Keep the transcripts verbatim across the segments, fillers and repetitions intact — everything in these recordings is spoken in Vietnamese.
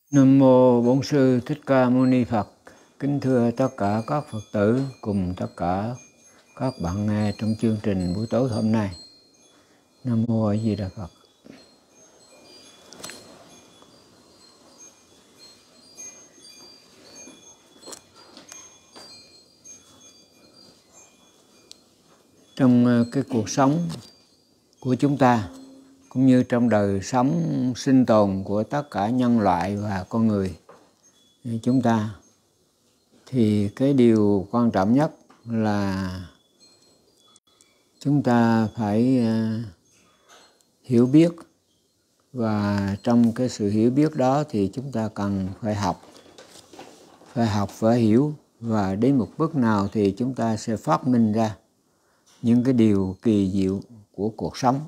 Nam mô Bổn Sư Thích Ca Mâu Ni Phật. Kính thưa tất cả các Phật tử cùng tất cả các bạn nghe trong chương trình buổi tối hôm nay. Nam mô A Di Đà Phật. Trong cái cuộc sống của chúng ta cũng như trong đời sống sinh tồn của tất cả nhân loại và con người chúng ta, thì cái điều quan trọng nhất là chúng ta phải hiểu biết, và trong cái sự hiểu biết đó thì chúng ta cần phải học, phải học và hiểu, và đến một bước nào thì chúng ta sẽ phát minh ra những cái điều kỳ diệu của cuộc sống.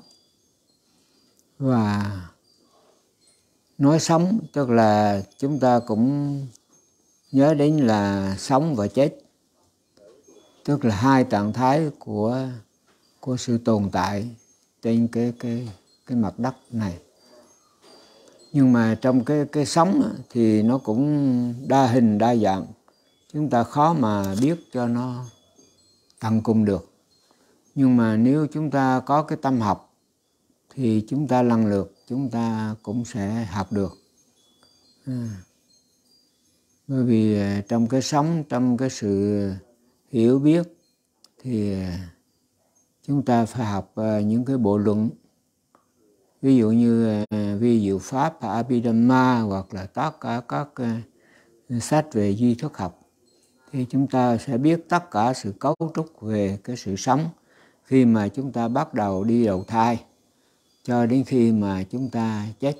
Và nói sống tức là chúng ta cũng nhớ đến là sống và chết, tức là hai trạng thái của của sự tồn tại trên cái cái cái mặt đất này. Nhưng mà trong cái cái sống thì nó cũng đa hình đa dạng, chúng ta khó mà biết cho nó tận cùng được. Nhưng mà nếu chúng ta có cái tâm học thì chúng ta lần lượt chúng ta cũng sẽ học được. À, bởi vì trong cái sống, trong cái sự hiểu biết thì chúng ta phải học những cái bộ luận, ví dụ như vi diệu pháp Abhidhamma hoặc là tất cả các sách về duy thức học, thì chúng ta sẽ biết tất cả sự cấu trúc về cái sự sống khi mà chúng ta bắt đầu đi đầu thai cho đến khi mà chúng ta chết.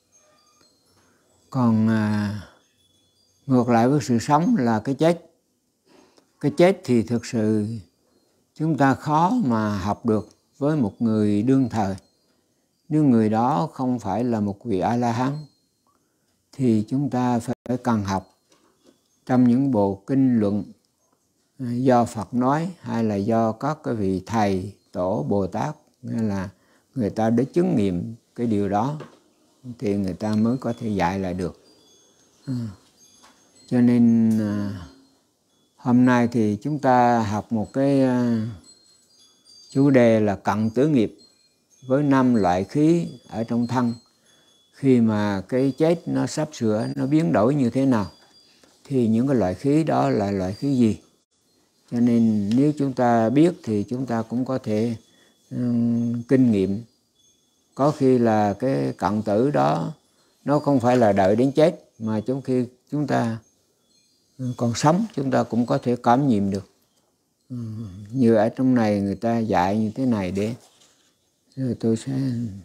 Còn à, ngược lại với sự sống là cái chết. Cái chết thì thực sự chúng ta khó mà học được với một người đương thời. Nếu người đó không phải là một vị A-la-hán thì chúng ta phải cần học trong những bộ kinh luận do Phật nói, hay là do các cái vị thầy tổ Bồ Tát, hay là người ta đã chứng nghiệm cái điều đó thì người ta mới có thể dạy lại được. À, cho nên à, hôm nay thì chúng ta học một cái à, chủ đề là cận tử nghiệp với năm loại khí ở trong thân. Khi mà cái chết nó sắp sửa, nó biến đổi như thế nào thì những cái loại khí đó là loại khí gì. Cho nên nếu chúng ta biết thì chúng ta cũng có thể um, kinh nghiệm. Có khi là cái cận tử đó nó không phải là đợi đến chết, mà trong khi chúng ta còn sống chúng ta cũng có thể cảm nghiệm được. Um, như ở trong này người ta dạy như thế này, để rồi tôi sẽ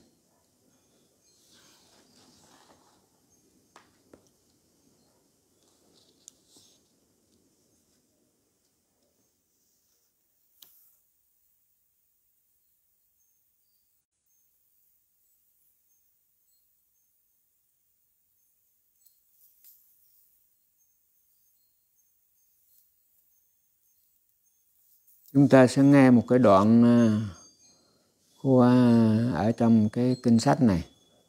Chúng ta sẽ nghe một cái đoạn của ở trong cái kinh sách này.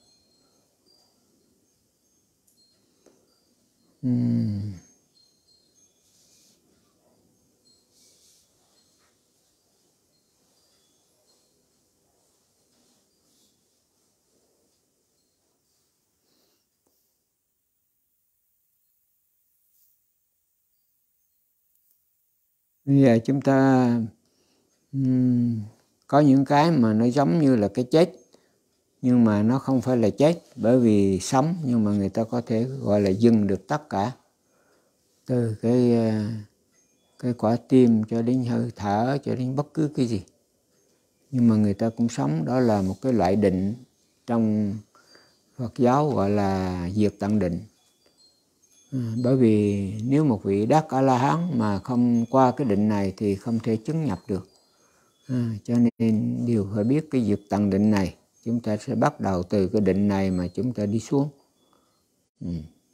Uhm. Bây giờ chúng ta um, có những cái mà nó giống như là cái chết, nhưng mà nó không phải là chết, bởi vì sống nhưng mà người ta có thể gọi là dừng được tất cả, từ cái cái quả tim cho đến hơi thở cho đến bất cứ cái gì. Nhưng mà người ta cũng sống, đó là một cái loại định trong Phật giáo gọi là diệt tận định. À, bởi vì nếu một vị đắc A-la-hán mà không qua cái định này thì không thể chứng nhập được. À, cho nên điều phải biết cái diệt tận định này, chúng ta sẽ bắt đầu từ cái định này mà chúng ta đi xuống. Ừ.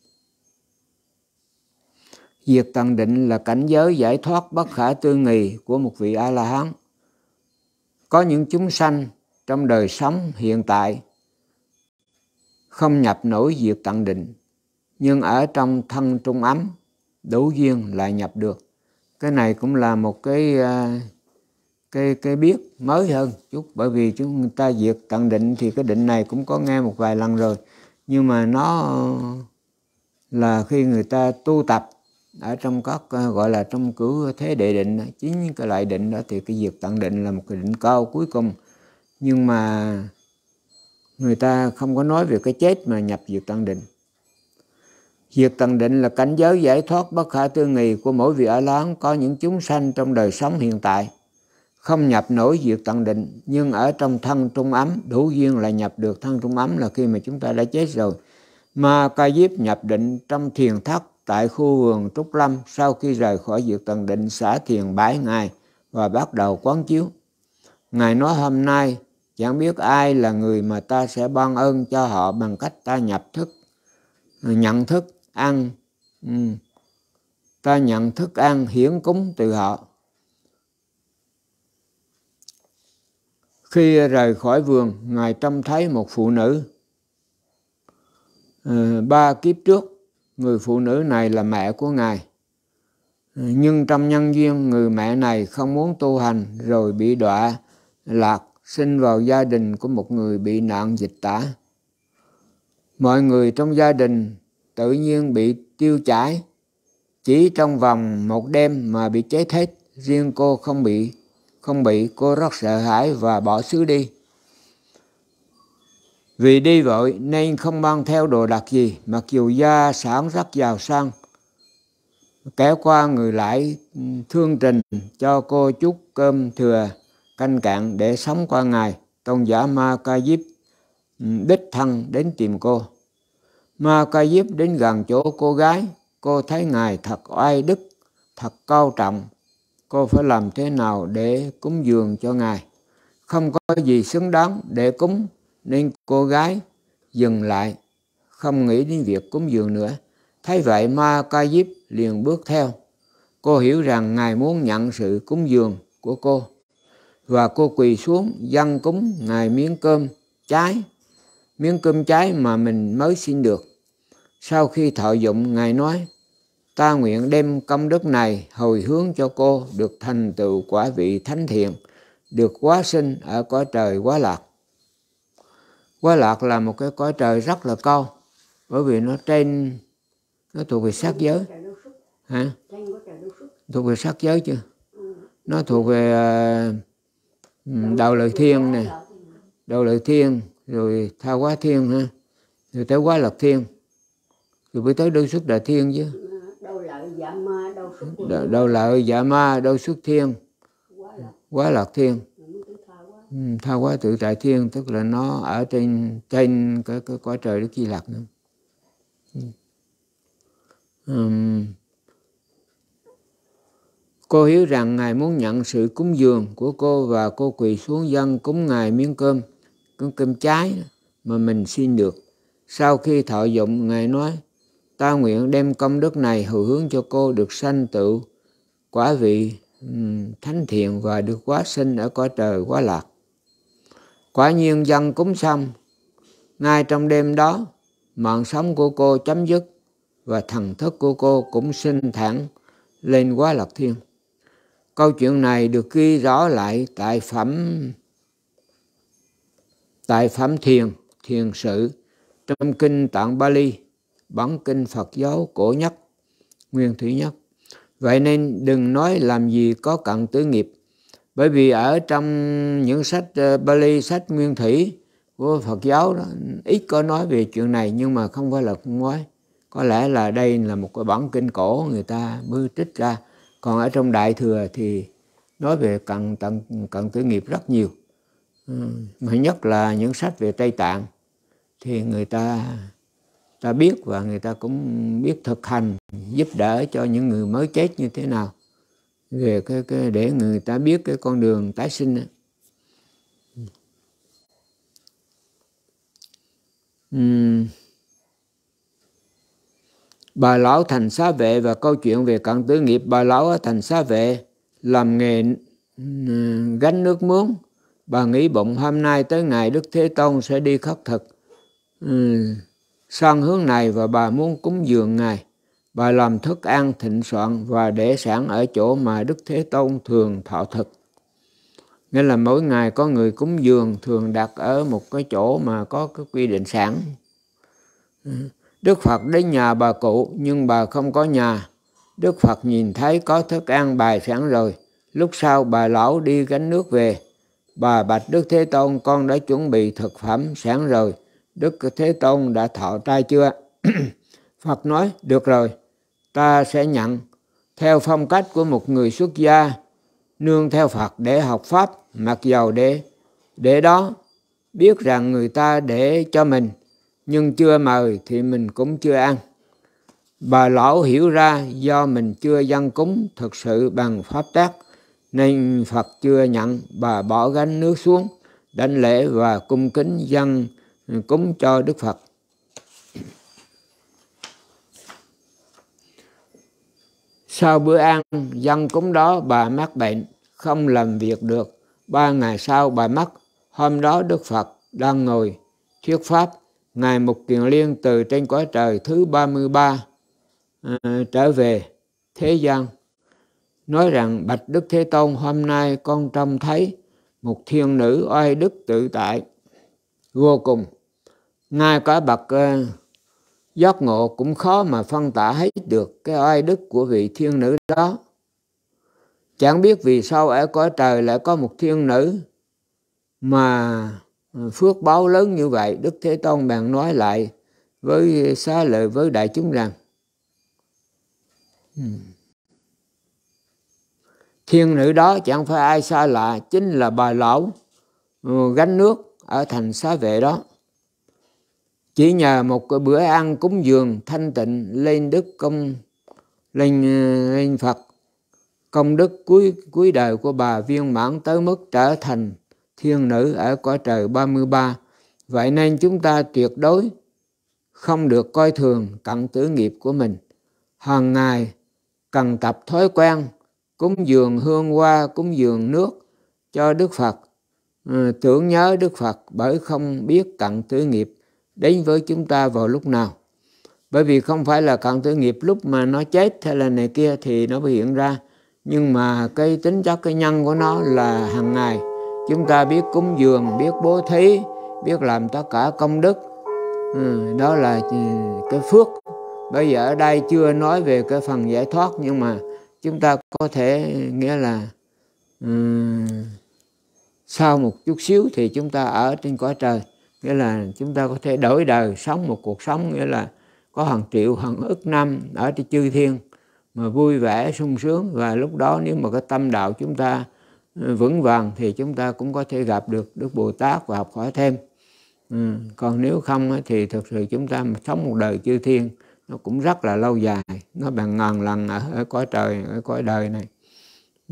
Diệt tận định là cảnh giới giải thoát bất khả tư nghì của một vị A-la-hán. Có những chúng sanh trong đời sống hiện tại không nhập nổi diệt tận định, nhưng ở trong thân trung ấm đủ duyên lại nhập được. Cái này cũng là một cái cái cái biết mới hơn chút, bởi vì chúng ta diệt tận định thì cái định này cũng có nghe một vài lần rồi, nhưng mà nó là khi người ta tu tập ở trong các gọi là trong cửu thế đệ định, chính cái loại định đó thì cái diệt tận định là một cái định cao cuối cùng, nhưng mà người ta không có nói về cái chết mà nhập diệt tận định. Diệt tận định là cảnh giới giải thoát bất khả tư nghị của mỗi vị A-la-hán. Có những chúng sanh trong đời sống hiện tại không nhập nổi diệt tận định, nhưng ở trong thân trung ấm đủ duyên lại nhập được. Thân trung ấm là khi mà chúng ta đã chết rồi. Ma Ca Diếp nhập định trong thiền thất tại khu vườn Trúc Lâm, sau khi rời khỏi diệt tận định xả thiền bảy ngày và bắt đầu quán chiếu. Ngài nói hôm nay chẳng biết ai là người mà ta sẽ ban ơn cho họ bằng cách ta nhập thức, nhận thức ăn, ừ. ta nhận thức ăn hiến cúng từ họ. Khi rời khỏi vườn, Ngài trông thấy một phụ nữ. À, ba kiếp trước, người phụ nữ này là mẹ của Ngài. À, nhưng trong nhân duyên, người mẹ này không muốn tu hành rồi bị đọa lạc, sinh vào gia đình của một người bị nạn dịch tả. Mọi người trong gia đình tự nhiên bị tiêu chảy, chỉ trong vòng một đêm mà bị chết hết. Riêng cô không bị, không bị, cô rất sợ hãi và bỏ xứ đi. Vì đi vội nên không mang theo đồ đạc gì, mặc dù gia sản rất giàu sang. Kẻ qua người lại thương trình cho cô chút cơm thừa canh cạn để sống qua ngày. Tôn giả Ma Ca Diếp đích thân đến tìm cô. Ma Ca Diếp đến gần chỗ cô gái, cô thấy Ngài thật oai đức, thật cao trọng. Cô phải làm thế nào để cúng dường cho Ngài? Không có gì xứng đáng để cúng, nên cô gái dừng lại, không nghĩ đến việc cúng dường nữa. Thấy vậy, Ma Ca Diếp liền bước theo. Cô hiểu rằng Ngài muốn nhận sự cúng dường của cô, và cô quỳ xuống dâng cúng Ngài miếng cơm cháy, miếng cơm cháy mà mình mới xin được. Sau khi thọ dụng, Ngài nói: ta nguyện đem công đức này hồi hướng cho cô được thành tựu quả vị thánh thiện, được hóa sinh ở cõi trời Quá Lạc. Quá Lạc là một cái cõi trời rất là cao, bởi vì nó trên, nó thuộc về sắc giới. Hả? Thuộc về sắc giới chưa? Nó thuộc về uh, Đạo Lợi Thiên nè, Đạo Lợi Thiên, rồi Tha Hóa Thiên ha, rồi tới Quá Lạc Thiên, rồi mới tới Đôi Xuất Đại Thiên chứ. Đâu lợi dạ ma, đâu xuất thiên. Đâu lợi dạ ma, đâu xuất thiên. Quá Lạc Thiên. Ừ, Tha Hóa Tự Tại Thiên, tức là nó ở trên trên cái cái cõi trời Đức Di Lặc nữa. Um, cô hiểu rằng Ngài muốn nhận sự cúng dường của cô, và cô quỳ xuống dâng cúng Ngài miếng cơm, miếng cơm cháy mà mình xin được. Sau khi thọ dụng, Ngài nói: ta nguyện đem công đức này hồi hướng cho cô được sanh tựu quả vị um, thánh thiện và được hóa sinh ở cõi trời Quá Lạc. Quả nhiên dâng cúng xong, ngay trong đêm đó, mạng sống của cô chấm dứt và thần thức của cô cũng sinh thẳng lên Quá Lạc Thiên. Câu chuyện này được ghi rõ lại tại phẩm tại phẩm thiền thiền sự trong kinh Tạng Bali, bản kinh Phật giáo cổ nhất, nguyên thủy nhất. Vậy nên đừng nói làm gì có cận tử nghiệp, bởi vì ở trong những sách Bali, sách nguyên thủy của Phật giáo đó, ít có nói về chuyện này, nhưng mà không phải là không nói. Có lẽ là đây là một cái bản kinh cổ người ta mới trích ra. Còn ở trong Đại Thừa thì nói về cận, cận, cận tử nghiệp rất nhiều. Ừ, mà nhất là những sách về Tây Tạng thì người ta ta biết, và người ta cũng biết thực hành giúp đỡ cho những người mới chết như thế nào, về cái, cái để người ta biết cái con đường tái sinh đó. Uhm. Bà lão Thành Xá Vệ và câu chuyện về cận tử nghiệp. Bà lão ở Thành Xá Vệ làm nghề gánh nước mướn. Bà nghĩ bụng hôm nay tới ngày Đức Thế Tôn sẽ đi khất thực. Uhm. sang hướng này và bà muốn cúng dường Ngài. Bà làm thức ăn thịnh soạn và để sẵn ở chỗ mà Đức Thế Tôn thường thọ thực. Nghĩa là mỗi ngày có người cúng dường thường đặt ở một cái chỗ mà có cái quy định sẵn. Đức Phật đến nhà bà cụ nhưng bà không có nhà. Đức Phật nhìn thấy có thức ăn bày sẵn rồi. Lúc sau bà lão đi gánh nước về. Bà bạch Đức Thế Tôn, con đã chuẩn bị thực phẩm sẵn rồi. Đức Thế Tôn đã thọ trai chưa? Phật nói, được rồi, ta sẽ nhận. Theo phong cách của một người xuất gia, nương theo Phật để học Pháp, mặc dầu để, để đó biết rằng người ta để cho mình, nhưng chưa mời thì mình cũng chưa ăn. Bà lão hiểu ra do mình chưa dâng cúng thực sự bằng pháp tác, nên Phật chưa nhận. Bà bỏ gánh nước xuống, đảnh lễ và cung kính dâng cúng cho Đức Phật. Sau bữa ăn dâng cúng đó, bà mắc bệnh, không làm việc được. Ba ngày sau bà mất. Hôm đó Đức Phật đang ngồi thuyết pháp. Ngài Mục Kiền Liên từ trên cõi trời thứ ba mươi ba à, trở về thế gian, nói rằng, bạch Đức Thế Tôn, hôm nay con trông thấy một thiên nữ oai đức tự tại vô cùng. Ngay cả bậc uh, giác ngộ cũng khó mà phân tả hết được cái oai đức của vị thiên nữ đó. Chẳng biết vì sao ở cõi trời lại có một thiên nữ mà phước báo lớn như vậy. Đức Thế Tôn bèn nói lại với xá lợi với đại chúng rằng, thiên nữ đó chẳng phải ai xa lạ, chính là bà lão gánh nước ở thành Xá Vệ đó. Chỉ nhờ một cái bữa ăn cúng dường thanh tịnh lên đức công lên, lên Phật, công đức cuối cuối đời của bà viên mãn tới mức trở thành thiên nữ ở cõi trời ba mươi ba. Vậy nên chúng ta tuyệt đối không được coi thường cận tử nghiệp của mình. Hàng ngày cần tập thói quen cúng dường hương hoa, cúng dường nước cho Đức Phật, ừ, tưởng nhớ Đức Phật, bởi không biết cận tử nghiệp đến với chúng ta vào lúc nào. Bởi vì không phải là cận tử nghiệp lúc mà nó chết hay là này kia thì nó mới hiện ra, nhưng mà cái tính chất, cái nhân của nó là hàng ngày chúng ta biết cúng dường, biết bố thí, biết làm tất cả công đức, ừ, đó là cái phước. Bây giờ ở đây chưa nói về cái phần giải thoát, nhưng mà chúng ta có thể nghĩa là um, sau một chút xíu thì chúng ta ở trên cõi trời, nghĩa là chúng ta có thể đổi đời, sống một cuộc sống nghĩa là có hàng triệu, hàng ức năm ở trên chư thiên mà vui vẻ, sung sướng. Và lúc đó nếu mà cái tâm đạo chúng ta vững vàng thì chúng ta cũng có thể gặp được Đức Bồ Tát và học hỏi thêm. Ừ. Còn nếu không thì thực sự chúng ta mà sống một đời chư thiên nó cũng rất là lâu dài, nó bằng ngàn lần ở, ở cõi trời, ở cõi đời này. Ừ.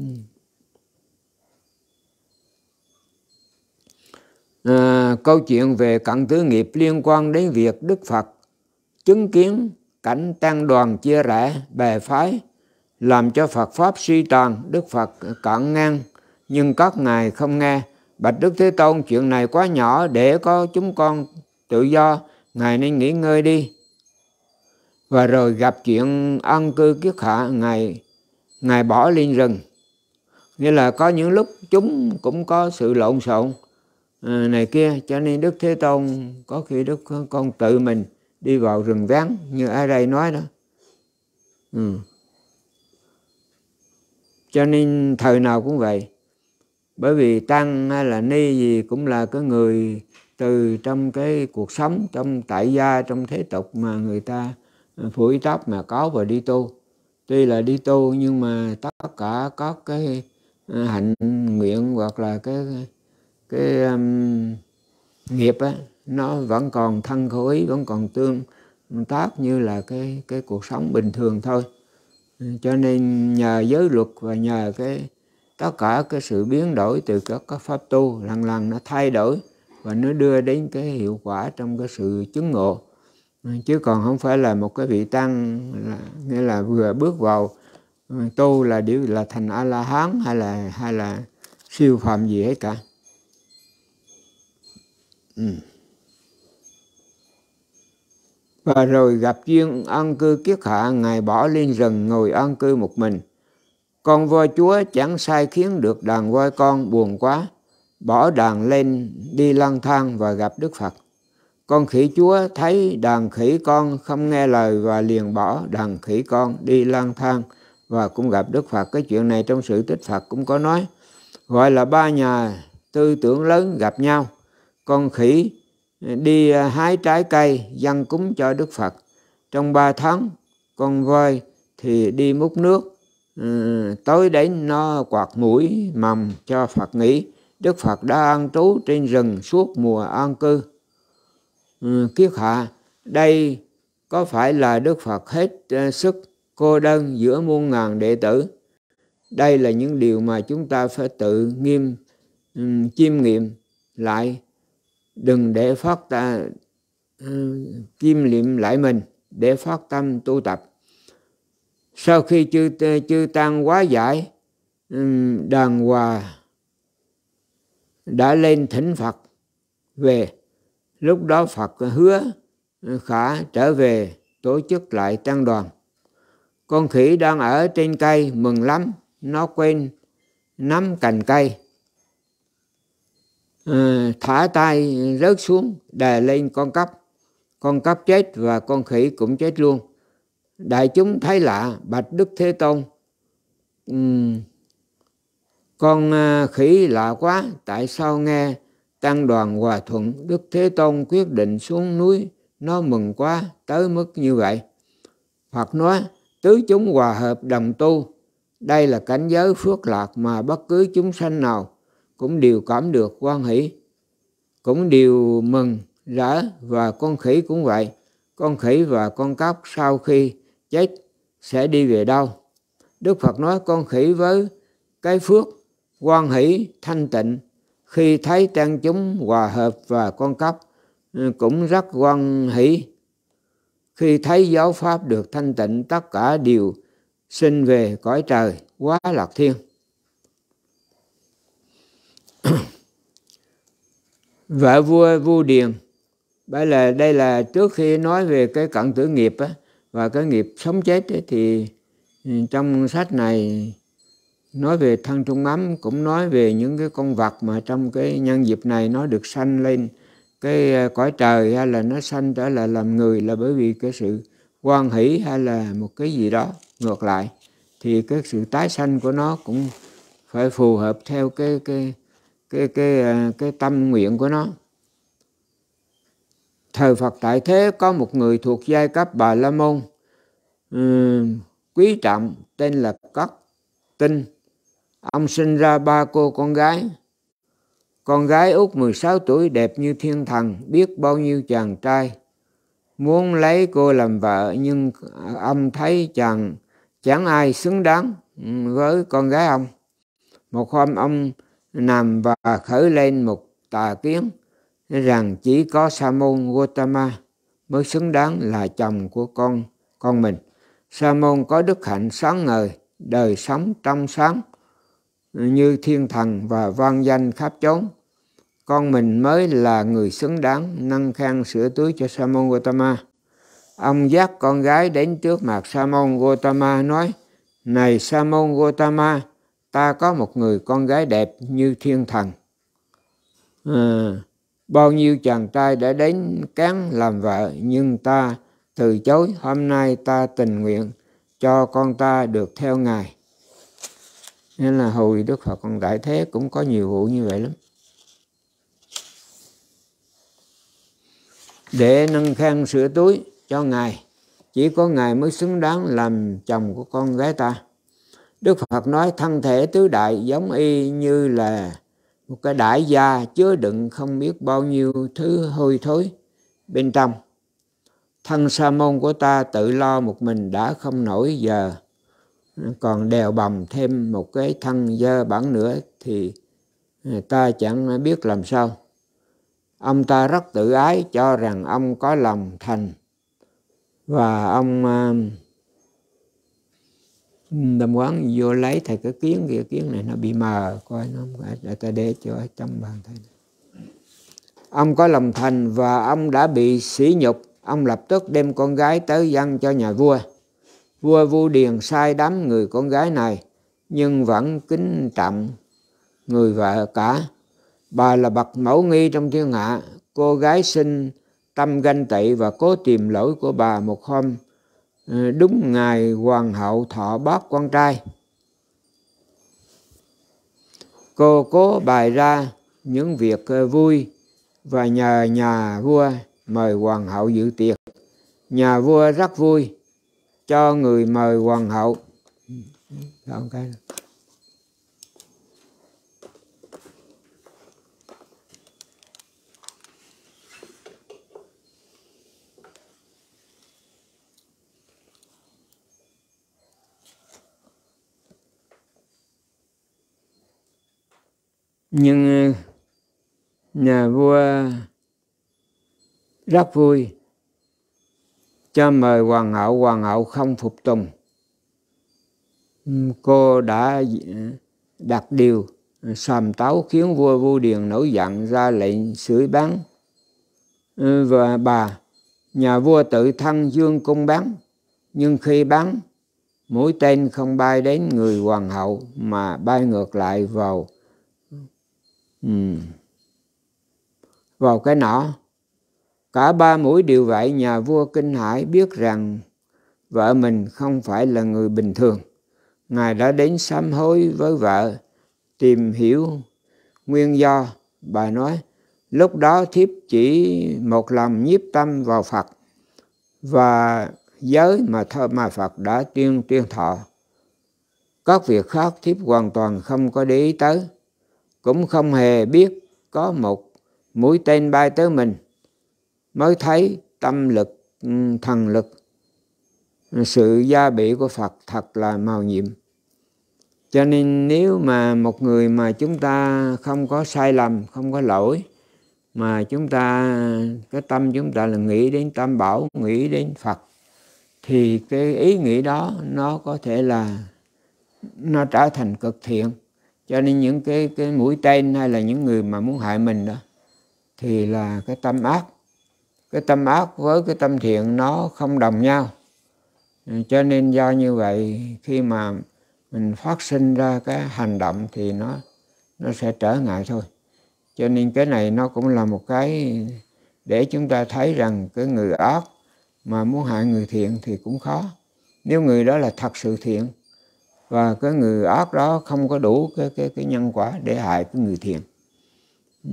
À, câu chuyện về cận tử nghiệp liên quan đến việc Đức Phật chứng kiến cảnh tăng đoàn chia rẽ bè phái, làm cho Phật Pháp suy tàn. Đức Phật cản ngang, nhưng các ngài không nghe. Bạch Đức Thế Tôn, chuyện này quá nhỏ để có chúng con tự do, ngài nên nghỉ ngơi đi. Và rồi gặp chuyện an cư kiết hạ, ngài, ngài bỏ lên rừng. Nghĩa là có những lúc chúng cũng có sự lộn xộn à, này kia, cho nên Đức Thế Tôn có khi Đức con tự mình đi vào rừng vắng như ở đây nói đó. Ừ. Cho nên thời nào cũng vậy. Bởi vì tăng hay là ni gì cũng là cái người từ trong cái cuộc sống, trong tại gia, trong thế tục mà người ta phủi tóc mà có và đi tu. Tuy là đi tu nhưng mà tất cả các cái hạnh nguyện hoặc là cái cái um, nghiệp á, nó vẫn còn thân khẩu ý, vẫn còn tương tác như là cái cái cuộc sống bình thường thôi. Cho nên nhờ giới luật và nhờ cái tất cả cái sự biến đổi từ các, các pháp tu lần lần nó thay đổi và nó đưa đến cái hiệu quả trong cái sự chứng ngộ. Chứ còn không phải là một cái vị tăng là, nghĩa là vừa bước vào tu là điều là thành A La Hán hay là hay là siêu phàm gì hết cả. Ừ. Và rồi gặp duyên an cư kiết hạ, Ngài bỏ lên rừng ngồi an cư một mình. Con voi chúa chẳng sai khiến được đàn voi con, buồn quá, bỏ đàn lên đi lang thang và gặp Đức Phật. Con khỉ chúa thấy đàn khỉ con không nghe lời và liền bỏ đàn khỉ con đi lang thang và cũng gặp Đức Phật. Cái chuyện này trong Sự Tích Phật cũng có nói, gọi là ba nhà tư tưởng lớn gặp nhau. Con khỉ đi hái trái cây dâng cúng cho Đức Phật trong ba tháng. Con voi thì đi múc nước, ừ, tối đến nó quạt mũi mầm cho Phật nghỉ. Đức Phật đã an trú trên rừng suốt mùa an cư ừ, kiết hạ. Đây có phải là Đức Phật hết uh, sức cô đơn giữa muôn ngàn đệ tử? Đây là những điều mà chúng ta phải tự nghiêm um, chiêm nghiệm lại, đừng để phát ta uh, chiêm nghiệm lại mình để phát tâm tu tập. Sau khi chư chư tăng hóa giải, um, đàn hòa đã lên thỉnh Phật về. Lúc đó Phật hứa khả trở về tổ chức lại tăng đoàn. Con khỉ đang ở trên cây mừng lắm, nó quên nắm cành cây, à, thả tay rớt xuống đè lên con cắp. Con cắp chết và con khỉ cũng chết luôn. Đại chúng thấy lạ, bạch Đức Thế Tôn, uhm, con khỉ lạ quá, tại sao nghe tăng đoàn hòa thuận, Đức Thế Tôn quyết định xuống núi, nó mừng quá tới mức như vậy. Phật nói, tứ chúng hòa hợp đồng tu, đây là cảnh giới phước lạc mà bất cứ chúng sanh nào cũng đều cảm được hoan hỷ, cũng đều mừng rỡ, và con khỉ cũng vậy. Con khỉ và con cóc sau khi chết sẽ đi về đâu? Đức Phật nói con khỉ với cái phước hoan hỷ thanh tịnh, khi thấy tăng chúng hòa hợp, và con cóc cũng rất hoan hỷ khi thấy giáo pháp được thanh tịnh, tất cả đều sinh về cõi trời Quá Lạc Thiên. Vợ vua Vu Điền, đây là đây là trước khi nói về cái cận tử nghiệp á, và cái nghiệp sống chết ấy, thì trong sách này nói về thân trung ấm, cũng nói về những cái con vật mà trong cái nhân dịp này nó được sanh lên cái cõi trời, hay là nó sanh trở lại làm người là bởi vì cái sự hoan hỷ hay là một cái gì đó ngược lại, thì cái sự tái sanh của nó cũng phải phù hợp theo cái cái cái cái cái, cái tâm nguyện của nó. Thời Phật tại thế có một người thuộc giai cấp Bà La Môn, um, quý trọng, tên là Cát Tinh. Ông sinh ra ba cô con gái. Con gái út mười sáu tuổi đẹp như thiên thần, biết bao nhiêu chàng trai muốn lấy cô làm vợ, nhưng ông thấy chàng chẳng ai xứng đáng với con gái ông. Một hôm ông nằm và khởi lên một tà kiến rằng chỉ có Sa môn Gotama mới xứng đáng là chồng của con con mình. Sa môn có đức hạnh sáng ngời, đời sống trong sáng như thiên thần và vang danh khắp chốn. Con mình mới là người xứng đáng nâng khen sữa tưới cho Sa môn Gotama. Ông dắt con gái đến trước mặt Sa môn Gotama nói: Này Sa môn Gotama, ta có một người con gái đẹp như thiên thần. À, bao nhiêu chàng trai đã đến cán làm vợ, nhưng ta từ chối. Hôm nay ta tình nguyện cho con ta được theo Ngài. Nên là hồi Đức Phật còn tại thế cũng có nhiều vụ như vậy lắm. Để nâng khen sữa túi cho Ngài, chỉ có Ngài mới xứng đáng làm chồng của con gái ta. Đức Phật nói thân thể tứ đại giống y như là một cái đại gia chứa đựng không biết bao nhiêu thứ hôi thối bên trong. Thân Sa môn của ta tự lo một mình đã không nổi, giờ còn đèo bầm thêm một cái thân dơ bẩn nữa thì ta chẳng biết làm sao. Ông ta rất tự ái, cho rằng ông có lòng thành, và ông đâm quán vô lấy thầy cái kiến kia, kiến này nó bị mờ, coi nó không phải, để ta để cho trong bàn thầy. Ông có lòng thành và ông đã bị sỉ nhục Ông lập tức đem con gái tới dâng cho nhà vua. Vua Vu Điền sai đám người con gái này, nhưng vẫn kính trọng người vợ cả. Bà là bậc mẫu nghi trong thiên hạ. Cô gái sinh tâm ganh tị và cố tìm lỗi của bà. Một hôm đúng ngày hoàng hậu thọ bát con trai, cô cố bày ra những việc vui và nhờ nhà vua mời hoàng hậu dự tiệc. Nhà vua rất vui, cho người mời hoàng hậu. Cái nhưng nhà vua rất vui, cho mời hoàng hậu. Hoàng hậu không phục tùng. Cô đã đặt điều sàm tấu khiến vua Vu Điền nổi giận, ra lệnh xử bắn và bà. Nhà vua tự thân dương cung bắn, nhưng khi bắn, mũi tên không bay đến người hoàng hậu mà bay ngược lại vào um, vào cái nỏ. Cả ba mũi đều vậy. Nhà vua kinh hãi, biết rằng vợ mình không phải là người bình thường. Ngài đã đến sám hối với vợ, tìm hiểu nguyên do. Bà nói, lúc đó thiếp chỉ một lòng nhiếp tâm vào Phật và giới mà thơ mà Phật đã tuyên tuyên thọ. Các việc khác thiếp hoàn toàn không có để ý tới, cũng không hề biết có một mũi tên bay tới mình. Mới thấy tâm lực, thần lực, sự gia bị của Phật thật là màu nhiệm. Cho nên nếu mà một người mà chúng ta không có sai lầm, không có lỗi, mà chúng ta, cái tâm chúng ta là nghĩ đến Tam Bảo, nghĩ đến Phật, thì cái ý nghĩ đó nó có thể là nó trở thành cực thiện. Cho nên những cái, cái mũi tên hay là những người mà muốn hại mình đó thì là cái tâm ác. Cái tâm ác với cái tâm thiện nó không đồng nhau. Cho nên do như vậy, khi mà mình phát sinh ra cái hành động thì nó nó sẽ trở ngại thôi. Cho nên cái này nó cũng là một cái để chúng ta thấy rằng cái người ác mà muốn hại người thiện thì cũng khó. Nếu người đó là thật sự thiện và cái người ác đó không có đủ cái cái cái nhân quả để hại cái người thiện. Ừ.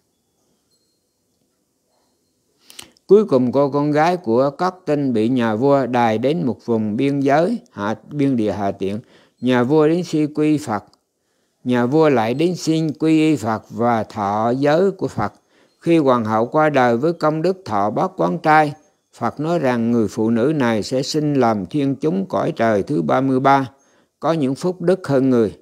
Cuối cùng cô con gái của Cát Tinh bị nhà vua đày đến một vùng biên giới, hạ, biên địa Hà Tiện. Nhà vua đến suy quy Phật. Nhà vua lại đến xin quy y Phật và thọ giới của Phật. Khi hoàng hậu qua đời với công đức thọ bát quán trai, Phật nói rằng người phụ nữ này sẽ sinh làm thiên chúng cõi trời thứ ba mươi ba, có những phúc đức hơn người.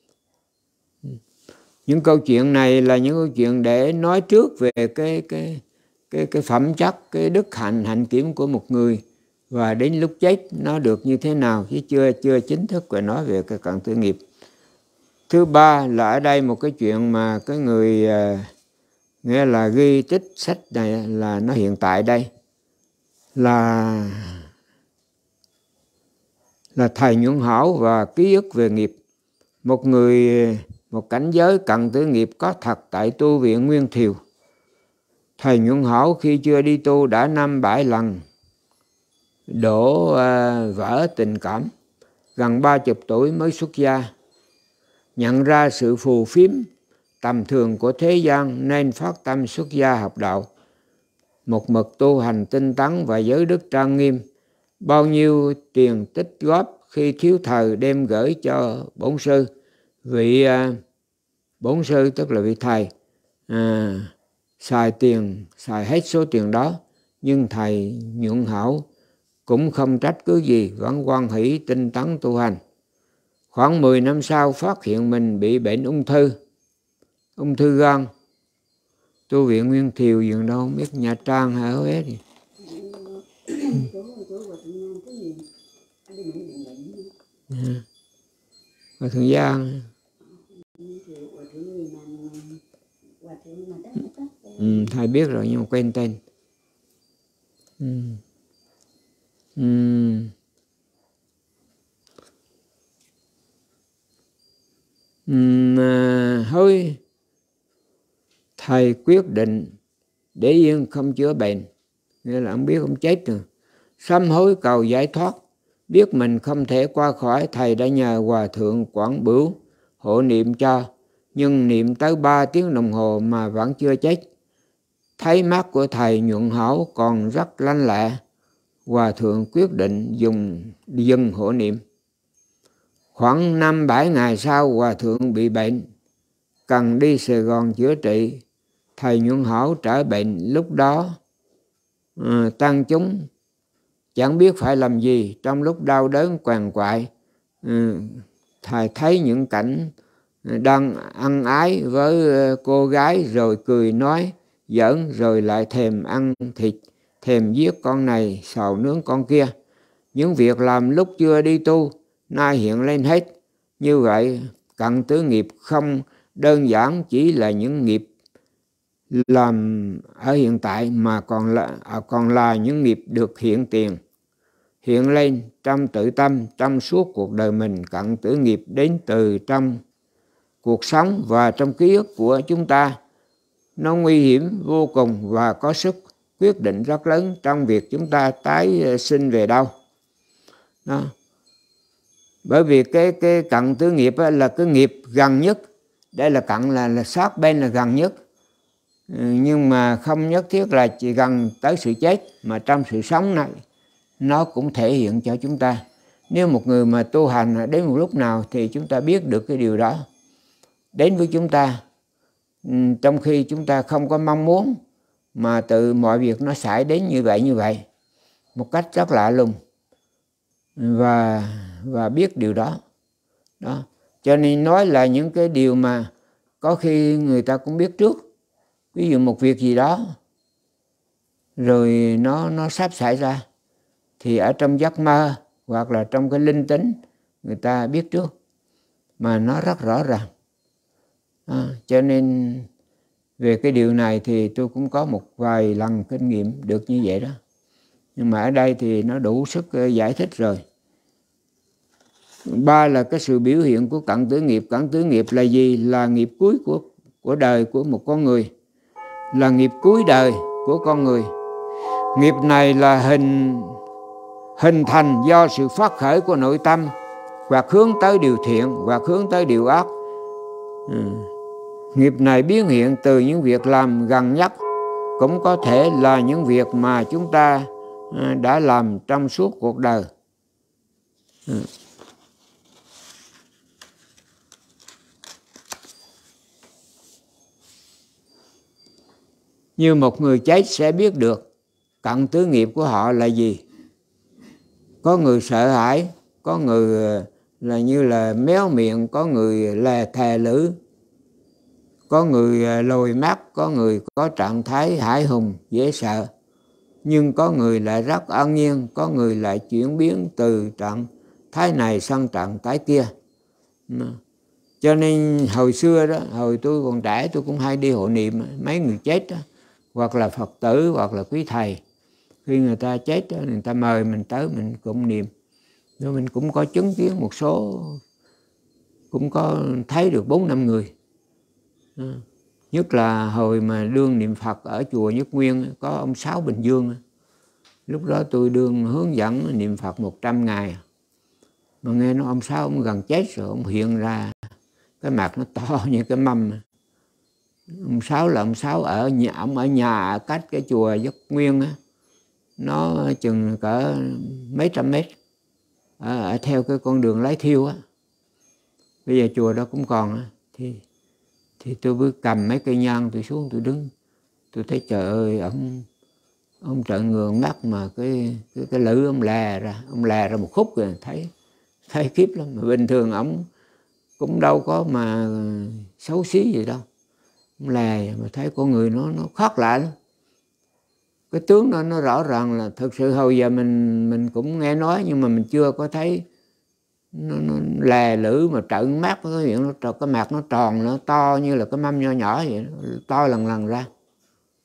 Những câu chuyện này là những câu chuyện để nói trước về cái cái cái cái phẩm chất, cái đức hạnh hạnh kiểm của một người, và đến lúc chết nó được như thế nào, chứ chưa chưa chính thức về nói về cái cận tử nghiệp. Thứ ba là ở đây một cái chuyện mà cái người nghĩa là ghi tích sách này là nó hiện tại đây là là thầy Nhuận Hảo và ký ức về nghiệp. Một người một cảnh giới cận tử nghiệp có thật tại tu viện Nguyên Thiều. Thầy Nhuận Hảo khi chưa đi tu đã năm bảy lần đổ uh, vỡ tình cảm, gần ba chục tuổi mới xuất gia. Nhận ra sự phù phiếm tầm thường của thế gian nên phát tâm xuất gia học đạo, một mực tu hành tinh tấn và giới đức trang nghiêm. Bao nhiêu tiền tích góp khi thiếu thời đem gửi cho bổn sư. Vị uh, bổn sư tức là vị thầy à, xài tiền, xài hết số tiền đó, nhưng thầy Nhuận Hảo cũng không trách cứ gì, vẫn hoan hỷ tinh tấn tu hành. Khoảng mười năm sau phát hiện mình bị bệnh ung thư, ung thư gan. Tu viện Nguyên Thiều dường đâu không biết, Nha Trang hay Huế gì. Ở Thường Giang. Ừ, thầy biết rồi nhưng mà quên tên. Ừ. Ừ. Ừ. À, thôi thầy quyết định để yên không chữa bệnh, nghĩa là ông biết ông chết rồi. Sám hối cầu giải thoát, biết mình không thể qua khỏi, thầy đã nhờ hòa thượng Quảng Bửu hộ niệm cho, nhưng niệm tới ba tiếng đồng hồ mà vẫn chưa chết. Thấy mắt của thầy nhuận hảo còn rất lanh lẹ, hòa thượng quyết định dùng dừng hộ niệm. Khoảng năm bảy ngày sau, hòa thượng bị bệnh, cần đi Sài Gòn chữa trị. Thầy nhuận hảo trở bệnh, lúc đó à, tăng chúng chẳng biết phải làm gì. Trong lúc đau đớn quằn quại, ừ, thầy thấy những cảnh đang ăn ái với cô gái, rồi cười nói giỡn, rồi lại thèm ăn thịt, thèm giết con này, xào nướng con kia. Những việc làm lúc chưa đi tu nay hiện lên hết. Như vậy cận tử nghiệp không đơn giản chỉ là những nghiệp làm ở hiện tại, mà còn là còn là những nghiệp được hiện tiền hiện lên trong tự tâm trong suốt cuộc đời mình. Cận tử nghiệp đến từ trong cuộc sống và trong ký ức của chúng ta. Nó nguy hiểm vô cùng và có sức quyết định rất lớn trong việc chúng ta tái sinh về đâu. Đó. Bởi vì cái cái cận tử nghiệp là cái nghiệp gần nhất. Đây là cận là, là sát bên là gần nhất. Nhưng mà không nhất thiết là chỉ gần tới sự chết, mà trong sự sống này nó cũng thể hiện cho chúng ta. Nếu một người mà tu hành đến một lúc nào thì chúng ta biết được cái điều đó đến với chúng ta, trong khi chúng ta không có mong muốn, mà tự mọi việc nó xảy đến như vậy như vậy một cách rất lạ lùng, và và biết điều đó. Đó. Cho nên nói là những cái điều mà có khi người ta cũng biết trước. Ví dụ một việc gì đó rồi nó nó sắp xảy ra, thì ở trong giấc mơ hoặc là trong cái linh tính người ta biết trước, mà nó rất rõ ràng. À, cho nên về cái điều này thì tôi cũng có một vài lần kinh nghiệm được như vậy đó. Nhưng mà ở đây thì nó đủ sức giải thích rồi. Ba là cái sự biểu hiện của cận tử nghiệp. Cận tử nghiệp là gì? Là nghiệp cuối của, của đời của một con người. Là nghiệp cuối đời của con người. Nghiệp này là hình hình thành do sự phát khởi của nội tâm, hoặc hướng tới điều thiện hoặc hướng tới điều ác. Ừ. Nghiệp này biến hiện từ những việc làm gần nhất, cũng có thể là những việc mà chúng ta đã làm trong suốt cuộc đời. Ừ. Như một người chết sẽ biết được cận tử nghiệp của họ là gì. Có người sợ hãi, có người là như là méo miệng, có người là thè lưỡi, có người lồi mắt, có người có trạng thái hãi hùng, dễ sợ. Nhưng có người lại rất an nhiên, có người lại chuyển biến từ trạng thái này sang trạng thái kia. Cho nên hồi xưa đó, hồi tôi còn trẻ tôi cũng hay đi hộ niệm mấy người chết đó, hoặc là Phật tử hoặc là quý thầy. Khi người ta chết đó, người ta mời mình tới mình cũng niệm. Rồi mình cũng có chứng kiến một số, cũng có thấy được bốn năm người. Nhất là hồi mà đương niệm Phật ở chùa Nhất Nguyên, có ông Sáu Bình Dương. Lúc đó tôi đương hướng dẫn niệm Phật một trăm ngày. Mà nghe nói ông Sáu ông gần chết rồi, ông hiện ra cái mặt nó to như cái mâm. Ông Sáu là ông Sáu ở nhà, ông ở nhà cách cái chùa Nhất Nguyên á, nó chừng cỡ mấy trăm mét, ở, ở theo cái con đường Lái Thiêu á. Bây giờ chùa đó cũng còn á. Thì thì tôi vừa cầm mấy cây nhang tôi xuống tôi đứng, tôi thấy trời ơi, ông ông trợn ngược mắt mà cái cái cái lưỡi ông lè ra, ông lè ra một khúc rồi, thấy thấy khiếp lắm. Mà bình thường ông cũng đâu có mà xấu xí gì đâu, ông lè mà thấy con người nó nó khác lạ lắm. Cái tướng đó nó rõ ràng là thực sự hồi giờ mình mình cũng nghe nói, nhưng mà mình chưa có thấy nó, nó lè lưỡi mà trợn mắt, cái miệng nó, cái mặt nó tròn, nó to như là cái mâm nho nhỏ vậy, to lần lần ra.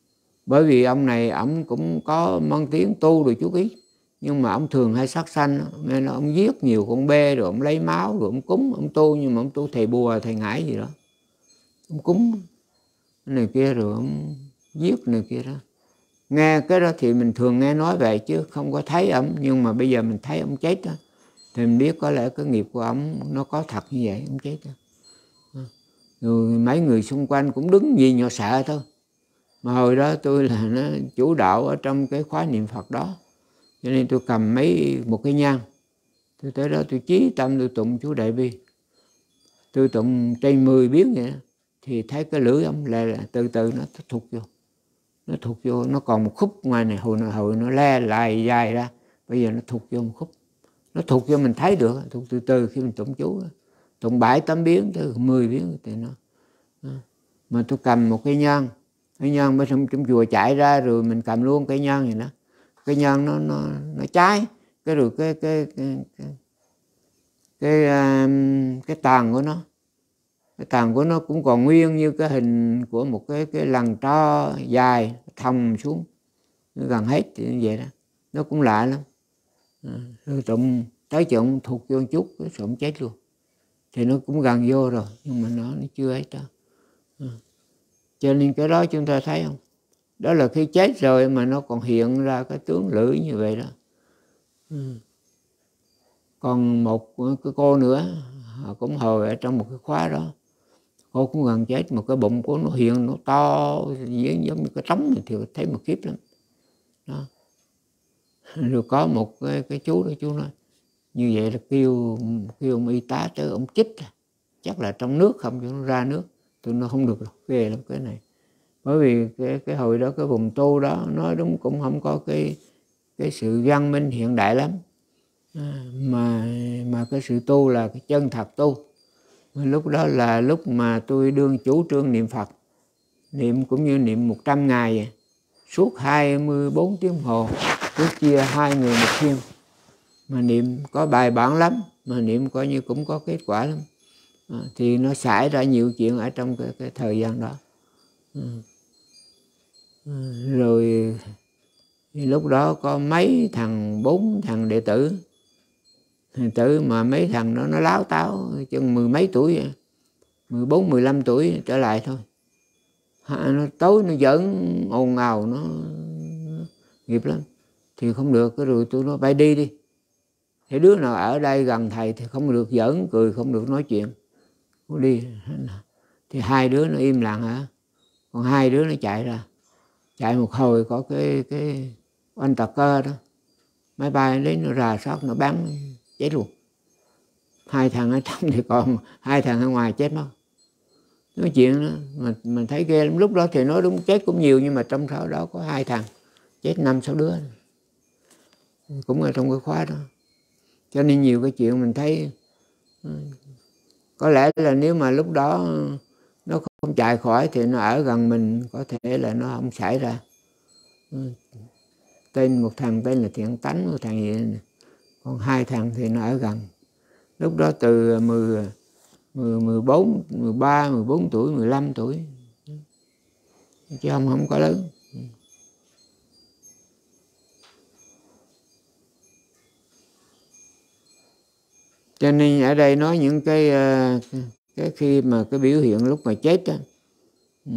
Bởi vì ông này ông cũng có mang tiếng tu rồi chút ít, nhưng mà ông thường hay sát sanh, nên là ông giết nhiều con bê, rồi ông lấy máu, rồi ông cúng, ông tu, nhưng mà ông tu thầy bùa thầy ngải gì đó, ông cúng này kia rồi ông giết này kia đó. Nghe cái đó thì mình thường nghe nói vậy chứ không có thấy ông, nhưng mà bây giờ mình thấy ông chết đó, thì mình biết có lẽ cái nghiệp của ông nó có thật như vậy, ông chết đó. Rồi mấy người xung quanh cũng đứng gì nhỏ sợ thôi. Mà hồi đó tôi là nó chủ đạo ở trong cái khóa niệm Phật đó, cho nên tôi cầm mấy một cái nhang, tôi tới đó tôi chí tâm tôi tụng chú Đại Bi, tôi tụng trên mười biến vậy đó, thì thấy cái lưỡi ông là, là từ từ nó thụt vô, nó thụt vô, nó còn một khúc ngoài này, hồi hồi nó le lại dài ra, bây giờ nó thụt vô một khúc, nó thụt vô mình thấy được, thụt từ từ khi mình tụng chú, tụng bảy tám biến tới mười biến thì nó. Mà tôi cầm một cái nhang, cái nhang bên trong, trong chùa chạy ra rồi mình cầm luôn cái nhang này đó, cái nhang nó nó nó cháy, cái rồi cái cái cái cái cái, cái, cái tàn của nó, cái tàn của nó cũng còn nguyên như cái hình của một cái cái lằn tro dài thòng xuống, nó gần hết thì như vậy đó, nó cũng lạ lắm. Rồi tụng tới chừng thụt vô một chút cái sụm chết luôn, thì nó cũng gần vô rồi, nhưng mà nó, nó chưa hết đó. Cho nên cái đó chúng ta thấy không, đó là khi chết rồi mà nó còn hiện ra cái tướng lưỡi như vậy đó. Còn một cái cô nữa cũng hồi ở trong một cái khóa đó, cô cũng gần chết mà cái bụng của nó hiện, nó to giống như cái trống này, thì thấy một khiếp lắm đó. Rồi có một cái, cái chú đó, chú nói như vậy là kêu kêu ông y tá tới ông chích, chắc là trong nước không cho nó ra nước, tụi nó không được, ghê lắm cái này. Bởi vì cái cái hồi đó cái vùng tu đó nói đúng cũng không có cái cái sự văn minh hiện đại lắm, à, mà mà cái sự tu là cái chân thật tu. Lúc đó là lúc mà tôi đương chủ trương niệm Phật, niệm cũng như niệm một trăm ngày vậy, suốt hai mươi bốn tiếng hồ, cứ chia hai người một thiên, mà niệm có bài bản lắm, mà niệm coi như cũng có kết quả lắm. À, thì nó xảy ra nhiều chuyện ở trong cái, cái thời gian đó. Ừ. Rồi thì lúc đó có mấy thằng, bốn thằng đệ tử, đệ tử mà mấy thằng đó nó láo táo, chừng mười mấy tuổi, mười bốn, mười lăm tuổi trở lại thôi. Nó tối nó giỡn ồn ào, nó, nó nghiệp lắm. Thì không được, cái rồi tôi nói phải đi đi. Thì đứa nào ở đây gần thầy thì không được giỡn cười, không được nói chuyện. Nó đi. Thì hai đứa nó im lặng hả? Còn hai đứa nó chạy ra. Chạy một hồi có cái cái anh tạc cơ đó, máy bay lấy nó rà soát, nó bắn chết luôn. Hai thằng ở trong thì còn hai thằng ở ngoài chết mất. Nói chuyện đó mà mình thấy ghê lắm. Lúc đó thì nói đúng chết cũng nhiều, nhưng mà trong số đó có hai thằng chết, năm sáu đứa cũng ở trong cái khóa đó. Cho nên nhiều cái chuyện mình thấy có lẽ là nếu mà lúc đó nó không chạy khỏi thì nó ở gần mình, có thể là nó không xảy ra. Tên một thằng tên là Thiện Tánh, một thằng gì này. Còn hai thằng thì nó ở gần. Lúc đó từ mười, mười, mười bốn, mười ba, mười bốn tuổi, mười lăm tuổi, chứ không không có lớn. Cho nên ở đây nói những cái cái khi mà cái biểu hiện lúc mà chết đó. Ừ.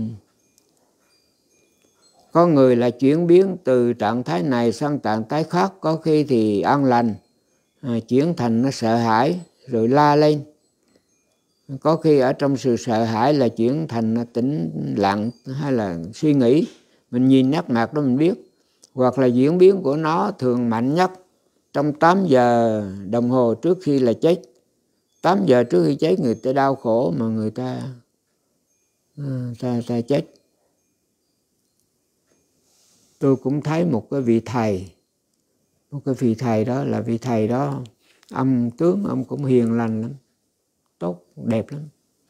Có người là chuyển biến từ trạng thái này sang trạng thái khác, có khi thì an lành, à, chuyển thành nó sợ hãi rồi la lên. Có khi ở trong sự sợ hãi là chuyển thành nó tĩnh lặng hay là suy nghĩ. Mình nhìn nét mặt đó mình biết. Hoặc là diễn biến của nó thường mạnh nhất trong tám giờ đồng hồ trước khi là chết. tám giờ trước khi chết người ta đau khổ mà người ta ta, ta chết. Tôi cũng thấy một cái vị thầy, một cái vị thầy đó là vị thầy đó, ông tướng ông cũng hiền lành lắm, tốt, đẹp lắm.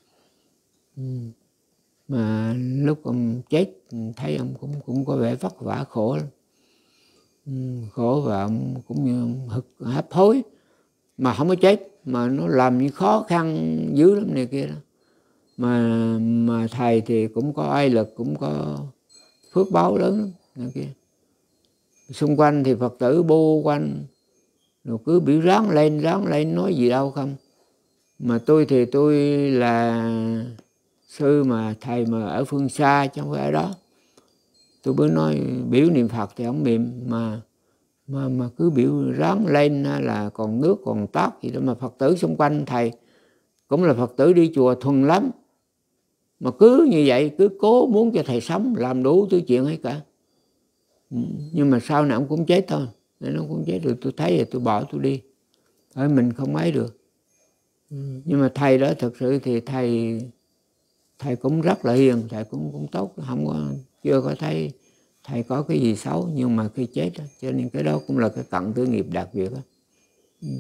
Mà lúc ông chết thấy ông cũng cũng có vẻ vất vả khổ lắm. Khổ và ông cũng như hực hấp hối, mà không có chết, mà nó làm như khó khăn dữ lắm này kia đó. Mà mà thầy thì cũng có ai lực, cũng có phước báo lớn lắm này kia. Xung quanh thì Phật tử bu quanh rồi cứ biểu ráng lên ráng lên, nói gì đâu không. Mà tôi thì tôi là sư mà thầy mà ở phương xa chứ không phải ở đó. Tôi bữa nói biểu niệm Phật thì không niệm, mà mà mà cứ biểu ráng lên là còn nước còn tát gì đó. Mà Phật tử xung quanh thầy cũng là Phật tử đi chùa thuần lắm, mà cứ như vậy cứ cố muốn cho thầy sống, làm đủ thứ chuyện hết cả. Nhưng mà sau này ông cũng chết thôi, nên nó cũng chết được. Tôi thấy rồi tôi bỏ tôi đi, thôi mình không ấy được. Nhưng mà thầy đó thực sự thì thầy thầy cũng rất là hiền, thầy cũng cũng tốt, không có chưa có thấy thầy có cái gì xấu. Nhưng mà khi chết đó, cho nên cái đó cũng là cái cận tử nghiệp đặc biệt đó. Ừ.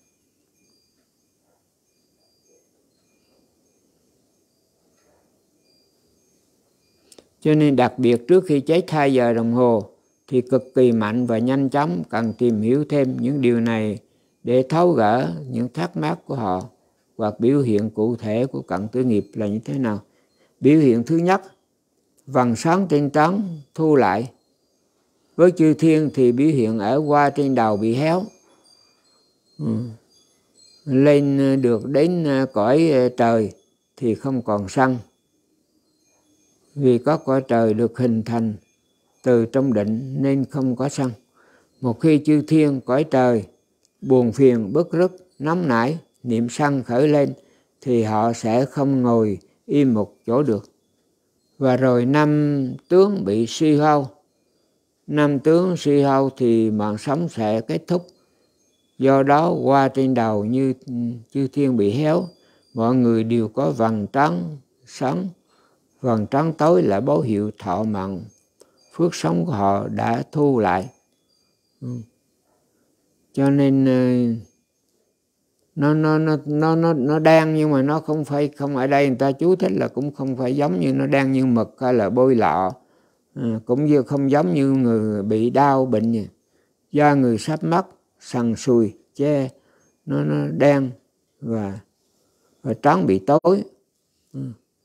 Cho nên đặc biệt trước khi chết hai giờ đồng hồ thì cực kỳ mạnh và nhanh chóng cần tìm hiểu thêm những điều này để tháo gỡ những thắc mắc của họ. Hoặc biểu hiện cụ thể của cận tử nghiệp là như thế nào? Biểu hiện thứ nhất, vầng sáng trên trán thu lại. Với chư thiên thì biểu hiện ở hoa trên đầu bị héo. Ừ. Lên được đến cõi trời thì không còn sân. Vì có cõi trời được hình thành từ trong định nên không có sân. Một khi chư thiên cõi trời buồn phiền, bức rứt, nóng nảy, niệm sân khởi lên thì họ sẽ không ngồi im một chỗ được. Và rồi năm tướng bị suy hao. Năm tướng suy hao thì mạng sống sẽ kết thúc. Do đó hoa trên đầu như chư thiên bị héo, mọi người đều có vầng trán sáng. Vầng trán tối là báo hiệu thọ mạng, phước sống của họ đã thu lại. Ừ. Cho nên nó nó nó nó nó nó đen, nhưng mà nó không phải, không ở đây người ta chú thích là cũng không phải giống như nó đen như mực hay là bôi lọ. À, cũng như không giống như người bị đau bệnh gì. Da người sắp mất, sần sùi, che, nó nó đen và, và trán bị tối. Ừ.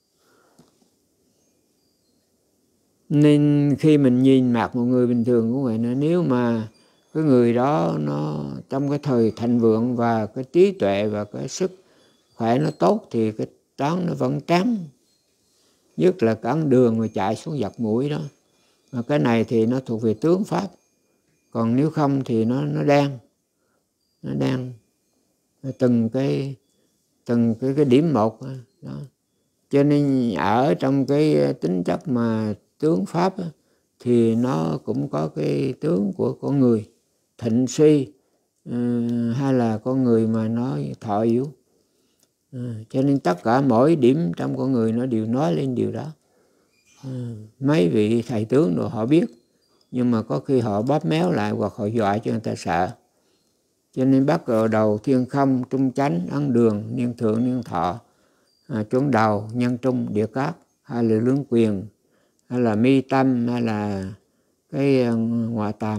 Nên khi mình nhìn mặt một người bình thường cũng vậy nữa, nếu mà cái người đó nó trong cái thời thịnh vượng và cái trí tuệ và cái sức khỏe nó tốt thì cái trán nó vẫn trắng, nhất là cái đường mà chạy xuống dọc mũi đó. Mà cái này thì nó thuộc về tướng pháp, còn nếu không thì nó nó đen, nó đen từng cái từng cái cái điểm một đó. Cho nên ở trong cái tính chất mà tướng pháp á, thì nó cũng có cái tướng của con người thịnh suy, uh, hay là con người mà nó thọ yếu. Uh, cho nên tất cả mỗi điểm trong con người nó đều nói lên điều đó. Uh, mấy vị thầy tướng rồi họ biết, nhưng mà có khi họ bóp méo lại hoặc họ dọa cho người ta sợ. Cho nên bắt ở đầu thiên không, trung chánh, ấn đường, niên thượng, niên thọ, à, chốn đầu, nhân trung, địa cát, hay là lưỡng quyền, hay là mi tâm, hay là cái ngoại tam.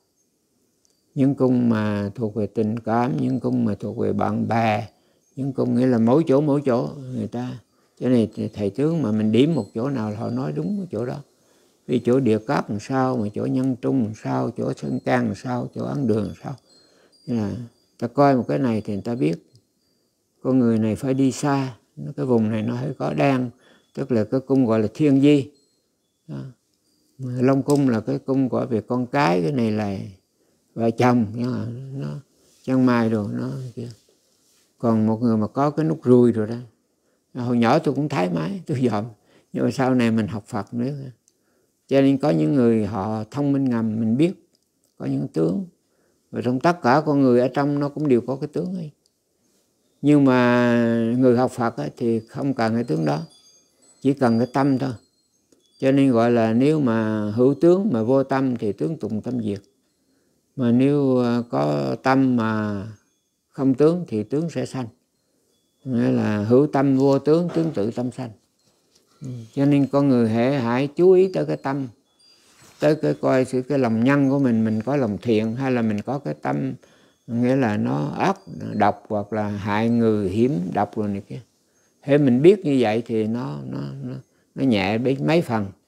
Những cung mà thuộc về tình cảm, những cung mà thuộc về bạn bè, những cung nghĩa là mỗi chỗ mỗi chỗ người ta. Cho nên thầy tướng mà mình điểm một chỗ nào là họ nói đúng cái chỗ đó. Vì chỗ địa cát làm sao, mà chỗ nhân trung làm sao, chỗ sơn can làm sao, chỗ ấn đường làm sao. Nên là ta coi một cái này thì người ta biết con người này phải đi xa. Cái vùng này nó hơi có đen, tức là cái cung gọi là thiên di. Đó. Long cung là cái cung gọi về con cái, cái này là vợ chồng, nhưng mà nó chân mai rồi nó kia. Còn một người mà có cái nút ruồi rồi đó, hồi nhỏ tôi cũng thái mái, tôi dòm, nhưng mà sau này mình học Phật nữa. Cho nên có những người họ thông minh ngầm, mình biết có những tướng, và trong tất cả con người ở trong nó cũng đều có cái tướng ấy. Nhưng mà người học Phật ấy, thì không cần cái tướng đó, chỉ cần cái tâm thôi. Cho nên gọi là nếu mà hữu tướng mà vô tâm thì tướng tùng tâm diệt. Mà nếu có tâm mà không tướng thì tướng sẽ sanh. Nghĩa là hữu tâm vô tướng, tướng tự tâm sanh. Cho nên con người hãy, hãy chú ý tới cái tâm, tới cái coi sự cái lòng nhân của mình, mình có lòng thiện hay là mình có cái tâm nghĩa là nó ác, độc hoặc là hại người, hiểm, độc rồi này kia. Thế mình biết như vậy thì nó nó nó, nó nhẹ mấy phần.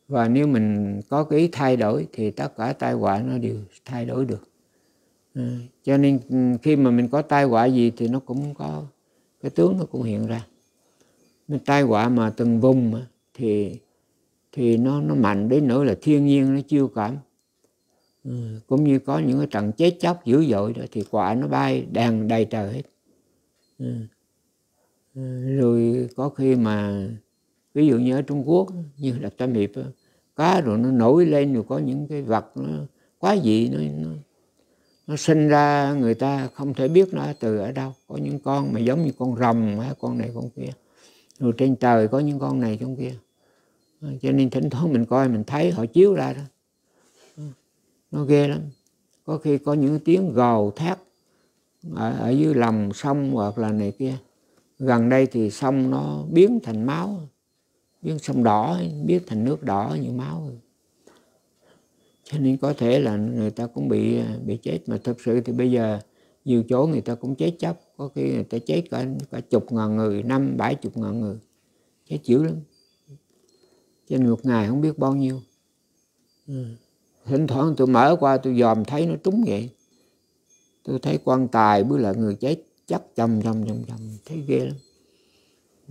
Và nếu mình có cái ý thay đổi thì tất cả tai họa nó đều thay đổi được. À, cho nên khi mà mình có tai họa gì thì nó cũng có cái tướng nó cũng hiện ra. Nên tai họa mà từng vùng thì thì nó nó mạnh đến nỗi là thiên nhiên nó chiêu cảm. À, cũng như có những cái trận chết chóc dữ dội đó thì quả nó bay đàn đầy trời hết. À, à, rồi có khi mà ví dụ như ở Trung Quốc như là Tam Hiệp cá rồi nó nổi lên, rồi có những cái vật nó quá dị, nó, nó nó sinh ra người ta không thể biết nó từ ở đâu. Có những con mà giống như con rồng hay con này con kia, rồi trên trời có những con này con kia. Cho nên thỉnh thoảng mình coi mình thấy họ chiếu ra đó, nó ghê lắm. Có khi có những tiếng gào thét ở, ở dưới lòng sông hoặc là này kia. Gần đây thì sông nó biến thành máu, biến sông đỏ, biến thành nước đỏ như máu. Cho nên có thể là người ta cũng bị bị chết. Mà thực sự thì bây giờ nhiều chỗ người ta cũng chết chóc. Có khi người ta chết cả, cả chục ngàn người, năm, bảy chục ngàn người. Chết dữ lắm. Trên một ngày không biết bao nhiêu. Ừ. Thỉnh thoảng tôi mở qua tôi dòm thấy nó trúng vậy. Tôi thấy quan tài với lại người chết chắc chồng chồng chồng chồng. Thấy ghê lắm. Ừ.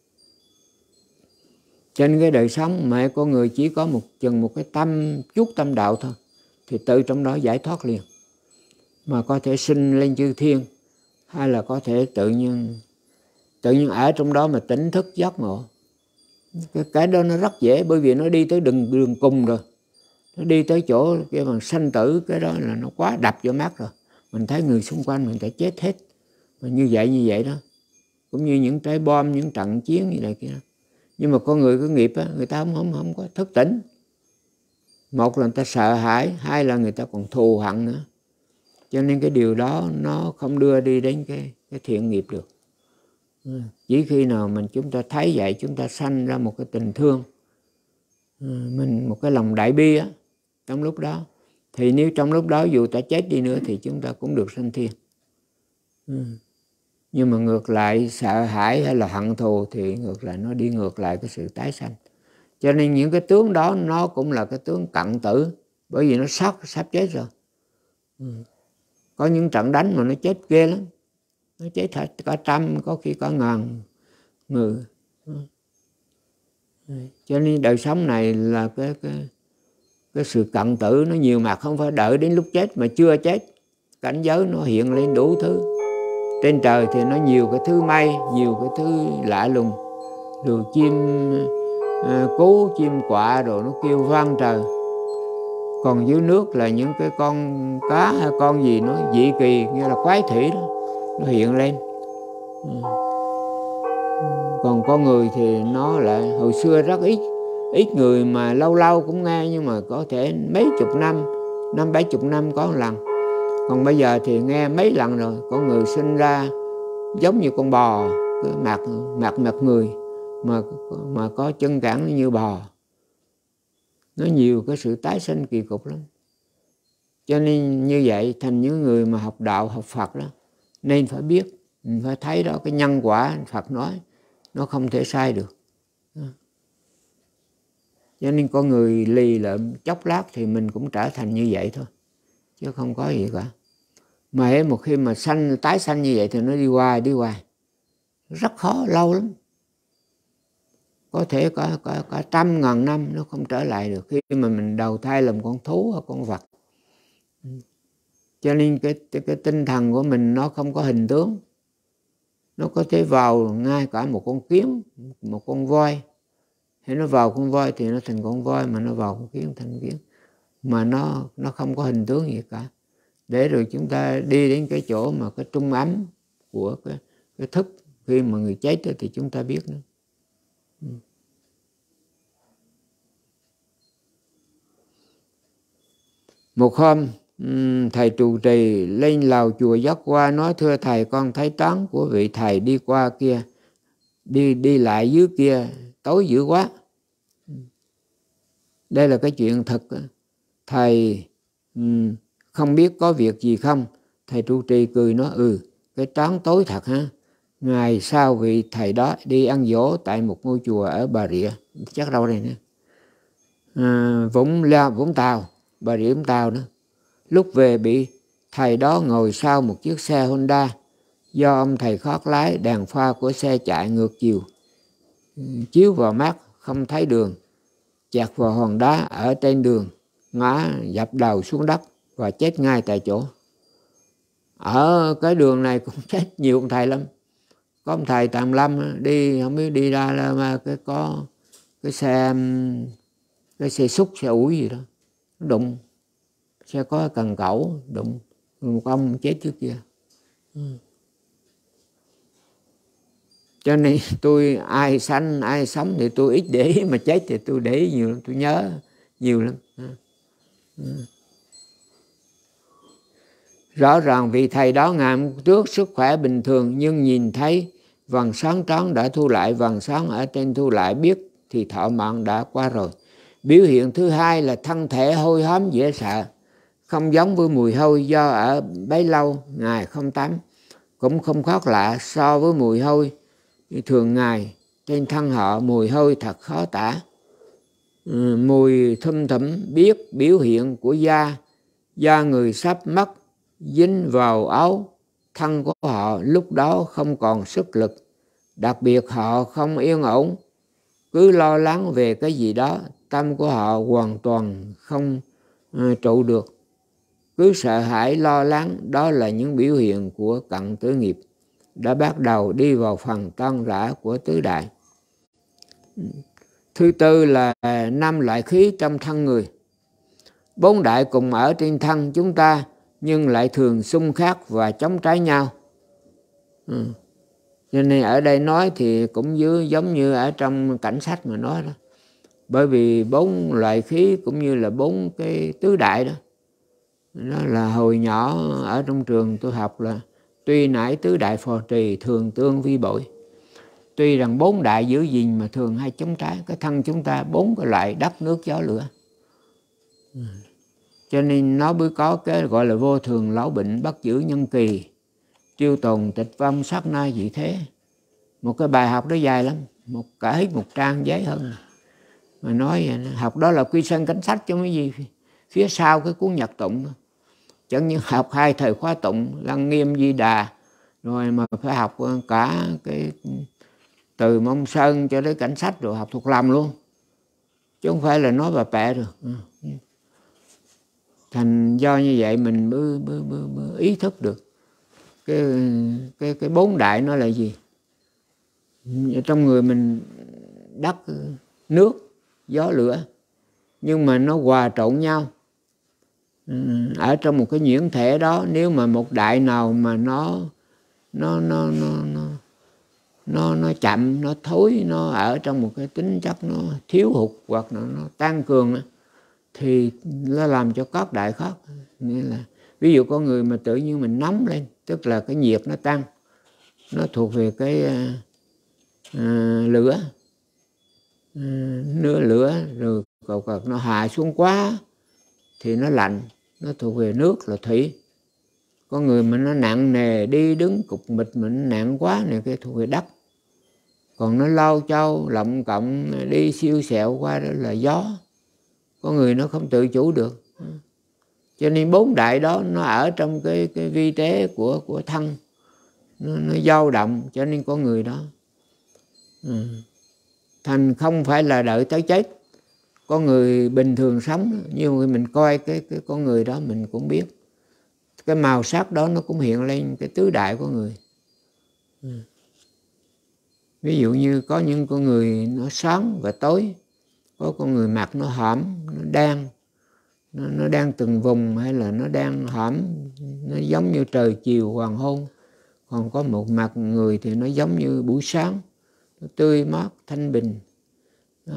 Trên cái đời sống mà có người chỉ có một chừng một cái tâm, chút tâm đạo thôi, thì tự trong đó giải thoát liền. Mà có thể sinh lên chư thiên, hay là có thể tự nhiên tự nhiên ở trong đó mà tỉnh thức giác ngộ. Cái, cái đó nó rất dễ, bởi vì nó đi tới đường, đường cùng rồi. Nó đi tới chỗ cái bằng sanh tử, cái đó là nó quá đập vô mắt rồi. Mình thấy người xung quanh mình đã chết hết. Mà như vậy như vậy đó. Cũng như những trái bom, những trận chiến như vậy kia. Nhưng mà con người có nghiệp á, người ta không, không, không có thức tỉnh. Một là người ta sợ hãi, hai là người ta còn thù hận nữa. Cho nên cái điều đó nó không đưa đi đến cái, cái thiện nghiệp được. Chỉ khi nào mình chúng ta thấy vậy, chúng ta sanh ra một cái tình thương, mình một cái lòng đại bi á, trong lúc đó. Thì nếu trong lúc đó dù ta chết đi nữa thì chúng ta cũng được sanh thiên. Nhưng mà ngược lại sợ hãi hay là hận thù thì ngược lại nó đi ngược lại cái sự tái sanh. Cho nên những cái tướng đó nó cũng là cái tướng cận tử, bởi vì nó sắp, sắp chết rồi. Ừ. Có những trận đánh mà nó chết ghê lắm. Nó chết cả trăm, có khi cả ngàn người. Ừ. Cho nên đời sống này là cái, cái, cái sự cận tử nó nhiều mặt, không phải đợi đến lúc chết mà chưa chết. Cảnh giới nó hiện lên đủ thứ. Trên trời thì nó nhiều cái thứ may, nhiều cái thứ lạ lùng. Rồi chim uh, cú, chim quạ rồi nó kêu vang trời. Còn dưới nước là những cái con cá hay con gì nó dị kỳ, như là quái thủy đó, nó hiện lên. Ừ. Còn con người thì nó lại hồi xưa rất ít, ít người mà lâu lâu cũng nghe, nhưng mà có thể mấy chục năm, năm bảy chục năm có một lần. Còn bây giờ thì nghe mấy lần rồi. Con người sinh ra giống như con bò, cái mặt mặt mặt người mà mà có chân cẳng như bò. Nó nhiều cái sự tái sinh kỳ cục lắm. Cho nên như vậy thành những người mà học đạo, học Phật đó, nên phải biết, mình phải thấy đó, cái nhân quả Phật nói nó không thể sai được. Cho nên con người lì lợm chốc lát thì mình cũng trở thành như vậy thôi, chứ không có gì cả. Mà một khi mà sanh, tái sanh như vậy thì nó đi hoài, đi hoài. Rất khó, lâu lắm. Có thể cả, cả, cả trăm ngàn năm nó không trở lại được khi mà mình đầu thai làm con thú hoặc con vật. Cho nên cái, cái, cái tinh thần của mình nó không có hình tướng. Nó có thể vào ngay cả một con kiến, một con voi. Thì nó vào con voi thì nó thành con voi, mà nó vào con kiến thành kiến. Mà nó, nó không có hình tướng gì cả. Để rồi chúng ta đi đến cái chỗ mà cái trung ấm của cái, cái thức. Khi mà người chết thì chúng ta biết nữa. Một hôm thầy trụ trì lên lầu chùa Giác Qua nói: thưa thầy, con thấy toán của vị thầy đi qua kia, đi đi lại dưới kia tối dữ quá. Đây là cái chuyện thật. Thầy không biết có việc gì không? Thầy trụ trì cười nói: ừ, cái toán tối thật ha. Ngày sau vị thầy đó đi ăn dỗ tại một ngôi chùa ở Bà Rịa, chắc đâu đây nữa. à, Vũng La Vũng Tàu, Bà Rịa Vũng Tàu đó. Lúc về bị thầy đó ngồi sau một chiếc xe Honda, do ông thầy khót lái, đèn pha của xe chạy ngược chiều chiếu vào mắt không thấy đường, chẹt vào hòn đá ở trên đường, ngã dập đầu xuống đất và chết ngay tại chỗ. Ở cái đường này cũng chết nhiều ông thầy lắm. Có ông thầy Tàm Lâm đi không biết đi ra là mà cái có cái xe cái xe xúc xe ủi gì đó nó đụng, xe có cần cẩu đụng một ông chết trước kia. Ừ. Cho nên tôi ai sanh ai sống thì tôi ít để ý, mà chết thì tôi để ý nhiều lắm, tôi nhớ nhiều lắm. Ừ. Rõ ràng vị thầy đó ngày trước sức khỏe bình thường, nhưng nhìn thấy vầng sáng trán đã thu lại, vầng sáng ở trên thu lại, biết thì thọ mạng đã qua rồi. Biểu hiện thứ hai là thân thể hôi hám dễ sợ, không giống với mùi hôi do ở bấy lâu ngày không tắm, cũng không khác lạ so với mùi hôi thường ngày. Trên thân họ mùi hôi thật khó tả. Ừ, mùi thum thủm biết biểu hiện của da, da người sắp mất, dính vào áo thân của họ lúc đó không còn sức lực. Đặc biệt họ không yên ổn, cứ lo lắng về cái gì đó, tâm của họ hoàn toàn không uh, trụ được, cứ sợ hãi lo lắng. Đó là những biểu hiện của cận tử nghiệp đã bắt đầu đi vào phần tan rã của tứ đại. Thứ tư là năm loại khí trong thân người. Bốn đại cùng ở trên thân chúng ta nhưng lại thường xung khắc và chống trái nhau. Ừ. Cho nên ở đây nói thì cũng như, giống như ở trong cảnh sách mà nói đó. Bởi vì bốn loại khí cũng như là bốn cái tứ đại đó. Đó là hồi nhỏ ở trong trường tôi học là tuy nãy tứ đại phò trì thường tương vi bội. Tuy rằng bốn đại giữ gìn mà thường hay chống trái. Cái thân chúng ta bốn cái loại đất nước gió lửa. Ừ. Cho nên nó mới có cái gọi là vô thường lão bệnh bất giữ nhân kỳ, triêu tồn tịch vong sát na dị thế. Một cái bài học đó dài lắm, một cả hết một trang giấy hơn. Mà nói học đó là quy sơn cảnh sách chứ mấy gì phía sau cái cuốn nhật tụng. Chẳng những học hai thời khóa tụng Lăng Nghiêm Di Đà, rồi mà phải học cả cái từ Mông Sơn cho đến cảnh sách rồi học thuộc lòng luôn, chứ không phải là nói bà bẹ được. Thành do như vậy mình mới, mới, mới, mới ý thức được cái, cái, cái bốn đại nó là gì. Trong người mình đất, nước, gió, lửa, nhưng mà nó hòa trộn nhau. Ở trong một cái nhuyễn thể đó, nếu mà một đại nào mà nó nó nó nó nó nó, nó chậm, nó thối, nó ở trong một cái tính chất nó thiếu hụt hoặc là nó tăng cường, thì nó làm cho các đại khác. Nghĩa là ví dụ có người mà tự nhiên mình nóng lên, tức là cái nhiệt nó tăng, nó thuộc về cái à, lửa, à, nửa lửa, rồi cầu cật nó hạ xuống quá thì nó lạnh, nó thuộc về nước là thủy. Có người mà nó nặng nề, đi đứng cục mịch mà nó nặng quá này cái thuộc về đất. Còn nó lau châu lộng cộng đi siêu sẹo qua đó là gió. Có người nó không tự chủ được. Cho nên bốn đại đó nó ở trong cái, cái vi tế của, của thân, nó, nó dao động, cho nên có người đó ừ. Thành không phải là đợi tới chết. Có người bình thường sống, nhiều người mình coi cái, cái con người đó mình cũng biết cái màu sắc đó nó cũng hiện lên cái tứ đại của người. ừ. Ví dụ như có những con người nó sáng và tối, có con người mặt nó hõm, nó đen, nó, nó đang từng vùng, hay là nó đang hõm, nó giống như trời chiều hoàng hôn. Còn có một mặt người thì nó giống như buổi sáng, nó tươi mát thanh bình đó.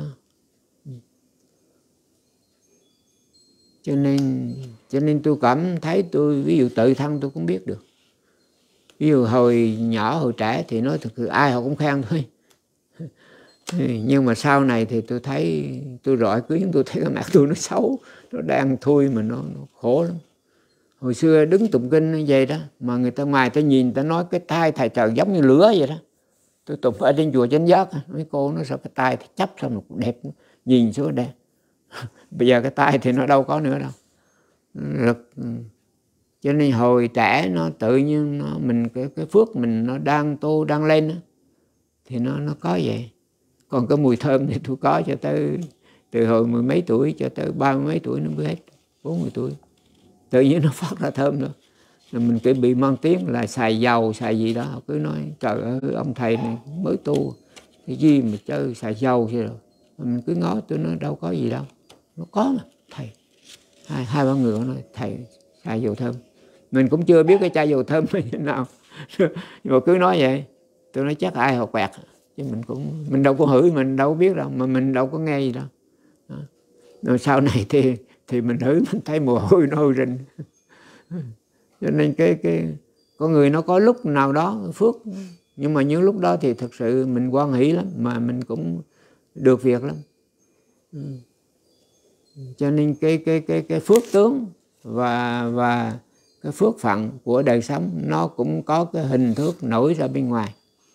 Cho nên cho nên tôi cảm thấy tôi ví dụ tự thân tôi cũng biết được. Ví dụ hồi nhỏ hồi trẻ thì nói thực sự ai họ cũng khen thôi. Nhưng mà sau này thì tôi thấy tôi rọi cưới tôi thấy cái mặt tôi nó xấu, nó đang thui mà nó, nó khổ lắm. Hồi xưa đứng tụng kinh như vậy đó, mà người ta ngoài ta nhìn ta nói cái tai thầy trời giống như lửa vậy đó. Tôi tụng ở trên chùa Chánh Giác, mấy cô nó sao cái tai thì chấp sao mà đẹp, nhìn xuống đây Bây giờ cái tay thì nó đâu có nữa đâu. Lực. Cho nên hồi trẻ nó tự nhiên nó, mình cái, cái phước mình nó đang tu đang lên đó, thì nó nó có vậy. Còn cái mùi thơm thì tôi có cho tới từ hồi mười mấy tuổi cho tới ba mươi mấy tuổi nó mới hết, bốn mươi tuổi tự nhiên nó phát ra thơm nữa. Rồi mình cứ bị mang tiếng là xài dầu xài gì đó, họ cứ nói trời ơi ông thầy này mới tu cái gì mà chơi xài dầu vậy rồi. Mình cứ ngó tôi nói đâu có gì đâu, nó có mà thầy. Hai, hai ba người nói thầy xài dầu thơm, mình cũng chưa biết cái chai dầu thơm như thế nào nhưng mà cứ nói vậy. Tôi nói chắc ai họ quẹt, chứ mình cũng mình đâu có hửi, mình đâu có biết đâu, mà mình đâu có nghe gì đâu. Đó. Rồi sau này thì thì mình hửi mình thấy mồ hôi nó hôi rình. Cho nên cái cái có người nó có lúc nào đó phước, nhưng mà những lúc đó thì thực sự mình hoan hỷ lắm, mà mình cũng được việc lắm. Cho nên cái cái cái cái phước tướng và và cái phước phận của đời sống nó cũng có cái hình thức nổi ra bên ngoài.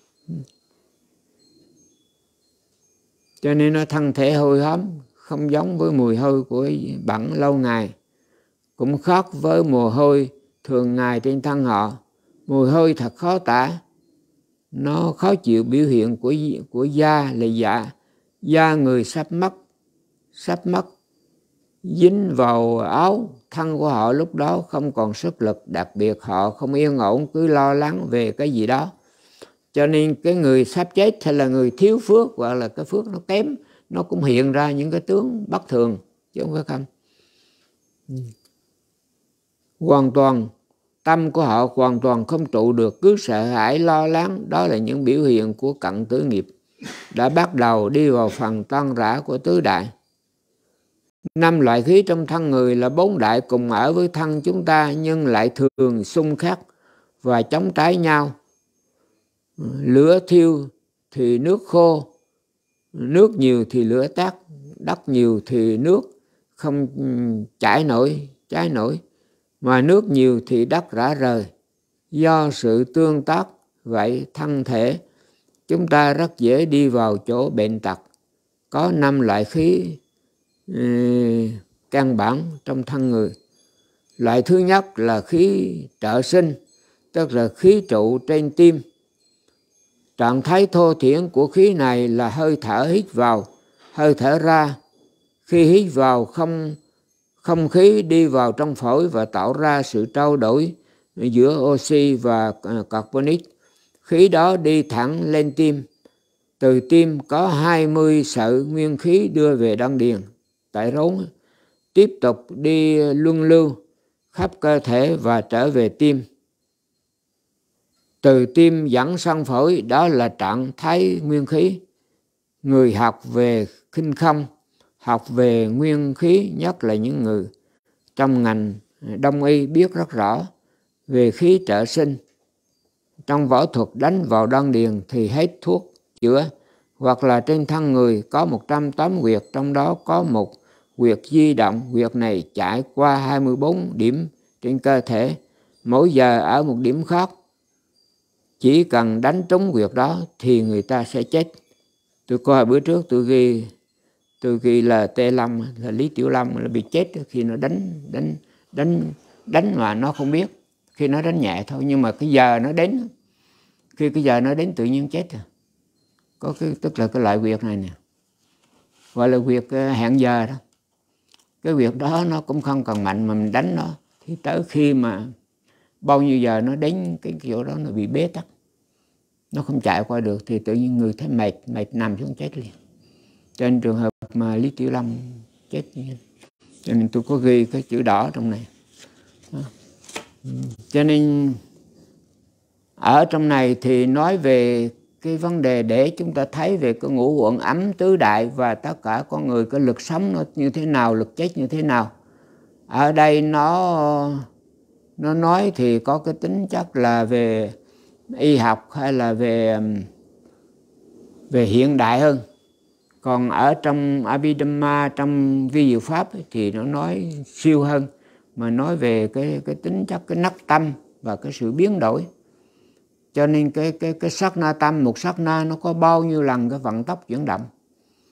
Cho nên nó thân thể hôi hám, không giống với mùi hôi của bẩn lâu ngày, cũng khác với mồ hôi thường ngày trên thân họ. Mùi hôi thật khó tả, nó khó chịu. Biểu hiện của của da là dạ, da người sắp mất, sắp mất dính vào áo thân của họ, lúc đó không còn sức lực, đặc biệt họ không yên ổn, cứ lo lắng về cái gì đó. Cho nên cái người sắp chết hay là người thiếu phước hoặc là cái phước nó kém, nó cũng hiện ra những cái tướng bất thường chứ không phải không. Hoàn toàn tâm của họ hoàn toàn không trụ được, cứ sợ hãi lo lắng. Đó là những biểu hiện của cận tử nghiệp đã bắt đầu đi vào phần tan rã của tứ đại. Năm loại khí trong thân người là bốn đại cùng ở với thân chúng ta, nhưng lại thường xung khắc và chống trái nhau. Lửa thiêu thì nước khô, nước nhiều thì lửa tắt, đất nhiều thì nước không chảy nổi, cháy nổi, mà nước nhiều thì đất rã rời. Do sự tương tác vậy, thân thể chúng ta rất dễ đi vào chỗ bệnh tật. Có năm loại khí ừ, căn bản trong thân người. Loại thứ nhất là khí trợ sinh, tức là khí trụ trên tim. Trạng thái thô thiển của khí này là hơi thở hít vào, hơi thở ra. Khi hít vào, không không khí đi vào trong phổi và tạo ra sự trao đổi giữa oxy và carbonic. Khí đó đi thẳng lên tim. Từ tim có hai mươi sợi nguyên khí đưa về đan điền tại rốn, tiếp tục đi luân lưu khắp cơ thể và trở về tim. Từ tim dẫn sang phổi, đó là trạng thái nguyên khí. Người học về khinh không, học về nguyên khí, nhất là những người trong ngành đông y biết rất rõ về khí trợ sinh. Trong võ thuật đánh vào đan điền thì hết thuốc chữa, hoặc là trên thân người có một trăm tám mươi huyệt, trong đó có một huyệt di động. Huyệt này trải qua hai mươi bốn điểm trên cơ thể, mỗi giờ ở một điểm khác. Chỉ cần đánh trúng huyệt đó thì người ta sẽ chết. Tôi coi bữa trước tôi ghi tôi ghi là Tê Long, là Lý Tiểu Long là bị chết khi nó đánh đánh đánh đánh mà nó không biết. Khi nó đánh nhẹ thôi, nhưng mà cái giờ nó đến, khi cái giờ nó đến tự nhiên chết rồi. Có cái tức là cái loại huyệt này nè, gọi là huyệt hẹn giờ đó. Cái huyệt đó nó cũng không cần mạnh, mà mình đánh nó thì tới khi mà bao nhiêu giờ nó đến cái chỗ đó nó bị bế tắc, nó không chạy qua được, thì tự nhiên người thấy mệt, mệt nằm xuống chết liền. Trên trường hợp mà Lý Tiểu Long chết như thế. Cho nên tôi có ghi cái chữ đỏ trong này. Đó. Cho nên ở trong này thì nói về cái vấn đề để chúng ta thấy về cái ngũ uẩn ấm tứ đại và tất cả con người, cái lực sống nó như thế nào, lực chết như thế nào. Ở đây nó nó nói thì có cái tính chất là về y học hay là về về hiện đại hơn. Còn ở trong Abhidhamma, trong vi diệu pháp ấy, thì nó nói siêu hơn, mà nói về cái cái tính chất cái nắc tâm và cái sự biến đổi. Cho nên cái cái cái sát na tâm, một sát na nó có bao nhiêu lần cái vận tốc chuyển động.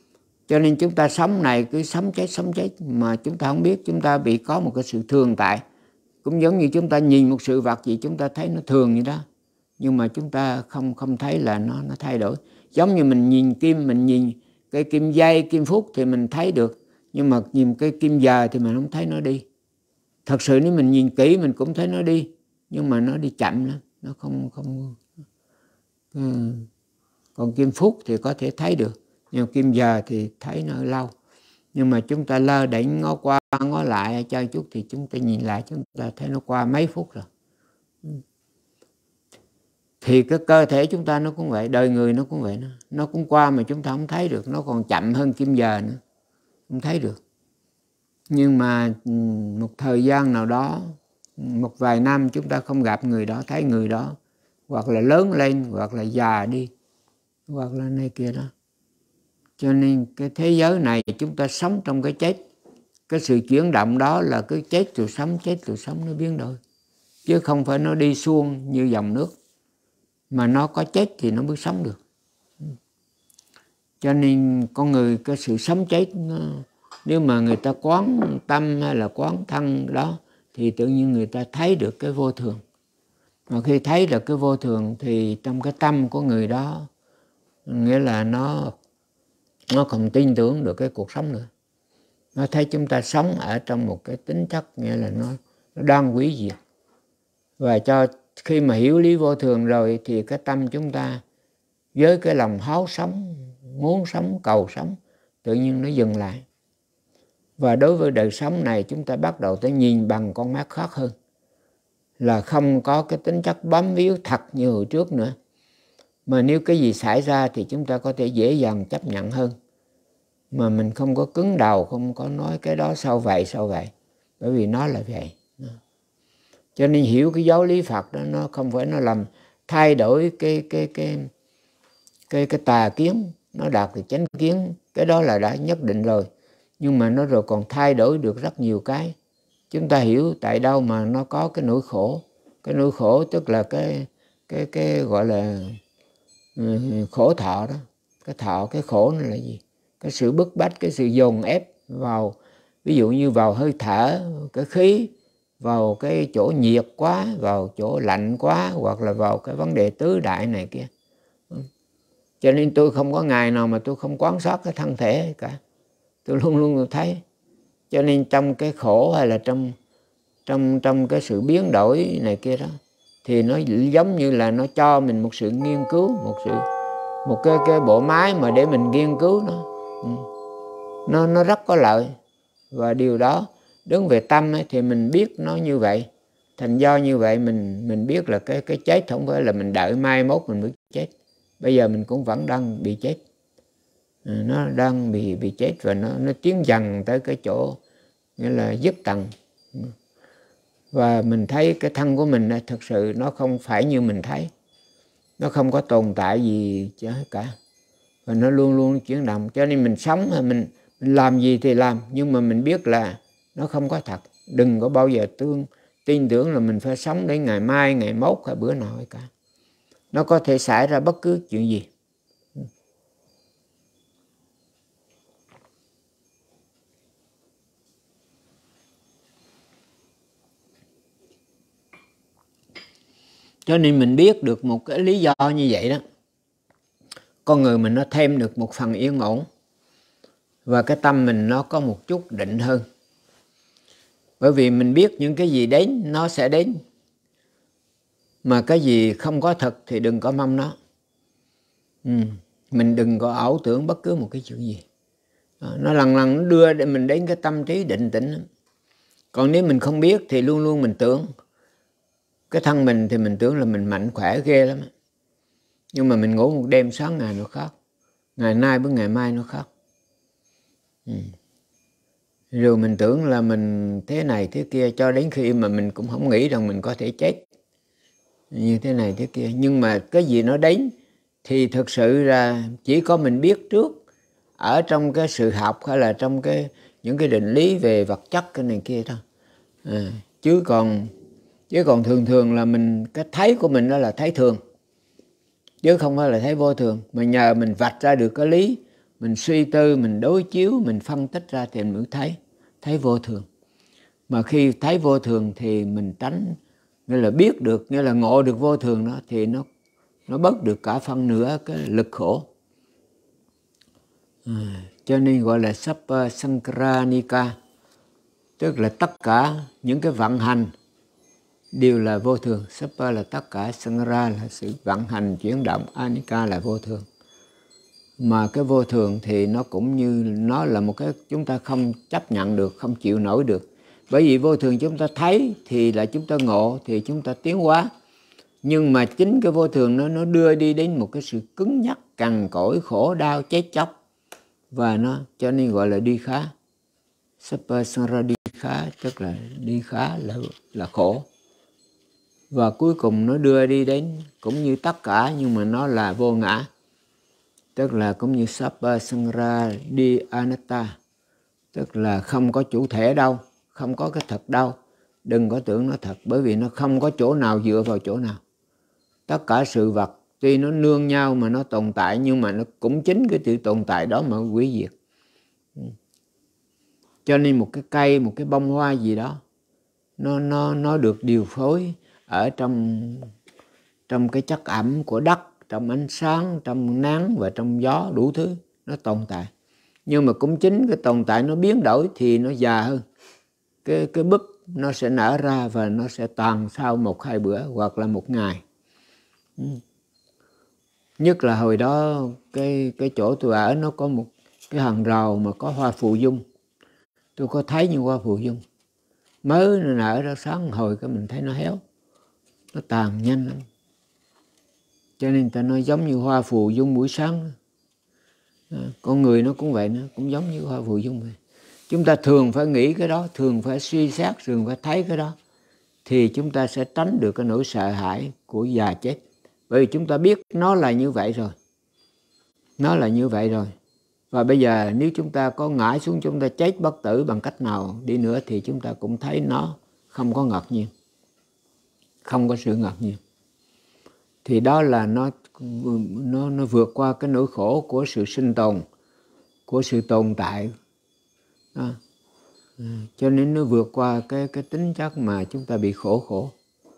Cho nên chúng ta sống này cứ sống chết sống chết mà chúng ta không biết, chúng ta bị có một cái sự thường tại. Cũng giống như chúng ta nhìn một sự vật gì chúng ta thấy nó thường như đó, nhưng mà chúng ta không không thấy là nó nó thay đổi. Giống như mình nhìn kim, mình nhìn cái kim dây, kim phút thì mình thấy được, nhưng mà nhìn cái kim giờ thì mình không thấy nó đi. Thật sự nếu mình nhìn kỹ mình cũng thấy nó đi, nhưng mà nó đi chậm lắm, nó không không. Ừ. Còn kim phút thì có thể thấy được, nhưng kim giờ thì thấy nó lâu. Nhưng mà chúng ta lơ đễnh ngó qua ngó lại cho chút thì chúng ta nhìn lại chúng ta thấy nó qua mấy phút rồi. Thì cái cơ thể chúng ta nó cũng vậy, đời người nó cũng vậy, nó, nó cũng qua mà chúng ta không thấy được, nó còn chậm hơn kim giờ nữa, không thấy được. Nhưng mà một thời gian nào đó, một vài năm chúng ta không gặp người đó, thấy người đó hoặc là lớn lên, hoặc là già đi, hoặc là này kia đó. Cho nên cái thế giới này chúng ta sống trong cái chết. Cái sự chuyển động đó là cứ chết rồi sống, chết rồi sống, nó biến đổi. Chứ không phải nó đi suông như dòng nước. Mà nó có chết thì nó mới sống được. Cho nên con người cái sự sống chết nó, nếu mà người ta quán tâm hay là quán thân đó thì tự nhiên người ta thấy được cái vô thường. Mà khi thấy được cái vô thường thì trong cái tâm của người đó, nghĩa là nó nó không tin tưởng được cái cuộc sống nữa. Nó thấy chúng ta sống ở trong một cái tính chất nghĩa là nó, nó đang hủy diệt. Và cho khi mà hiểu lý vô thường rồi thì cái tâm chúng ta với cái lòng háo sống, muốn sống, cầu sống, tự nhiên nó dừng lại. Và đối với đời sống này chúng ta bắt đầu tới nhìn bằng con mắt khác hơn. Là không có cái tính chất bám víu thật như hồi trước nữa. Mà nếu cái gì xảy ra thì chúng ta có thể dễ dàng chấp nhận hơn. Mà mình không có cứng đầu, không có nói cái đó sao vậy, sao vậy. Bởi vì nó là vậy. Cho nên hiểu cái giáo lý Phật đó, nó không phải nó làm thay đổi cái cái cái cái cái tà kiến, nó đạt được chánh kiến, cái đó là đã nhất định rồi. Nhưng mà nó rồi còn thay đổi được rất nhiều cái. Chúng ta hiểu tại đâu mà nó có cái nỗi khổ. Cái nỗi khổ tức là cái cái cái gọi là khổ thọ đó. Cái thọ, cái khổ này là gì? Cái sự bức bách, cái sự dồn ép vào, ví dụ như vào hơi thở, cái khí, vào cái chỗ nhiệt quá, vào chỗ lạnh quá, hoặc là vào cái vấn đề tứ đại này kia. Cho nên tôi không có ngày nào mà tôi không quan sát cái thân thể cả. Tôi luôn luôn thấy. Cho nên trong cái khổ hay là trong trong trong cái sự biến đổi này kia đó, thì nó giống như là nó cho mình một sự nghiên cứu, một sự một cái cái bộ máy mà để mình nghiên cứu nó. Nó nó rất có lợi. Và điều đó đứng về tâm ấy, thì mình biết nó như vậy. Thành do như vậy mình mình biết là cái cái chết không phải là mình đợi mai mốt mình mới chết. Bây giờ mình cũng vẫn đang bị chết. Nó đang bị bị chết và nó nó tiến dần tới cái chỗ nghĩa là dứt tận. Và mình thấy cái thân của mình này, thực sự nó không phải như mình thấy. Nó không có tồn tại gì cả. Và nó luôn luôn chuyển động. Cho nên mình sống, mình, mình làm gì thì làm. Nhưng mà mình biết là nó không có thật. Đừng có bao giờ tương, tin tưởng là mình phải sống đến ngày mai, ngày mốt hay bữa nào hay cả. Nó có thể xảy ra bất cứ chuyện gì. Cho nên mình biết được một cái lý do như vậy đó. Con người mình nó thêm được một phần yên ổn. Và cái tâm mình nó có một chút định hơn. Bởi vì mình biết những cái gì đến nó sẽ đến. Mà cái gì không có thật thì đừng có mong nó. Ừ. Mình đừng có ảo tưởng bất cứ một cái chuyện gì. Nó lần lần nó đưa để mình đến cái tâm trí định tĩnh. Còn nếu mình không biết thì luôn luôn mình tưởng. Cái thân mình thì mình tưởng là mình mạnh khỏe ghê lắm. Nhưng mà mình ngủ một đêm sáng ngày nó khác. Ngày nay với ngày mai nó khác. Ừ. Rồi mình tưởng là mình thế này thế kia cho đến khi mà mình cũng không nghĩ rằng mình có thể chết như thế này thế kia. Nhưng mà cái gì nó đến thì thực sự là chỉ có mình biết trước ở trong cái sự học hay là trong cái những cái định lý về vật chất cái này kia thôi. À, chứ còn chứ còn thường thường là mình cái thấy của mình đó là thấy thường. Chứ không phải là thấy vô thường. Mà nhờ mình vạch ra được cái lý mình suy tư, mình đối chiếu, mình phân tích ra thì mình mới thấy thấy vô thường. Mà khi thấy vô thường thì mình tránh, nghĩa là biết được, nghĩa là ngộ được vô thường đó, thì nó nó bớt được cả phân nửa cái lực khổ. À, cho nên gọi là Sappa Sankranika, tức là tất cả những cái vận hành đều là vô thường. Sappa là tất cả, Sangra là sự vận hành chuyển động, Anika là vô thường. Mà cái vô thường thì nó cũng như nó là một cái chúng ta không chấp nhận được, không chịu nổi được. Bởi vì vô thường chúng ta thấy thì là chúng ta ngộ, thì chúng ta tiến hóa. Nhưng mà chính cái vô thường nó nó đưa đi đến một cái sự cứng nhắc, cằn cỗi, khổ đau, chết chóc. Và nó cho nên gọi là đi khá. Sappa Sangra đi khá, tức là đi khá là, là khổ. Và cuối cùng nó đưa đi đến cũng như tất cả, nhưng mà nó là vô ngã. Tức là cũng như Sappa Sangra đi Anatta, tức là không có chủ thể đâu, không có cái thật đâu. Đừng có tưởng nó thật, bởi vì nó không có chỗ nào dựa vào chỗ nào. Tất cả sự vật tuy nó nương nhau mà nó tồn tại, nhưng mà nó cũng chính cái sự tồn tại đó mà hủy diệt. Cho nên một cái cây, một cái bông hoa gì đó, nó nó nó được điều phối ở trong trong cái chất ẩm của đất, trong ánh sáng, trong nắng và trong gió, đủ thứ nó tồn tại. Nhưng mà cũng chính cái tồn tại nó biến đổi thì nó già hơn. Cái cái búp nó sẽ nở ra và nó sẽ tàn sau một hai bữa hoặc là một ngày. Nhất là hồi đó cái cái chỗ tôi ở nó có một cái hàng rào mà có hoa phù dung. Tôi có thấy những hoa phù dung mới nó nở ra, sáng hồi cái mình thấy nó héo, nó tàn nhanh lắm. Cho nên ta nói giống như hoa phù dung buổi sáng. Con người nó cũng vậy, nó cũng giống như hoa phù dung vậy. Chúng ta thường phải nghĩ cái đó, thường phải suy xét, thường phải thấy cái đó, thì chúng ta sẽ tránh được cái nỗi sợ hãi của già chết. Bởi vì chúng ta biết nó là như vậy rồi. Nó là như vậy rồi. Và bây giờ nếu chúng ta có ngã xuống, chúng ta chết bất tử bằng cách nào đi nữa thì chúng ta cũng thấy nó không có ngạc nhiên. Không có sự ngạc nhiên. Thì đó là nó, nó, nó vượt qua cái nỗi khổ của sự sinh tồn, của sự tồn tại. Đó. Cho nên nó vượt qua cái, cái tính chất mà chúng ta bị khổ khổ.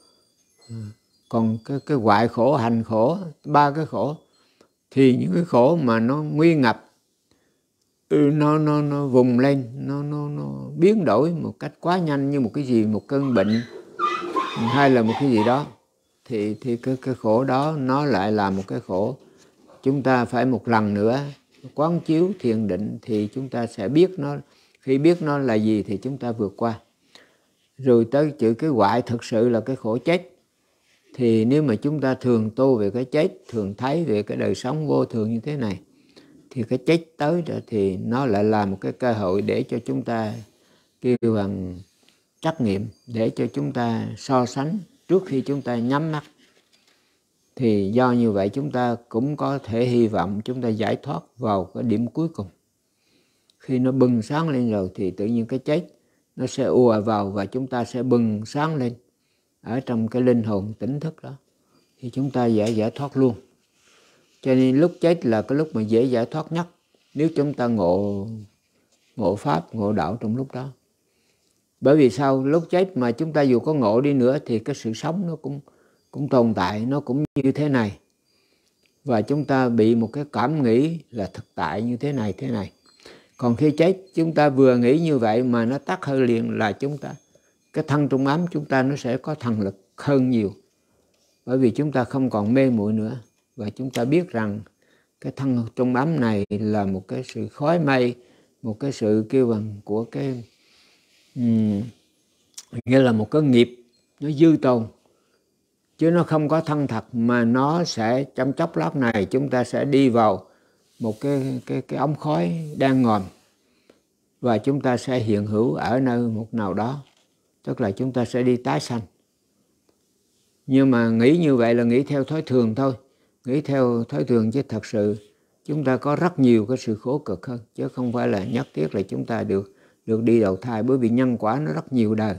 Còn cái, cái hoại khổ, hành khổ, ba cái khổ, thì những cái khổ mà nó nguy ngập, nó, nó, nó vùng lên, nó, nó, nó biến đổi một cách quá nhanh như một cái gì, một cơn bệnh hay là một cái gì đó, thì, thì cái, cái khổ đó nó lại là một cái khổ. Chúng ta phải một lần nữa quán chiếu thiền định thì chúng ta sẽ biết nó. Khi biết nó là gì thì chúng ta vượt qua. Rồi tới chữ cái hoại thực sự là cái khổ chết. Thì nếu mà chúng ta thường tu về cái chết, thường thấy về cái đời sống vô thường như thế này, thì cái chết tới rồi thì nó lại là một cái cơ hội để cho chúng ta kêu bằng trắc nghiệm, để cho chúng ta so sánh trước khi chúng ta nhắm mắt. Thì do như vậy chúng ta cũng có thể hy vọng chúng ta giải thoát vào cái điểm cuối cùng. Khi nó bừng sáng lên rồi thì tự nhiên cái chết nó sẽ ùa vào và chúng ta sẽ bừng sáng lên ở trong cái linh hồn tỉnh thức đó. Thì chúng ta dễ giải thoát luôn. Cho nên lúc chết là cái lúc mà dễ giải thoát nhất, nếu chúng ta ngộ ngộ pháp, ngộ đạo trong lúc đó. Bởi vì sao? Lúc chết mà chúng ta dù có ngộ đi nữa thì cái sự sống nó cũng cũng tồn tại, nó cũng như thế này. Và chúng ta bị một cái cảm nghĩ là thực tại như thế này, thế này. Còn khi chết chúng ta vừa nghĩ như vậy mà nó tắt hơi liền là chúng ta, cái thân trung ấm chúng ta nó sẽ có thần lực hơn nhiều. Bởi vì chúng ta không còn mê muội nữa. Và chúng ta biết rằng cái thân trung ấm này là một cái sự khói mây, một cái sự kêu bằng của cái um, nghĩa là một cái nghiệp nó dư tồn. Chứ nó không có thân thật, mà nó sẽ trong chốc lát này chúng ta sẽ đi vào một cái, cái, cái ống khói đang ngòm. Và chúng ta sẽ hiện hữu ở nơi một nào đó. Tức là chúng ta sẽ đi tái sanh. Nhưng mà nghĩ như vậy là nghĩ theo thói thường thôi. Nghĩ theo thói thường chứ thật sự chúng ta có rất nhiều cái sự khổ cực hơn. Chứ không phải là nhất thiết là chúng ta được, được đi đầu thai. Bởi vì nhân quả nó rất nhiều đời.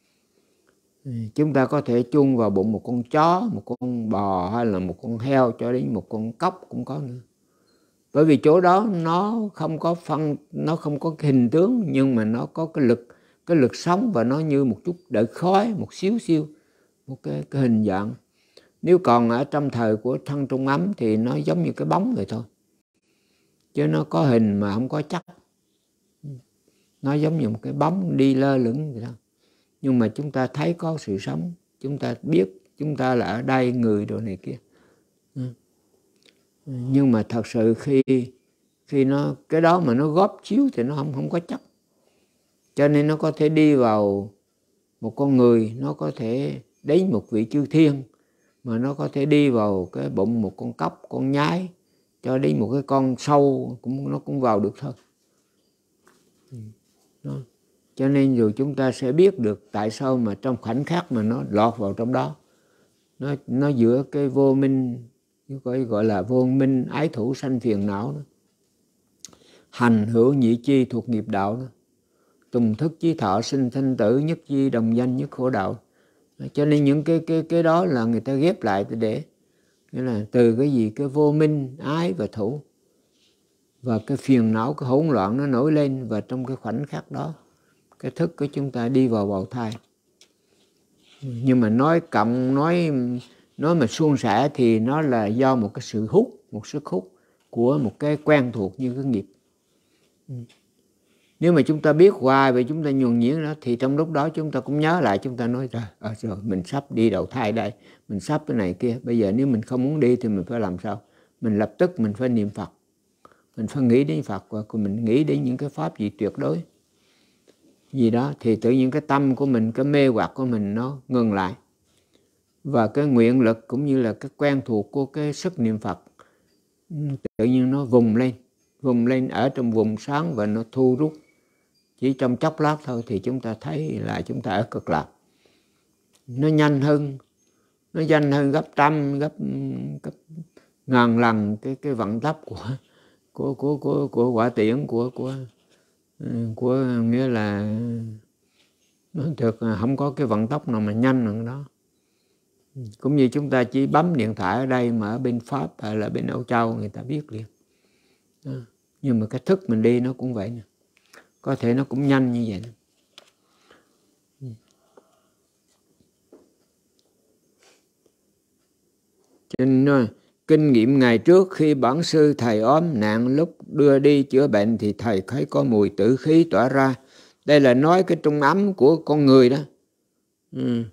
Chúng ta có thể chôn vào bụng một con chó, một con bò hay là một con heo cho đến một con cóc cũng có nữa. Bởi vì chỗ đó nó không có phân, nó không có cái hình tướng, nhưng mà nó có cái lực, cái lực sống, và nó như một chút đợt khói, một xíu xíu, một cái, cái hình dạng. Nếu còn ở trong thời của thân trung ấm thì nó giống như cái bóng vậy thôi, chứ nó có hình mà không có chắc. Nó giống như một cái bóng đi lơ lửng vậy đó. Nhưng mà chúng ta thấy có sự sống, chúng ta biết chúng ta là ở đây, người đồ này kia. Nhưng mà thật sự khi khi nó cái đó mà nó góp chiếu thì nó không không có chắc. Cho nên nó có thể đi vào một con người, nó có thể đến một vị chư thiên, mà nó có thể đi vào cái bụng một con cóc, con nhái, cho đến một cái con sâu cũng nó cũng vào được thôi. Đó. Cho nên rồi chúng ta sẽ biết được tại sao mà trong khoảnh khắc mà nó lọt vào trong đó, nó nó giữa cái vô minh, gọi gọi là vô minh ái thủ sanh phiền não đó. Hành hữu nhị chi thuộc nghiệp đạo đó. Tùng thức chí thọ sinh thanh tử, nhất chi đồng danh nhất khổ đạo. Cho nên những cái cái cái đó là người ta ghép lại để, nghĩa là từ cái gì, cái vô minh ái và thủ, và cái phiền não, cái hỗn loạn nó nổi lên, và trong cái khoảnh khắc đó cái thức của chúng ta đi vào bào thai. Nhưng mà nói cộng, nói nói mà suôn sẻ thì nó là do một cái sự hút, một sức hút của một cái quen thuộc như cái nghiệp. Nếu mà chúng ta biết hoài về chúng ta nhuần nhuyễn đó, thì trong lúc đó chúng ta cũng nhớ lại, chúng ta nói rồi, à, rồi mình sắp đi đầu thai đây, mình sắp cái này kia. Bây giờ nếu mình không muốn đi thì mình phải làm sao? Mình lập tức mình phải niệm Phật, mình phải nghĩ đến Phật, và mình nghĩ đến những cái pháp gì tuyệt đối gì đó, thì tự nhiên cái tâm của mình, cái mê hoặc của mình nó ngừng lại, và cái nguyện lực cũng như là cái quen thuộc của cái sức niệm Phật tự nhiên nó vùng lên, vùng lên ở trong vùng sáng, và nó thu rút chỉ trong chốc lát thôi, thì chúng ta thấy là chúng ta ở cực lạc. Nó nhanh hơn, nó nhanh hơn gấp trăm, gấp gấp ngàn lần cái cái vận tốc của của của của của quả tiễn, của của của nghĩa là nó được, không có cái vận tốc nào mà nhanh hơn đó. Cũng như chúng ta chỉ bấm điện thoại ở đây, mà ở bên Pháp hay là bên Âu Châu người ta biết liền. Đó. Nhưng mà cái thức mình đi nó cũng vậy nè, có thể nó cũng nhanh như vậy. Cho nên kinh nghiệm ngày trước khi bản sư thầy ốm nạn, lúc đưa đi chữa bệnh thì thầy thấy có mùi tử khí tỏa ra. Đây là nói cái trung ấm của con người đó. Ừ.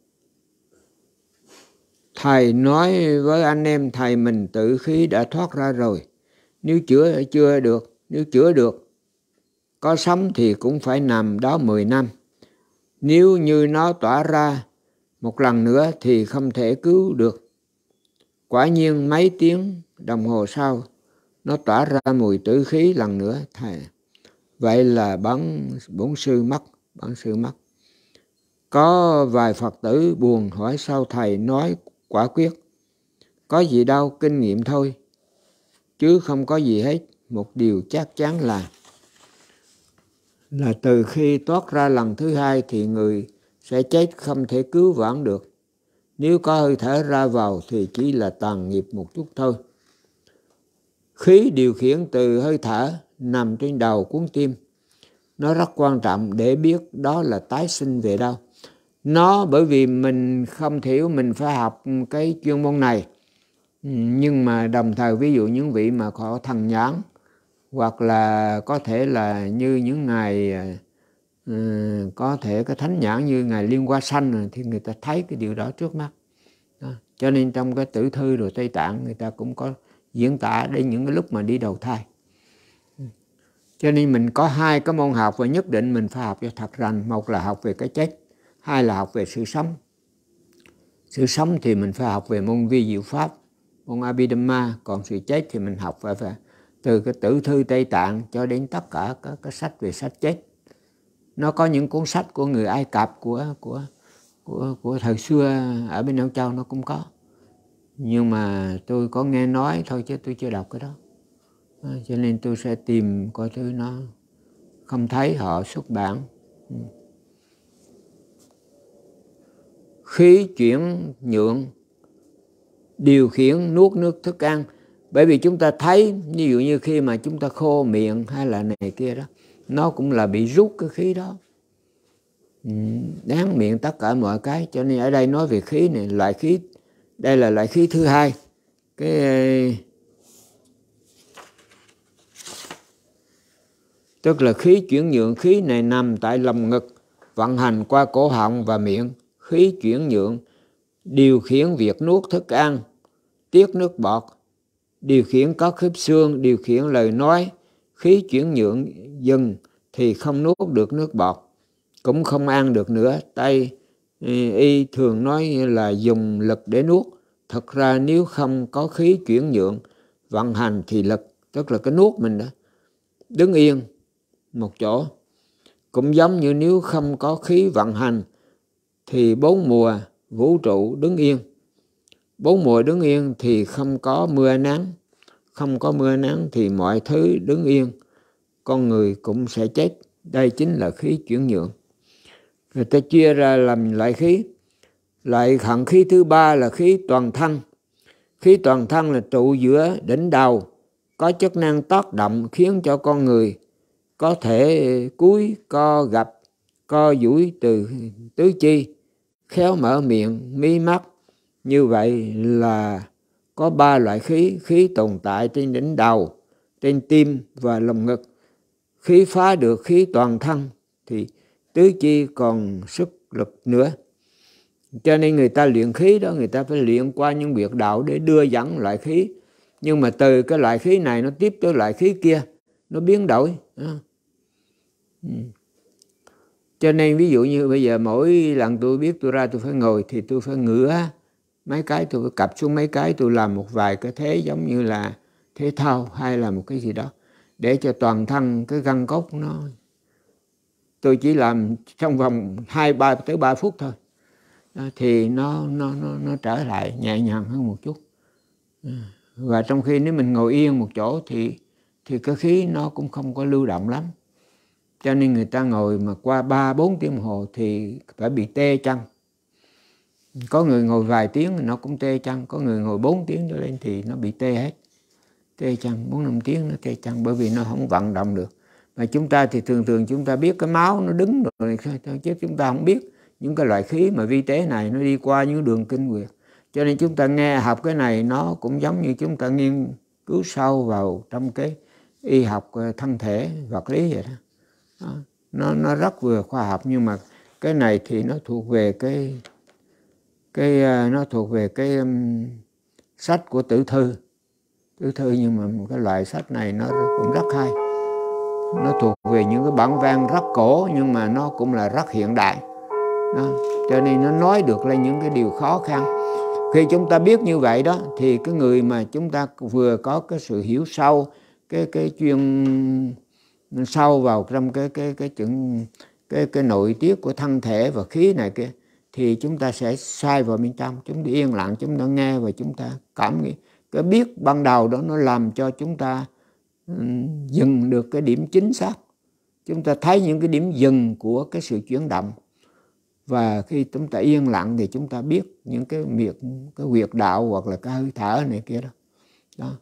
Thầy nói với anh em thầy mình tử khí đã thoát ra rồi. Nếu chữa chưa được, nếu chữa được, có sống thì cũng phải nằm đó mười năm. Nếu như nó tỏa ra một lần nữa thì không thể cứu được. Quả nhiên mấy tiếng đồng hồ sau, nó tỏa ra mùi tử khí lần nữa thầy. Vậy là bản bổn sư mất, bản sư mất. Có vài Phật tử buồn hỏi sao thầy nói quả quyết. Có gì đâu, kinh nghiệm thôi, chứ không có gì hết. Một điều chắc chắn là là từ khi toát ra lần thứ hai thì người sẽ chết, không thể cứu vãn được. Nếu có hơi thở ra vào thì chỉ là tàn nghiệp một chút thôi. Khí điều khiển từ hơi thở nằm trên đầu cuốn tim. Nó rất quan trọng để biết đó là tái sinh về đâu. Nó bởi vì mình không hiểu, mình phải học cái chuyên môn này. Nhưng mà đồng thời ví dụ những vị mà có thần nhãn, hoặc là có thể là như những ngài uh, có thể cái thánh nhãn như ngài Liên Hoa Sanh, thì người ta thấy cái điều đó trước mắt. Đó. Cho nên trong cái tử thư rồi Tây Tạng người ta cũng có diễn tả đến những cái lúc mà đi đầu thai. Cho nên mình có hai cái môn học, và nhất định mình phải học cho thật rành. Một là học về cái chết, hai là học về sự sống. Sự sống thì mình phải học về môn vi diệu pháp, môn Abhidhamma. Còn sự chết thì mình học phải, phải từ cái tử thư Tây Tạng cho đến tất cả các cái sách về sách chết. Nó có những cuốn sách của người Ai Cập, của của của của thời xưa ở bên Âu Châu nó cũng có. Nhưng mà tôi có nghe nói thôi chứ tôi chưa đọc cái đó. Cho nên tôi sẽ tìm coi thứ nó không thấy họ xuất bản. Khí chuyển nhượng điều khiển nuốt nước thức ăn. Bởi vì chúng ta thấy ví dụ như khi mà chúng ta khô miệng hay là này kia đó, nó cũng là bị rút cái khí đó. Ừ, đáng miệng tất cả mọi cái. Cho nên ở đây nói về khí này, loại khí, đây là loại khí thứ hai. Cái tức là khí chuyển nhượng. Khí này nằm tại lồng ngực, vận hành qua cổ họng và miệng. Khí chuyển nhượng điều khiển việc nuốt thức ăn, tiết nước bọt, điều khiển các khớp xương, điều khiển lời nói. Khí chuyển nhượng dừng thì không nuốt được nước bọt, cũng không ăn được nữa. Tây y thường nói là dùng lực để nuốt. Thật ra nếu không có khí chuyển nhượng vận hành thì lực, tức là cái nuốt mình đó, đứng yên một chỗ. Cũng giống như nếu không có khí vận hành thì bốn mùa vũ trụ đứng yên. Bốn mùa đứng yên thì không có mưa nắng. Không có mưa nắng thì mọi thứ đứng yên, con người cũng sẽ chết. Đây chính là khí chuyển nhượng. Người ta chia ra làm loại khí. Loại hạng khí thứ ba là khí toàn thân. Khí toàn thân là trụ giữa đỉnh đầu, có chức năng tác động khiến cho con người có thể cúi, co gập, co duỗi từ tứ chi, khéo mở miệng, mí mắt. Như vậy là có ba loại khí. Khí tồn tại trên đỉnh đầu, trên tim và lồng ngực. Khí phá được khí toàn thân thì tứ chi còn sức lực nữa. Cho nên người ta luyện khí đó, người ta phải luyện qua những việc đạo để đưa dẫn loại khí. Nhưng mà từ cái loại khí này nó tiếp tới loại khí kia, nó biến đổi. Cho nên ví dụ như bây giờ mỗi lần tôi biết tôi ra tôi phải ngồi thì tôi phải ngửa mấy cái, tôi phải cặp xuống mấy cái, tôi làm một vài cái thế giống như là thể thao hay là một cái gì đó để cho toàn thân cái gân cốt nó, tôi chỉ làm trong vòng hai ba tới ba phút thôi thì nó nó nó nó trở lại nhẹ nhàng hơn một chút. Và trong khi nếu mình ngồi yên một chỗ thì thì cái khí nó cũng không có lưu động lắm. Cho nên người ta ngồi mà qua ba bốn tiếng đồng hồ thì phải bị tê chân. Có người ngồi vài tiếng nó cũng tê chân, có người ngồi bốn tiếng trở lên thì nó bị tê hết. Tê chân, bốn năm tiếng nó tê chân bởi vì nó không vận động được. Mà chúng ta thì thường thường chúng ta biết cái máu nó đứng rồi chứ chúng ta không biết những cái loại khí mà vi tế này nó đi qua những đường kinh nguyệt. Cho nên chúng ta nghe học cái này nó cũng giống như chúng ta nghiên cứu sâu vào trong cái y học thân thể vật lý vậy đó. Đó. Nó, nó rất vừa khoa học, nhưng mà cái này thì nó thuộc về cái cái nó thuộc về cái um, sách của Tử Thư. Tử Thư nhưng mà một cái loại sách này nó cũng rất hay. Nó thuộc về những cái bản văn rất cổ nhưng mà nó cũng là rất hiện đại. Đó. Cho nên nó nói được lên những cái điều khó khăn. Khi chúng ta biết như vậy đó thì cái người mà chúng ta vừa có cái sự hiểu sâu, cái cái chuyên sâu vào trong cái cái cái chuyện cái cái nội tiết của thân thể và khí này kia thì chúng ta sẽ sai vào bên trong, chúng ta yên lặng, chúng ta nghe và chúng ta cảm nghĩ. Cái biết ban đầu đó nó làm cho chúng ta um, dừng được cái điểm chính xác. Chúng ta thấy những cái điểm dừng của cái sự chuyển động. Và khi chúng ta yên lặng thì chúng ta biết những cái việc, cái huyệt đạo hoặc là cái hơi thở này kia đó. Đó.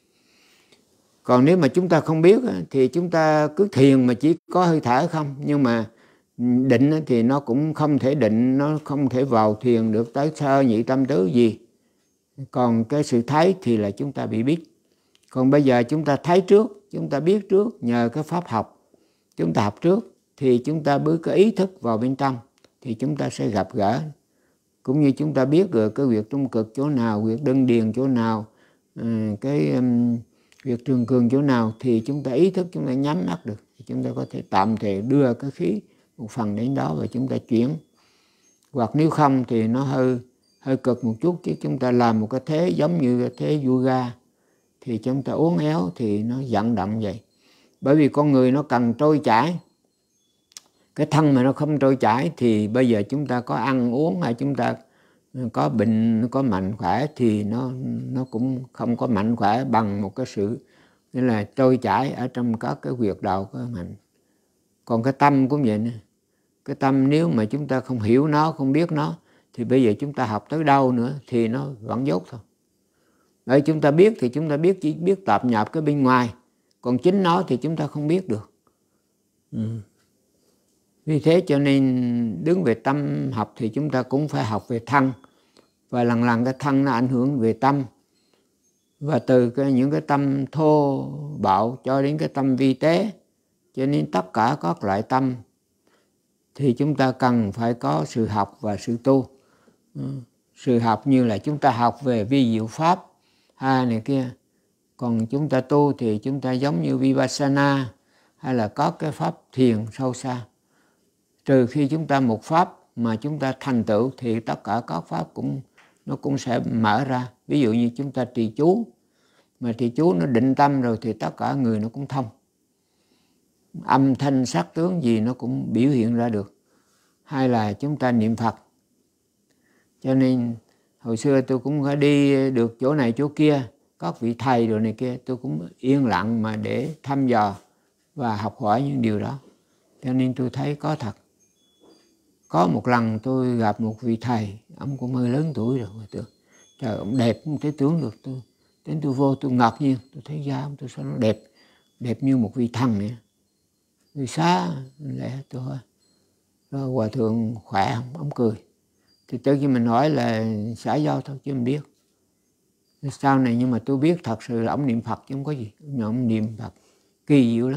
Còn nếu mà chúng ta không biết thì chúng ta cứ thiền mà chỉ có hơi thở không. Nhưng mà định thì nó cũng không thể định, nó không thể vào thiền được tới sơ nhị tâm tứ gì. Còn cái sự thấy thì là chúng ta bị biết. Còn bây giờ chúng ta thấy trước, chúng ta biết trước nhờ cái pháp học. Chúng ta học trước thì chúng ta bước cái ý thức vào bên trong thì chúng ta sẽ gặp gỡ. Cũng như chúng ta biết rồi cái việc trung cực chỗ nào, việc đơn điền chỗ nào, cái um, việc trường cường chỗ nào thì chúng ta ý thức, chúng ta nhắm mắt được. Thì chúng ta có thể tạm thời đưa cái khí một phần đến đó và chúng ta chuyển. Hoặc nếu không thì nó hơi hơi cực một chút, chứ chúng ta làm một cái thế giống như cái thế yoga thì chúng ta uốn éo thì nó vận động vậy. Bởi vì con người nó cần trôi chảy. Cái thân mà nó không trôi chảy thì bây giờ chúng ta có ăn uống hay chúng ta có bệnh, có mạnh khỏe thì nó nó cũng không có mạnh khỏe bằng một cái sự nghĩa là trôi chảy ở trong các cái huyệt đạo của mình. Còn cái tâm cũng vậy nè. Cái tâm nếu mà chúng ta không hiểu nó, không biết nó thì bây giờ chúng ta học tới đâu nữa thì nó vẫn dốt thôi. Bởi chúng ta biết thì chúng ta biết chỉ biết tạp nhạp cái bên ngoài, còn chính nó thì chúng ta không biết được. Ừ. Vì thế cho nên đứng về tâm học thì chúng ta cũng phải học về thân, và lần lần cái thân nó ảnh hưởng về tâm, và từ cái, những cái tâm thô bạo cho đến cái tâm vi tế, cho nên tất cả các loại tâm thì chúng ta cần phải có sự học và sự tu. Ừ. Sự học như là chúng ta học về vi diệu pháp hay này kia, còn chúng ta tu thì chúng ta giống như Vipassana hay là có cái pháp thiền sâu xa. Trừ khi chúng ta một pháp mà chúng ta thành tựu thì tất cả các pháp cũng nó cũng sẽ mở ra. Ví dụ như chúng ta trì chú, mà trì chú nó định tâm rồi thì tất cả người nó cũng thông. Âm thanh sắc tướng gì nó cũng biểu hiện ra được. Hay là chúng ta niệm Phật. Cho nên hồi xưa tôi cũng phải đi được chỗ này chỗ kia, các vị thầy rồi này kia, tôi cũng yên lặng mà để thăm dò và học hỏi những điều đó. Cho nên tôi thấy có thật. Có một lần tôi gặp một vị thầy, ông cũng hơi lớn tuổi rồi, tôi, trời, ông đẹp không thể tưởng được. Tôi đến tôi vô tôi ngạc nhiên, tôi thấy da ông tôi sao nó đẹp, đẹp như một vị thần vậy. Người xa lẽ tôi hỏi, rồi hòa thượng khỏe không? Ông cười. Thì tới khi mình hỏi là xã giao thôi chứ mình biết. Sau này nhưng mà tôi biết thật sự là ông niệm Phật chứ không có gì. Ông niệm Phật kỳ diệu lắm.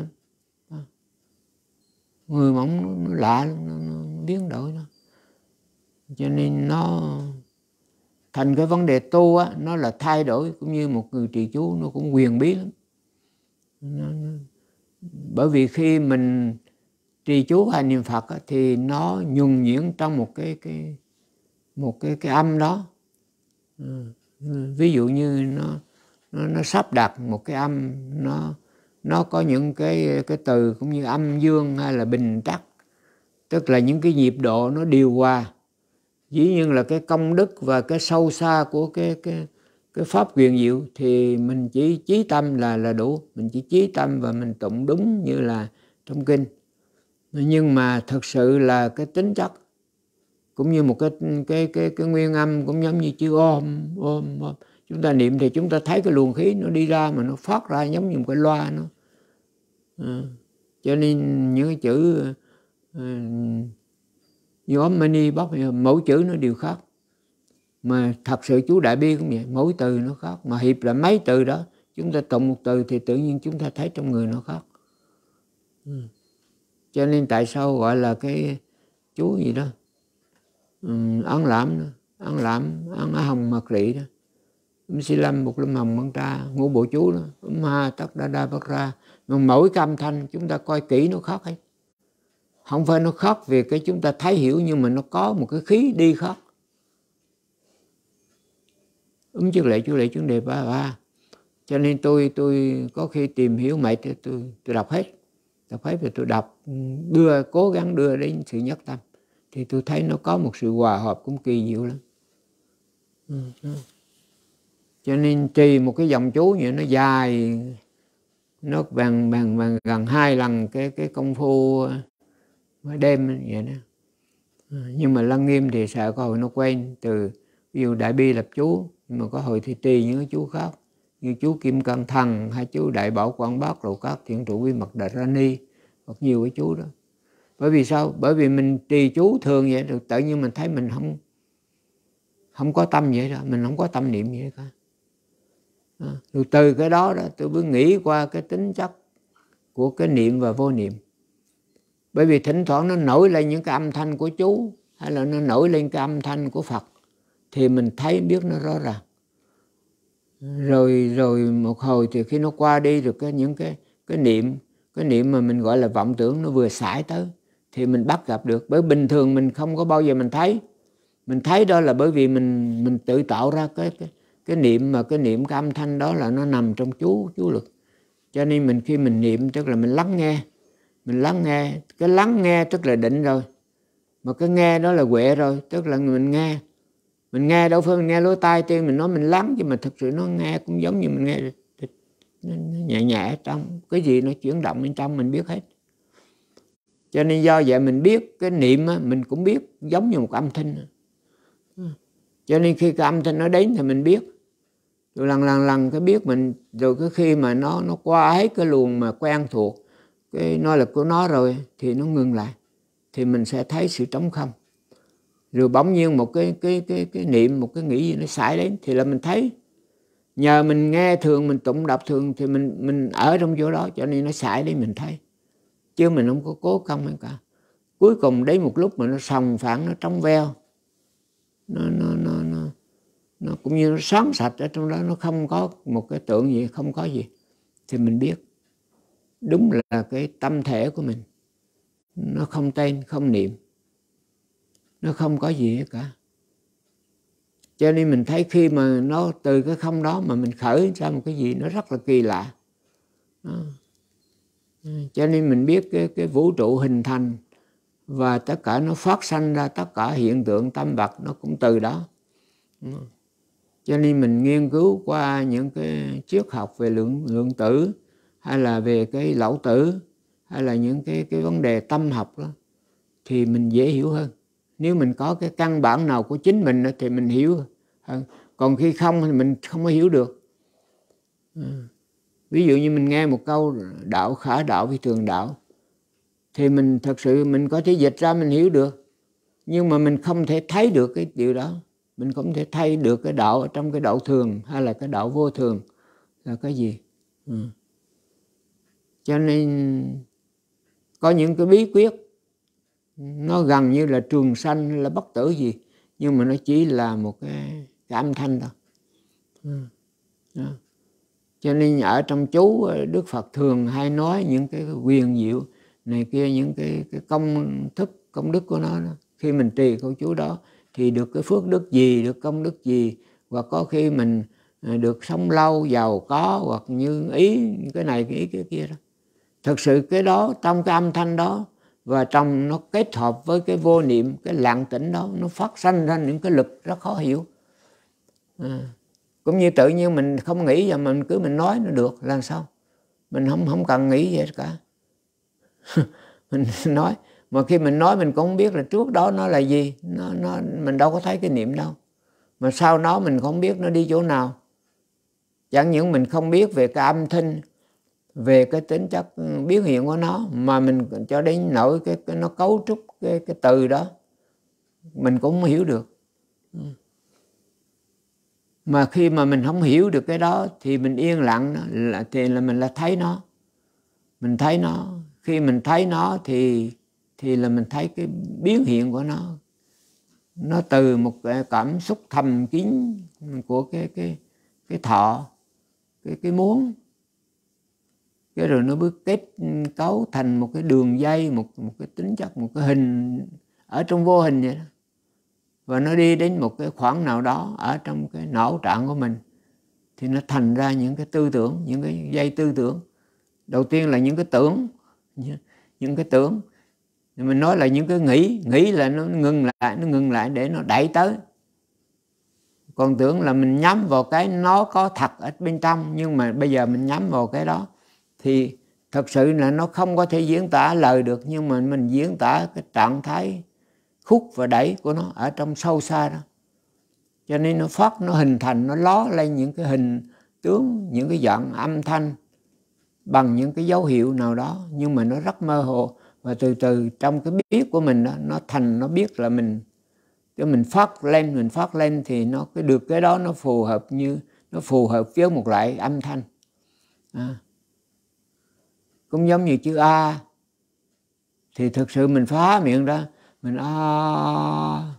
Người mà ông nó lạ, nó, nó biến đổi đó. Cho nên nó thành cái vấn đề tu á, nó là thay đổi, cũng như một người trì chú nó cũng quyền bí lắm. Nó, nó, bởi vì khi mình trì chú hay niệm Phật á, thì nó nhuần nhuyễn trong một cái cái một cái cái âm đó. Ừ. Ví dụ như nó nó nó sắp đặt một cái âm, nó nó có những cái cái từ cũng như âm dương hay là bình trắc, tức là những cái nhịp độ nó điều hòa. Dĩ nhiên là cái công đức và cái sâu xa của cái cái cái pháp quyền diệu thì mình chỉ chí tâm là là đủ, mình chỉ chí tâm và mình tụng đúng như là trong kinh. Nhưng mà thực sự là cái tính chất cũng như một cái cái cái cái nguyên âm, cũng giống như chữ ôm ôm ôm. Chúng ta niệm thì chúng ta thấy cái luồng khí nó đi ra mà nó phát ra giống như một cái loa nó. À, cho nên những cái chữ uh, như ôm mani bóc, mỗi chữ nó đều khác. Mà thật sự chú Đại Bi cũng vậy, mỗi từ nó khác. Mà hiệp là mấy từ đó, chúng ta tụng một từ thì tự nhiên chúng ta thấy trong người nó khác. Ừ. Cho nên tại sao gọi là cái chú gì đó, ừ, ấn lãm đó, ấn lãm, ấn hồng mật lị đó. Um si lâm một lâm hồng măng tra, ngũ bộ chú đó, um ha tắc đa đa bất ra. Mà mỗi cái âm thanh chúng ta coi kỹ nó khác hết. Không phải nó khác vì cái chúng ta thấy hiểu, nhưng mà nó có một cái khí đi khác. Ứng trước lệ, chú lệ, chú đề ba ba. Cho nên tôi tôi có khi tìm hiểu mệt thì tôi tôi đọc hết. Đọc hết rồi tôi đọc, đưa cố gắng đưa đến sự nhất tâm. Thì tôi thấy nó có một sự hòa hợp cũng kỳ diệu lắm. Ừ, ừ. Cho nên trì một cái dòng chú vậy nó dài, nó bằng bằng bằng gần hai lần cái cái công phu đêm vậy đó. Nhưng mà Lăng Nghiêm thì sợ có hồi nó quen từ ví dụ Đại Bi lập chú, nhưng mà có hồi thì trì những cái chú khác như chú Kim Cang Thần hay chú Đại Bảo Quảng Bác Lầu Các Thiện Trụ Vi Mật Đà Ra Ni, hoặc nhiều cái chú đó. Bởi vì sao? Bởi vì mình trì chú thường vậy rồi tự nhiên mình thấy mình không không có tâm vậy đó, mình không có tâm niệm vậy cả. À, rồi từ cái đó đó tôi mới nghĩ qua cái tính chất của cái niệm và vô niệm. Bởi vì thỉnh thoảng nó nổi lên những cái âm thanh của chú, hay là nó nổi lên cái âm thanh của Phật, thì mình thấy biết nó rõ ràng. Rồi rồi một hồi thì khi nó qua đi được cái những cái cái niệm, cái niệm mà mình gọi là vọng tưởng nó vừa xài tới thì mình bắt gặp được. Bởi bình thường mình không có bao giờ mình thấy. Mình thấy đó là bởi vì mình mình tự tạo ra cái cái cái niệm, mà cái niệm cái âm thanh đó là nó nằm trong chú chú lực. Cho nên mình khi mình niệm tức là mình lắng nghe. Mình lắng nghe, cái lắng nghe tức là định rồi. Mà cái nghe đó là huệ rồi, tức là mình nghe. Mình nghe đâu phải mình nghe lỗ tai tiên mình nói mình lắng, chứ mà thực sự nó nghe cũng giống như mình nghe nó nhẹ nhẹ trong cái gì nó chuyển động bên trong mình biết hết. Cho nên do vậy mình biết cái niệm á, mình cũng biết giống như một âm thanh. Cho nên khi cái âm thanh nó đến thì mình biết. rồi lần lần lần cái biết mình, rồi cái khi mà nó nó qua hết cái luồng mà quen thuộc cái năng lực của nó rồi thì nó ngừng lại, thì mình sẽ thấy sự trống không. Rồi bỗng nhiên một cái cái cái cái niệm, một cái nghĩ gì nó xảy đến thì là mình thấy. Nhờ mình nghe thường, mình tụng đọc thường thì mình mình ở trong chỗ đó, cho nên nó xảy đến mình thấy, chứ mình không có cố công hay cả. Cuối cùng đến một lúc mà nó sòng phẳng, nó trong veo, nó nó nó nó nó cũng như nó sáng sạch ở trong đó, nó không có một cái tượng gì, không có gì, thì mình biết đúng là cái tâm thể của mình nó không tên, không niệm, nó không có gì hết cả. Cho nên mình thấy khi mà nó từ cái không đó mà mình khởi ra một cái gì nó rất là kỳ lạ đó. Cho nên mình biết cái, cái vũ trụ hình thành và tất cả nó phát sanh ra, tất cả hiện tượng tâm vật nó cũng từ đó. Cho nên mình nghiên cứu qua những cái triết học về lượng, lượng tử, hay là về cái lậu tử, hay là những cái, cái vấn đề tâm học đó, thì mình dễ hiểu hơn. Nếu mình có cái căn bản nào của chính mình thì mình hiểu hơn. Còn khi không thì mình không có hiểu được. Ví dụ như mình nghe một câu đạo khả đạo vì thường đạo, thì mình thật sự mình có thể dịch ra mình hiểu được, nhưng mà mình không thể thấy được cái điều đó. Mình không thể thấy được cái đạo ở trong cái đạo thường hay là cái đạo vô thường là cái gì. Ừ. Cho nên có những cái bí quyết nó gần như là trường sanh hay là bất tử gì, nhưng mà nó chỉ là một cái, cái âm thanh thôi. Ừ. Đó. Cho nên ở trong chú Đức Phật thường hay nói những cái quyền diệu này kia, những cái, cái công thức, công đức của nó đó. Khi mình trì câu chú đó thì được cái phước đức gì, được công đức gì, hoặc có khi mình được sống lâu, giàu có, hoặc như ý cái này cái ý cái kia đó. Thực sự cái đó trong cái âm thanh đó và trong nó kết hợp với cái vô niệm, cái lặng tĩnh đó, nó phát sanh ra những cái lực rất khó hiểu. À. Cũng như tự nhiên mình không nghĩ và mình cứ mình nói nó được là sao? Mình không không cần nghĩ gì hết cả. Mình nói, mà khi mình nói mình cũng không biết là trước đó nó là gì, nó nó mình đâu có thấy cái niệm đâu. Mà sau đó mình không biết nó đi chỗ nào. Chẳng những mình không biết về cái âm thanh, về cái tính chất biến hiện của nó, mà mình cho đến nỗi cái, cái nó cấu trúc cái cái từ đó mình cũng không hiểu được. Mà khi mà mình không hiểu được cái đó thì mình yên lặng là thì là mình là thấy nó. Mình thấy nó, khi mình thấy nó thì thì là mình thấy cái biến hiện của nó. Nó từ một cái cảm xúc thầm kín của cái cái cái thọ, cái cái muốn. Cái rồi nó bước kết cấu thành một cái đường dây, một một cái tính chất, một cái hình ở trong vô hình vậy đó. Và nó đi đến một cái khoảng nào đó ở trong cái não trạng của mình thì nó thành ra những cái tư tưởng, những cái dây tư tưởng. Đầu tiên là những cái tưởng, những cái tưởng. Mình nói là những cái nghĩ, nghĩ là nó ngừng lại, nó ngừng lại để nó đẩy tới. Còn tưởng là mình nhắm vào cái nó có thật ở bên trong, nhưng mà bây giờ mình nhắm vào cái đó thì thật sự là nó không có thể diễn tả lời được, nhưng mà mình diễn tả cái trạng thái khúc và đẩy của nó ở trong sâu xa đó. Cho nên nó phát, nó hình thành, nó ló lên những cái hình tướng, những cái dạng âm thanh bằng những cái dấu hiệu nào đó, nhưng mà nó rất mơ hồ. Và từ từ trong cái biết của mình đó, nó thành, nó biết là mình, cái mình phát lên, mình phát lên thì nó cái được cái đó nó phù hợp, như nó phù hợp với một loại âm thanh. À. Cũng giống như chữ A thì thực sự mình phá miệng ra, mình A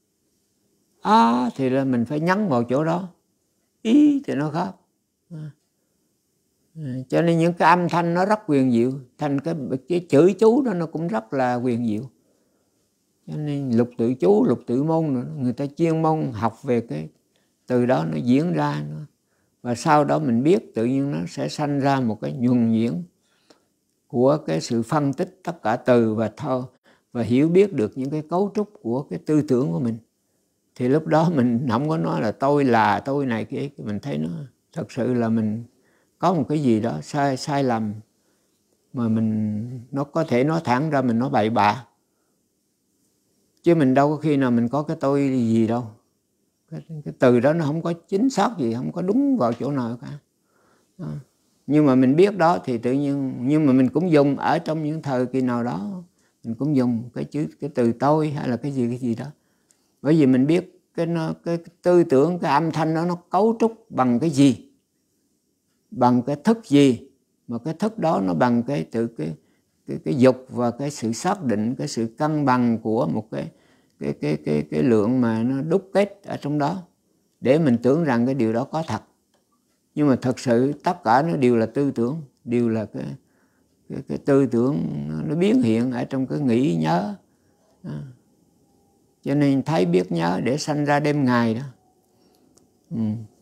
A thì là mình phải nhấn vào chỗ đó, ý thì nó khác. À. Cho nên những cái âm thanh nó rất quyền diệu, thành cái, cái chữ chú đó nó cũng rất là quyền diệu. Cho nên lục tự chú, lục tự môn nữa, người ta chuyên môn học về cái từ đó nó diễn ra nữa. Và sau đó mình biết tự nhiên nó sẽ sanh ra một cái nhuần nhuyễn của cái sự phân tích tất cả từ và thơ, và hiểu biết được những cái cấu trúc của cái tư tưởng của mình. Thì lúc đó mình không có nói là tôi là tôi này kia, mình thấy nó thật sự là mình có một cái gì đó sai sai lầm mà mình nó có thể nói thẳng ra, mình nói bậy bạ, chứ mình đâu có khi nào mình có cái tôi gì đâu. cái, cái từ đó nó không có chính xác gì, không có đúng vào chỗ nào cả. Đó. Nhưng mà mình biết đó thì tự nhiên, nhưng mà mình cũng dùng ở trong những thời kỳ nào đó, mình cũng dùng cái chữ cái từ tôi hay là cái gì cái gì đó, bởi vì mình biết cái nó cái tư tưởng, cái âm thanh đó nó cấu trúc bằng cái gì, bằng cái thức gì, mà cái thức đó nó bằng cái tự cái cái cái dục và cái sự xác định, cái sự cân bằng của một cái cái cái cái cái lượng mà nó đúc kết ở trong đó, để mình tưởng rằng cái điều đó có thật. Nhưng mà thật sự tất cả nó đều là tư tưởng, đều là cái cái, cái tư tưởng nó biến hiện ở trong cái nghĩ nhớ. À. Cho nên thấy biết nhớ để sanh ra đêm ngày đó. Ừ.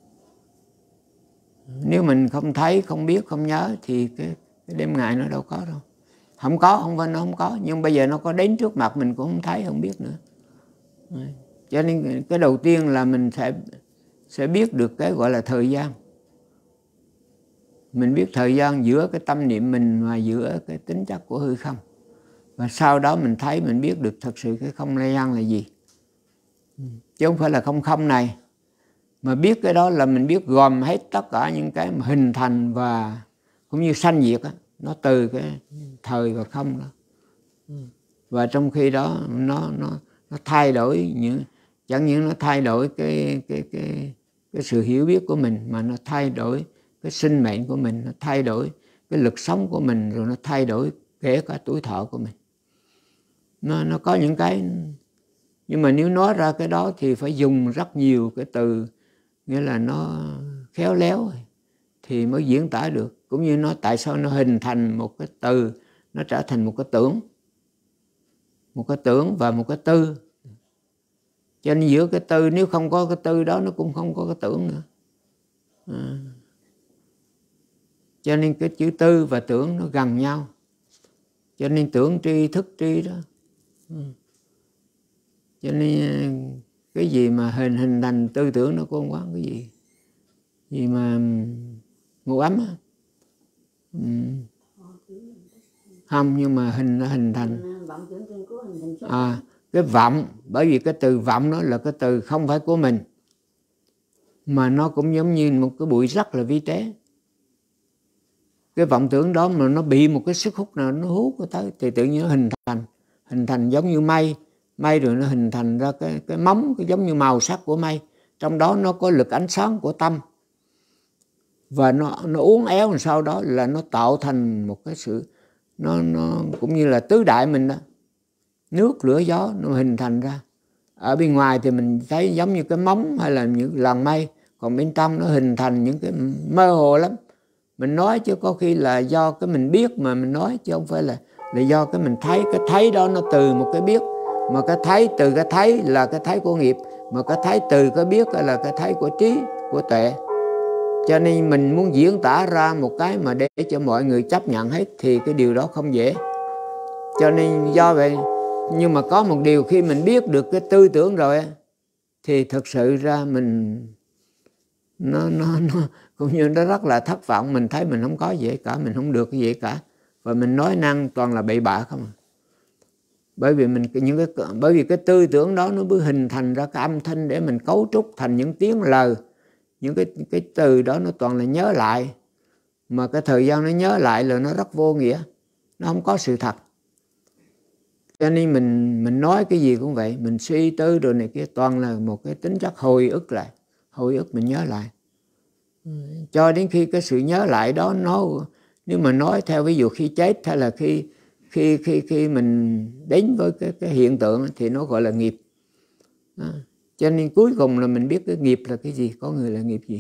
Nếu mình không thấy, không biết, không nhớ thì cái, cái đêm ngày nó đâu có đâu. Không có, không phải nó không có, nhưng bây giờ nó có đến trước mặt mình cũng không thấy, không biết nữa. Cho nên cái đầu tiên là mình sẽ sẽ biết được cái gọi là thời gian. Mình biết thời gian giữa cái tâm niệm mình và giữa cái tính chất của hư không. Và sau đó mình thấy, mình biết được thật sự cái không gian là gì. Chứ không phải là không không này. Mà biết cái đó là mình biết gồm hết tất cả những cái mà hình thành và cũng như sanh diệt á, nó từ cái thời và không đó. Và trong khi đó nó nó nó thay đổi những, chẳng những nó thay đổi cái cái cái cái sự hiểu biết của mình, mà nó thay đổi cái sinh mệnh của mình, nó thay đổi cái lực sống của mình, rồi nó thay đổi kể cả tuổi thọ của mình. Nó nó có những cái, nhưng mà nếu nói ra cái đó thì phải dùng rất nhiều cái từ, nghĩa là nó khéo léo thì mới diễn tả được. Cũng như nó tại sao nó hình thành một cái từ, nó trở thành một cái tưởng, một cái tưởng và một cái tư. Cho nên giữa cái tư, nếu không có cái tư đó nó cũng không có cái tưởng nữa. À. Cho nên cái chữ tư và tưởng nó gần nhau. Cho nên tưởng tri, thức tri đó. Ừ. Cho nên cái gì mà hình hình thành tư tưởng nó cũng không có cái gì gì mà ngủ ấm á. Ừ. Không, nhưng mà hình nó hình thành à, cái vọng, bởi vì cái từ vọng đó là cái từ không phải của mình, mà nó cũng giống như một cái bụi rất là vi tế. Cái vọng tưởng đó mà nó bị một cái sức hút nào nó hút nó tới thì tự nhiên nó hình thành, hình thành giống như mây, mây rồi nó hình thành ra cái cái móng, cái giống như màu sắc của mây, trong đó nó có lực ánh sáng của tâm, và nó nó uốn éo, sau đó là nó tạo thành một cái sự, nó nó cũng như là tứ đại mình đó, nước lửa gió nó hình thành ra. Ở bên ngoài thì mình thấy giống như cái móng hay là những làn mây, còn bên trong nó hình thành những cái mơ hồ lắm. Mình nói chứ có khi là do cái mình biết mà mình nói, chứ không phải là là do cái mình thấy. Cái thấy đó nó từ một cái biết, mà cái thấy từ cái thấy là cái thấy của nghiệp, mà cái thấy từ cái biết là cái thấy của trí, của tuệ. Cho nên mình muốn diễn tả ra một cái mà để cho mọi người chấp nhận hết thì cái điều đó không dễ. Cho nên do vậy, nhưng mà có một điều, khi mình biết được cái tư tưởng rồi thì thực sự ra mình nó nó nó cũng như nó rất là thất vọng. Mình thấy mình không có gì cả, mình không được cái gì cả, và mình nói năng toàn là bậy bạ không à. Bởi vì mình những cái bởi vì cái tư tưởng đó nó mới hình thành ra cái âm thanh để mình cấu trúc thành những tiếng lời. Những cái cái từ đó nó toàn là nhớ lại, mà cái thời gian nó nhớ lại là nó rất vô nghĩa, nó không có sự thật. Cho nên mình mình nói cái gì cũng vậy, mình suy tư rồi này kia toàn là một cái tính chất hồi ức lại, hồi ức mình nhớ lại. Cho đến khi cái sự nhớ lại đó nó, nếu mà nói theo ví dụ khi chết hay là khi khi khi khi mình đến với cái cái hiện tượng thì nó gọi là nghiệp. Đó. Cho nên cuối cùng là mình biết cái nghiệp là cái gì, có người là nghiệp gì.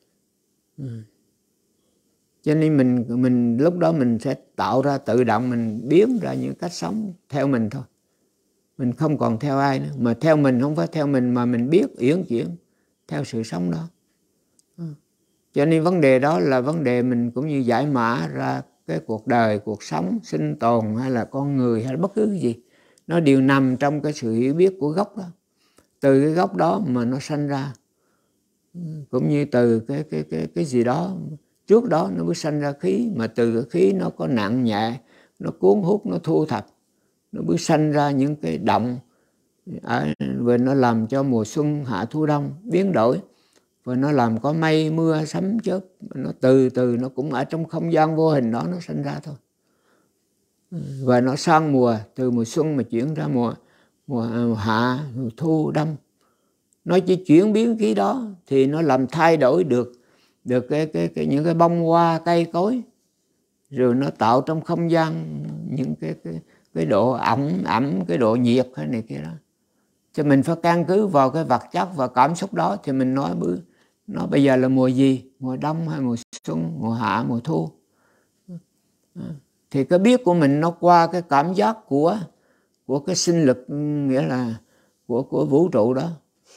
Ừ. Cho nên mình mình lúc đó mình sẽ tạo ra, tự động mình biến ra những cách sống theo mình thôi. Mình không còn theo ai nữa, mà theo mình không phải theo mình mà mình biết uyển chuyển theo sự sống đó. Ừ. Cho nên vấn đề đó là vấn đề mình cũng như giải mã ra cái cuộc đời, cuộc sống, sinh tồn hay là con người hay là bất cứ cái gì, nó đều nằm trong cái sự hiểu biết của gốc đó. Từ cái gốc đó mà nó sanh ra, cũng như từ cái cái cái cái gì đó trước đó nó mới sanh ra khí, mà từ cái khí nó có nặng nhẹ, nó cuốn hút, nó thu thập, nó mới sanh ra những cái động, ở, và nó làm cho mùa xuân hạ thu đông biến đổi, và nó làm có mây mưa sấm chớp, nó từ từ nó cũng ở trong không gian vô hình đó nó sinh ra thôi. Và nó sang mùa, từ mùa xuân mà chuyển ra mùa mùa, mùa hạ, mùa thu đông, nó chỉ chuyển biến cái đó thì nó làm thay đổi được được cái, cái, cái những cái bông hoa cây cối, rồi nó tạo trong không gian những cái cái cái độ ẩm ẩm cái độ nhiệt hay này kia đó. Cho mình phải căn cứ vào cái vật chất và cảm xúc đó thì mình nói bữa nó bây giờ là mùa gì, mùa đông hay mùa xuân, mùa hạ, mùa thu. Thì cái biết của mình nó qua cái cảm giác của của cái sinh lực, nghĩa là của của vũ trụ đó,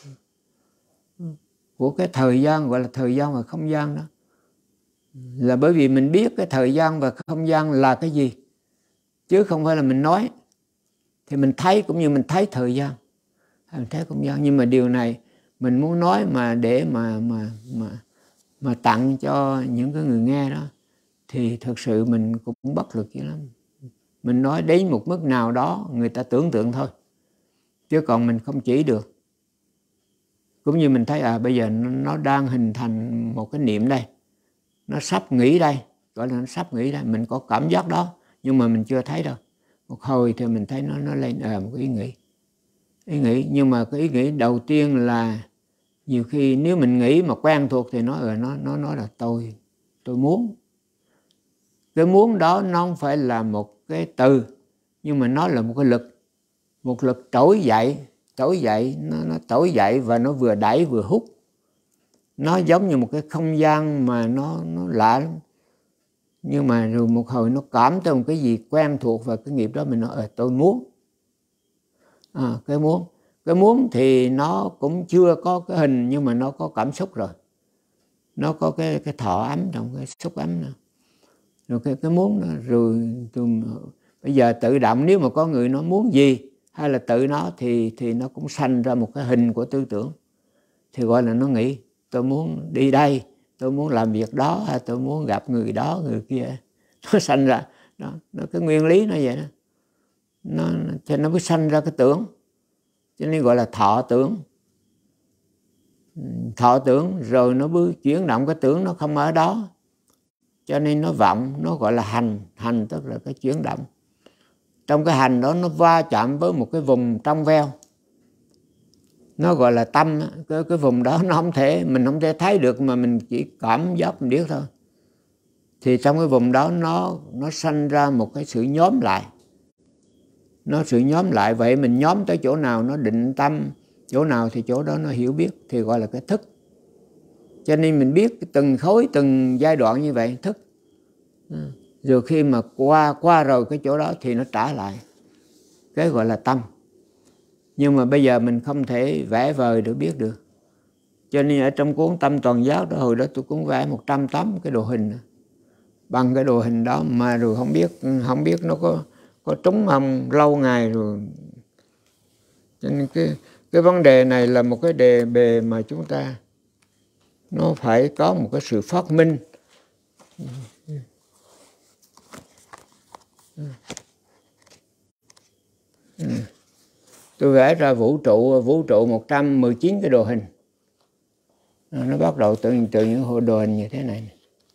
của cái thời gian, gọi là thời gian và không gian đó. Là bởi vì mình biết cái thời gian và không gian là cái gì, chứ không phải là mình nói. Thì mình thấy cũng như mình thấy thời gian, mình thấy không gian. Nhưng mà điều này mình muốn nói mà để mà mà mà mà tặng cho những cái người nghe đó, thì thực sự mình cũng bất lực dữ lắm. Mình nói đến một mức nào đó người ta tưởng tượng thôi, chứ còn mình không chỉ được. Cũng như mình thấy à bây giờ nó đang hình thành một cái niệm đây, nó sắp nghĩ đây, gọi là nó sắp nghĩ đây, mình có cảm giác đó nhưng mà mình chưa thấy đâu. Một hồi thì mình thấy nó nó lên à, một cái ý nghĩ ý nghĩ nhưng mà cái ý nghĩ đầu tiên là nhiều khi nếu mình nghĩ mà quen thuộc thì nó ở nó nó nói là tôi tôi muốn. Cái muốn đó nó không phải là một cái từ, nhưng mà nó là một cái lực, một lực trỗi dậy, trỗi dậy nó nó trỗi dậy và nó vừa đẩy vừa hút. Nó giống như một cái không gian mà nó nó lạ lắm. Nhưng mà rồi một hồi nó cảm tới một cái gì quen thuộc và cái nghiệp đó mình nói ờ tôi muốn. À, cái muốn cái muốn thì nó cũng chưa có cái hình, nhưng mà nó có cảm xúc rồi, nó có cái cái thọ ấm trong cái xúc ấm nữa. Rồi cái cái muốn đó, rồi tôi, bây giờ tự động nếu mà có người nó muốn gì hay là tự nó thì thì nó cũng sanh ra một cái hình của tư tưởng, thì gọi là nó nghĩ tôi muốn đi đây, tôi muốn làm việc đó, hay tôi muốn gặp người đó người kia, nó sanh ra đó, nó cái nguyên lý nó vậy đó. Nó cho nó mới sanh ra cái tưởng, cho nên gọi là thọ tưởng. Thọ tưởng rồi nó mới chuyển động cái tưởng, nó không ở đó, cho nên nó vọng, nó gọi là hành. Hành tức là cái chuyển động. Trong cái hành đó nó va chạm với một cái vùng trong veo, nó gọi là tâm. Cái, cái vùng đó nó không thể, mình không thể thấy được, mà mình chỉ cảm giác mình biết thôi. Thì trong cái vùng đó nó nó sanh ra một cái sự nhóm lại, nó sự nhóm lại. Vậy mình nhóm tới chỗ nào nó định tâm, chỗ nào thì chỗ đó nó hiểu biết, thì gọi là cái thức. Cho nên mình biết từng khối, từng giai đoạn như vậy, thức. Rồi khi mà qua qua rồi cái chỗ đó thì nó trả lại, cái gọi là tâm. Nhưng mà bây giờ mình không thể vẽ vời được, biết được. Cho nên ở trong cuốn Tâm Toàn Giác đó, hồi đó tôi cũng vẽ một trăm tấm cái đồ hình bằng cái đồ hình đó, mà rồi không biết không biết nó có có trúng không, lâu ngày rồi. Cho nên cái cái vấn đề này là một cái đề bề mà chúng ta nó phải có một cái sự phát minh. Tôi vẽ ra vũ trụ vũ trụ một trăm mười chín cái đồ hình. Nó bắt đầu từ từ những đồ hình như thế này.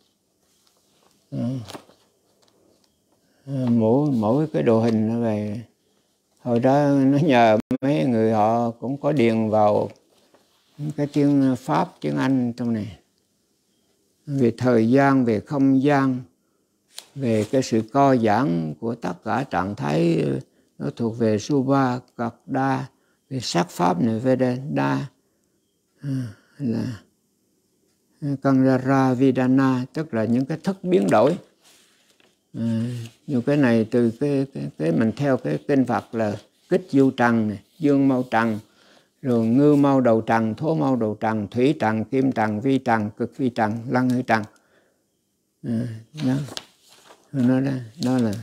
Mỗi mỗi cái đồ hình nó về, hồi đó nó nhờ mấy người họ cũng có điền vào cái tiếng Pháp, tiếng Anh trong này, về thời gian, về không gian, về cái sự co giãn của tất cả trạng thái, nó thuộc về Subha Đa, về sắc pháp này, Vedana, là Kanjara Vidana, tức là những cái thức biến đổi. À, nhiều cái này từ cái, cái, cái mình theo cái kinh Phật là kích du trần này, dương mau trần, rồi ngư mau đầu trần, thố mau đầu trần, thủy trần, kim trần, vi trần, cực vi trần, lăng hư trần. À, đó. Nó, đó, đó là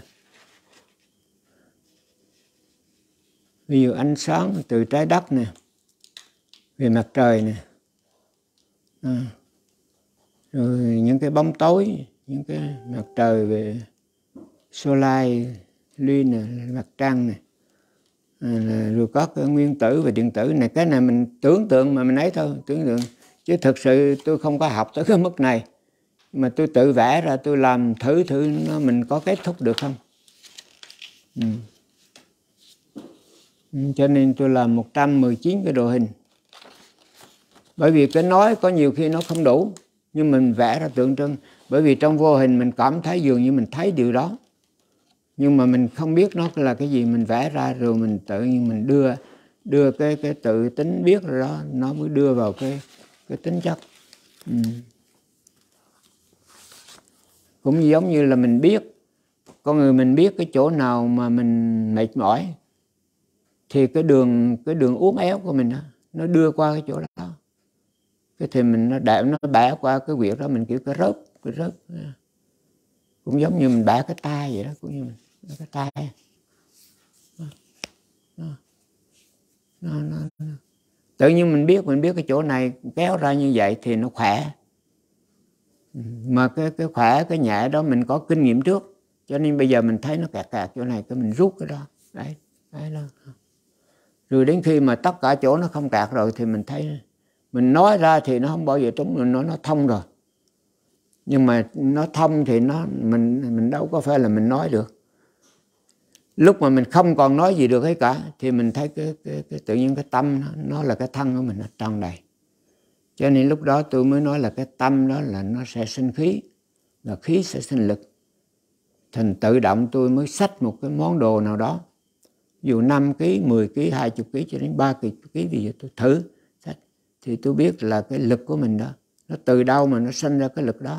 ví dụ ánh sáng từ trái đất nè, về mặt trời nè, à, rồi những cái bóng tối, những cái mặt trời về solar, lune này, mặt trăng này, rồi có cái nguyên tử và điện tử này. Cái này mình tưởng tượng mà mình ấy thôi, tưởng tượng, chứ thực sự tôi không có học tới cái mức này, mà tôi tự vẽ ra, tôi làm thử thử nó mình có kết thúc được không. ừ. Cho nên tôi làm một trăm mười chín cái đồ hình. Bởi vì cái nói có nhiều khi nó không đủ, nhưng mình vẽ ra tượng trưng. Bởi vì trong vô hình mình cảm thấy dường như mình thấy điều đó, nhưng mà mình không biết nó là cái gì. Mình vẽ ra rồi mình tự nhiên mình đưa đưa cái cái tự tính biết rồi đó, nó mới đưa vào cái cái tính chất. ừ. Cũng giống như là mình biết, con người mình biết cái chỗ nào mà mình mệt mỏi thì cái đường cái đường uốn éo của mình đó, nó đưa qua cái chỗ đó. Cái thì mình nó đạp nó bẻ qua cái quyệt đó, mình kiểu cái rớp cái rớp. Cũng giống như mình bẻ cái tay vậy đó, cũng như mình cái tay nó, nó, nó, nó. Tự nhiên mình biết mình biết cái chỗ này kéo ra như vậy thì nó khỏe. Mà cái cái khỏe cái nhẹ đó mình có kinh nghiệm trước, cho nên bây giờ mình thấy nó kẹt kẹt chỗ này, cái mình rút cái đó. Đấy, đấy đó. Rồi đến khi mà tất cả chỗ nó không kẹt rồi thì mình thấy mình nói ra thì nó không bao giờ trúng, mình nói nó thông rồi. Nhưng mà nó thông thì nó mình mình đâu có phải là mình nói được. Lúc mà mình không còn nói gì được hết cả thì mình thấy cái, cái, cái tự nhiên cái tâm nó, nó là cái thân của mình nó tròn đầy. Cho nên lúc đó tôi mới nói là cái tâm đó là nó sẽ sinh khí, là khí sẽ sinh lực. Thành tự động tôi mới xách một cái món đồ nào đó, dù năm ký, mười ký, hai mươi ký cho đến ba mươi ký, vì tôi thử xách, thì tôi biết là cái lực của mình đó, nó từ đâu mà nó sinh ra cái lực đó.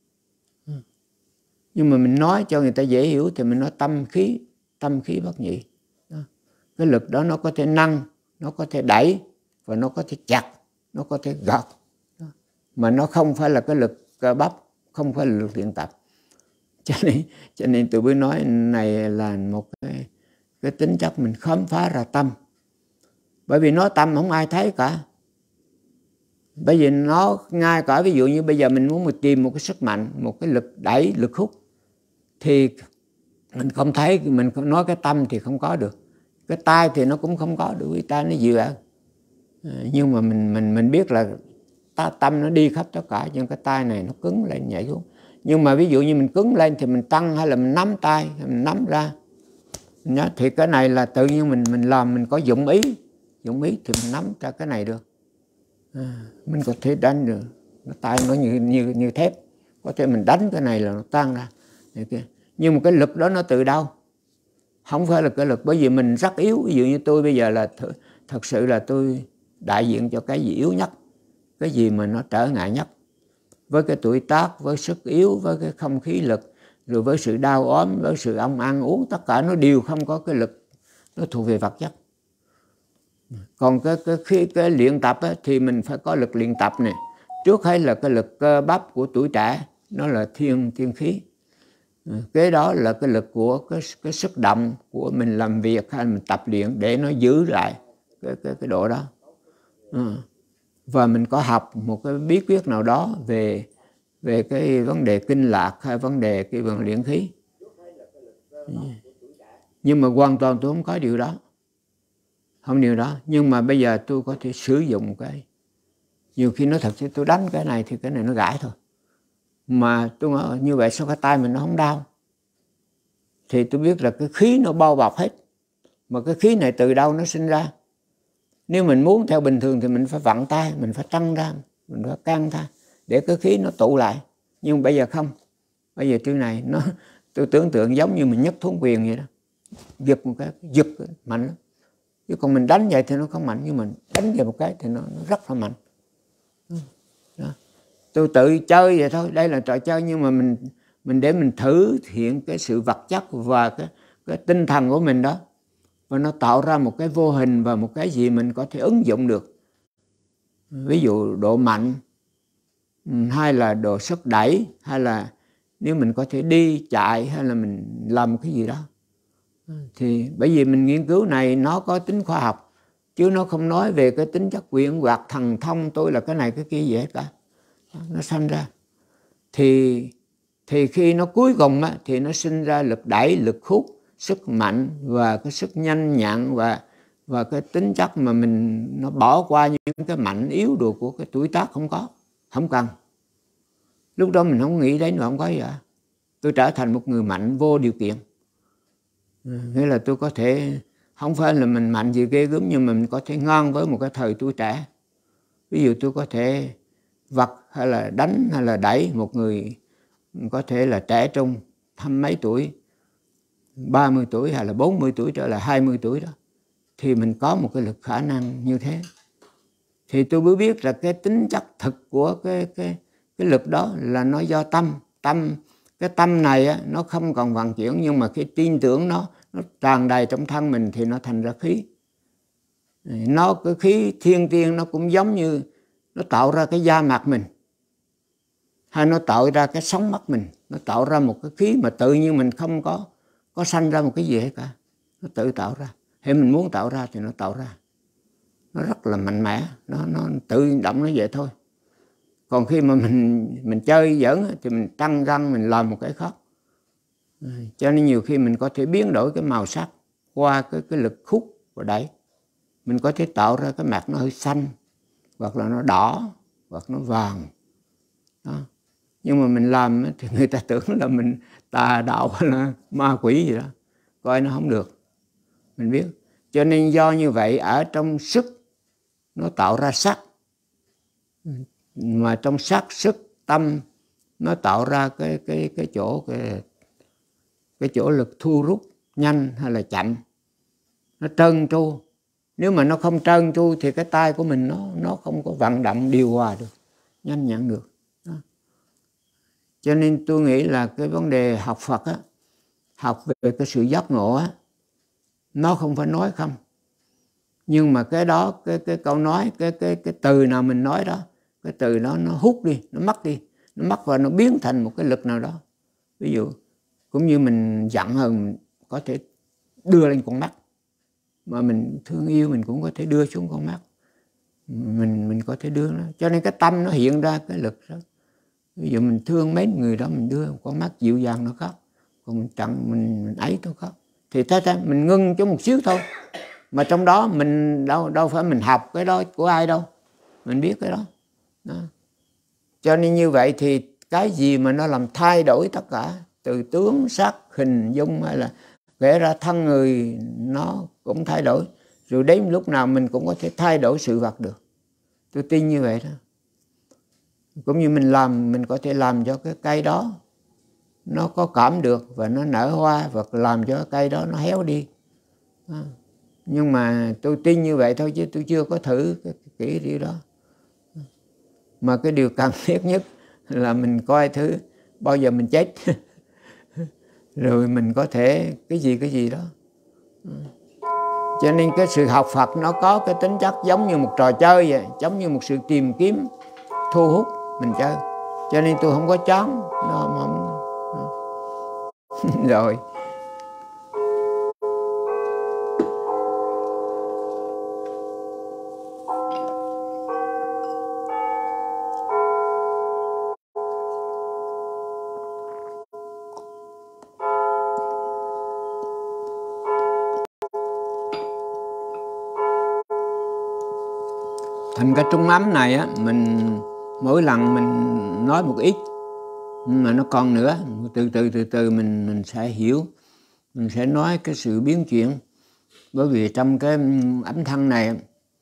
Nhưng mà mình nói cho người ta dễ hiểu thì mình nói tâm khí, tâm khí bất nhị. Cái lực đó nó có thể nâng, nó có thể đẩy, và nó có thể chặt, nó có thể gọt. Mà nó không phải là cái lực cơ bắp, không phải là lực luyện tập. Cho nên, cho nên tôi mới nói này là một cái, cái tính chất mình khám phá ra tâm. Bởi vì nói tâm không ai thấy cả. Bởi vì nó ngay cả ví dụ như bây giờ mình muốn mình tìm một cái sức mạnh, một cái lực đẩy, lực hút, thì mình không thấy, mình nói cái tâm thì không có được. Cái tay thì nó cũng không có được, cái tay nó dịu ạ. Nhưng mà mình mình mình biết là ta, tâm nó đi khắp tất cả, nhưng cái tay này nó cứng lên nhảy xuống. Nhưng mà ví dụ như mình cứng lên thì mình tăng, hay là mình nắm tay, mình nắm ra. Thì cái này là tự nhiên mình mình làm, mình có dụng ý, dụng ý thì mình nắm ra cái này được. À, mình có thể đánh được, nó tay nó như như như thép, có thể mình đánh cái này là nó tan ra. Nhưng mà cái lực đó nó từ đâu? Không phải là cái lực, bởi vì mình rất yếu. Ví dụ như tôi bây giờ là th thật sự là tôi đại diện cho cái gì yếu nhất, cái gì mà nó trở ngại nhất. Với cái tuổi tác, với sức yếu, với cái không khí lực, rồi với sự đau ốm, với sự ông ăn uống, tất cả nó đều không có cái lực, nó thuộc về vật chất. Còn cái, cái, cái, cái luyện tập á, thì mình phải có lực luyện tập này. Trước hết là cái lực cơ bắp của tuổi trẻ, nó là thiên thiên khí. Cái đó là cái lực của cái, cái sức động của mình làm việc hay mình tập luyện để nó giữ lại cái, cái, cái độ đó. À. Và mình có học một cái bí quyết nào đó về về cái vấn đề kinh lạc hay vấn đề cái vận luyện khí. Nhưng mà hoàn toàn tôi không có điều đó. Không điều đó. Nhưng mà bây giờ tôi có thể sử dụng cái. Nhiều khi nó thật sự tôi đánh cái này thì cái này nó gãi thôi. Mà tôi nói như vậy sao cái tay mình nó không đau. Thì tôi biết là cái khí nó bao bọc hết. Mà cái khí này từ đâu nó sinh ra. Nếu mình muốn theo bình thường thì mình phải vặn tay, mình phải tăng ra, mình phải căng ra để cái khí nó tụ lại. Nhưng bây giờ không. Bây giờ thứ này nó, tôi tưởng tượng giống như mình nhấc thốn quyền vậy đó. Giật một cái, giật mạnh lắm. Chứ còn mình đánh vậy thì nó không mạnh, nhưng mình đánh về một cái thì nó, nó rất là mạnh. Đó. Tôi tự chơi vậy thôi, đây là trò chơi, nhưng mà mình mình để mình thử hiện cái sự vật chất và cái, cái tinh thần của mình đó. Và nó tạo ra một cái vô hình và một cái gì mình có thể ứng dụng được. Ví dụ độ mạnh, hay là độ sức đẩy, hay là nếu mình có thể đi, chạy, hay là mình làm cái gì đó. Thì bởi vì mình nghiên cứu này nó có tính khoa học, chứ nó không nói về cái tính chất quyển hoặc thần thông tôi là cái này cái kia gì hết cả. Nó sanh ra. Thì, thì khi nó cuối cùng á, thì nó sinh ra lực đẩy, lực hút, sức mạnh và cái sức nhanh nhặn và và cái tính chất mà mình nó bỏ qua những cái mạnh yếu đồ của cái tuổi tác không có, không cần. Lúc đó mình không nghĩ đến và không có gì cả. Tôi trở thành một người mạnh vô điều kiện. Nghĩa là tôi có thể, không phải là mình mạnh gì ghê gớm, nhưng mà mình có thể ngang với một cái thời tuổi trẻ. Ví dụ tôi có thể vặt hay là đánh hay là đẩy một người có thể là trẻ trung, thăm mấy tuổi, ba mươi tuổi hay là bốn mươi tuổi trở lại hai mươi tuổi đó. Thì mình có một cái lực khả năng như thế. Thì tôi mới biết là cái tính chất thực của cái, cái, cái lực đó là nó do tâm. Tâm, cái tâm này á, nó không còn vận chuyển, nhưng mà cái tin tưởng nó, nó tràn đầy trong thân mình thì nó thành ra khí. Nó, cái khí thiên tiên nó cũng giống như nó tạo ra cái da mặt mình, hay nó tạo ra cái sống mắt mình, nó tạo ra một cái khí mà tự nhiên mình không có có sanh ra một cái gì hết cả, nó tự tạo ra. Hay mình muốn tạo ra thì nó tạo ra, nó rất là mạnh mẽ, nó nó tự động nó vậy thôi. Còn khi mà mình mình chơi giỡn thì mình tăng răng mình làm một cái khác. Cho nên nhiều khi mình có thể biến đổi cái màu sắc qua cái cái lực hút và đẩy. Mình có thể tạo ra cái mặt nó hơi xanh, hoặc là nó đỏ, hoặc nó vàng. Đó. Nhưng mà mình làm thì người ta tưởng là mình tà đạo hay là ma quỷ gì đó, coi nó không được. Mình biết. Cho nên do như vậy ở trong sức nó tạo ra sắc, mà trong sắc sức tâm nó tạo ra cái cái cái chỗ cái cái chỗ lực thu rút nhanh hay là chậm, nó trơn tru. Nếu mà nó không trơn tru thì cái tay của mình nó nó không có vận động điều hòa được, nhanh nhẹn được. Đó. Cho nên tôi nghĩ là cái vấn đề học Phật á, học về cái sự giác ngộ á, nó không phải nói không. Nhưng mà cái đó, cái cái câu nói, cái cái cái từ nào mình nói đó, cái từ đó nó hút đi, nó mất đi, nó mất và nó biến thành một cái lực nào đó. Ví dụ cũng như mình giận hờn có thể đưa lên con mắt, mà mình thương yêu mình cũng có thể đưa xuống con mắt, mình mình có thể đưa nó. Cho nên cái tâm nó hiện ra cái lực đó. Ví dụ mình thương mến người đó, mình đưa con mắt dịu dàng nó khóc, còn mình chặn mình, mình ấy nó khóc, thì thế thế mình ngưng cho một xíu thôi. Mà trong đó mình đâu đâu phải mình học cái đó của ai đâu, mình biết cái đó. Đó. Cho nên như vậy thì cái gì mà nó làm thay đổi tất cả, từ tướng sắc hình dung hay là vẽ ra thân người, nó cũng thay đổi. Rồi đến lúc nào mình cũng có thể thay đổi sự vật được. Tôi tin như vậy đó. Cũng như mình làm, mình có thể làm cho cái cây đó nó có cảm được và nó nở hoa, và làm cho cái cây đó nó héo đi. Đó. Nhưng mà tôi tin như vậy thôi, chứ tôi chưa có thử cái kỹ điều đó. Mà cái điều cần thiết nhất là mình coi thứ bao giờ mình chết rồi mình có thể cái gì cái gì đó. Cho nên cái sự học Phật nó có cái tính chất giống như một trò chơi vậy, giống như một sự tìm kiếm thu hút mình chơi. Cho nên tôi không có chán nó không. Rồi thành cái trung ấm này á, mình mỗi lần mình nói một ít mà nó còn nữa, từ từ từ từ mình mình sẽ hiểu, mình sẽ nói cái sự biến chuyển. Bởi vì trong cái ấm thân này,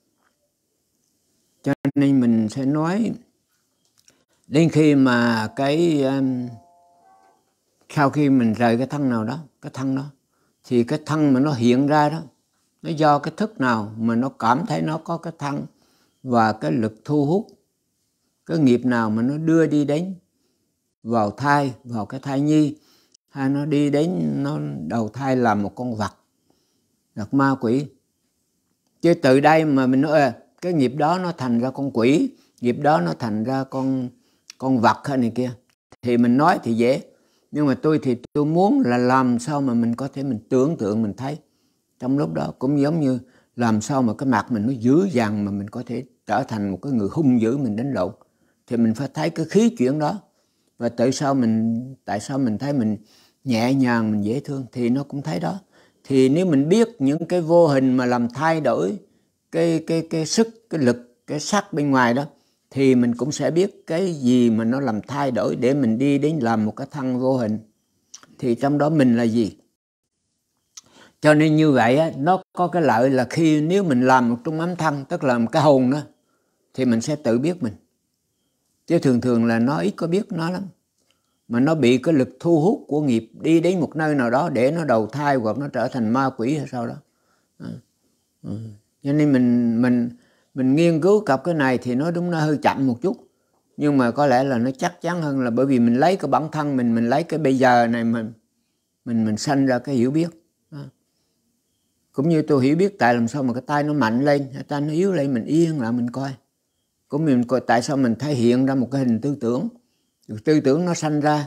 cho nên mình sẽ nói đến khi mà cái sau khi mình rời cái thân nào đó, cái thân đó, thì cái thân mà nó hiện ra đó, nó do cái thức nào mà nó cảm thấy nó có cái thân và cái lực thu hút, cái nghiệp nào mà nó đưa đi đến vào thai, vào cái thai nhi, hay nó đi đến nó đầu thai làm một con vật, là ma quỷ. Chứ từ đây mà mình nói à, cái nghiệp đó nó thành ra con quỷ, nghiệp đó nó thành ra con con vật hay này kia, thì mình nói thì dễ. Nhưng mà tôi thì tôi muốn là làm sao mà mình có thể mình tưởng tượng mình thấy trong lúc đó, cũng giống như làm sao mà cái mặt mình nó dữ dằn mà mình có thể trở thành một cái người hung dữ mình đánh lộn, thì mình phải thấy cái khí chuyển đó. Và tại sao mình tại sao mình thấy mình nhẹ nhàng, mình dễ thương, thì nó cũng thấy đó. Thì nếu mình biết những cái vô hình mà làm thay đổi cái, cái, cái sức, cái lực, cái sắc bên ngoài đó, thì mình cũng sẽ biết cái gì mà nó làm thay đổi để mình đi đến làm một cái thân vô hình. Thì trong đó mình là gì? Cho nên như vậy á, nó có cái lợi là khi nếu mình làm một trung ấm thân, tức là một cái hồn đó, thì mình sẽ tự biết mình. Chứ thường thường là nó ít có biết nó lắm. Mà nó bị cái lực thu hút của nghiệp đi đến một nơi nào đó để nó đầu thai hoặc nó trở thành ma quỷ hay sao đó. À, à. Cho nên mình mình mình nghiên cứu cặp cái này thì nó đúng nó hơi chậm một chút. Nhưng mà có lẽ là nó chắc chắn hơn là bởi vì mình lấy cái bản thân mình, mình lấy cái bây giờ này mình mình mình sanh ra cái hiểu biết. À. Cũng như tôi hiểu biết tại làm sao mà cái tay nó mạnh lên, cái tay nó yếu lên, mình yên lại mình coi. Cũng mình coi tại sao mình thể hiện ra một cái hình tư tưởng. Tư tưởng nó sanh ra.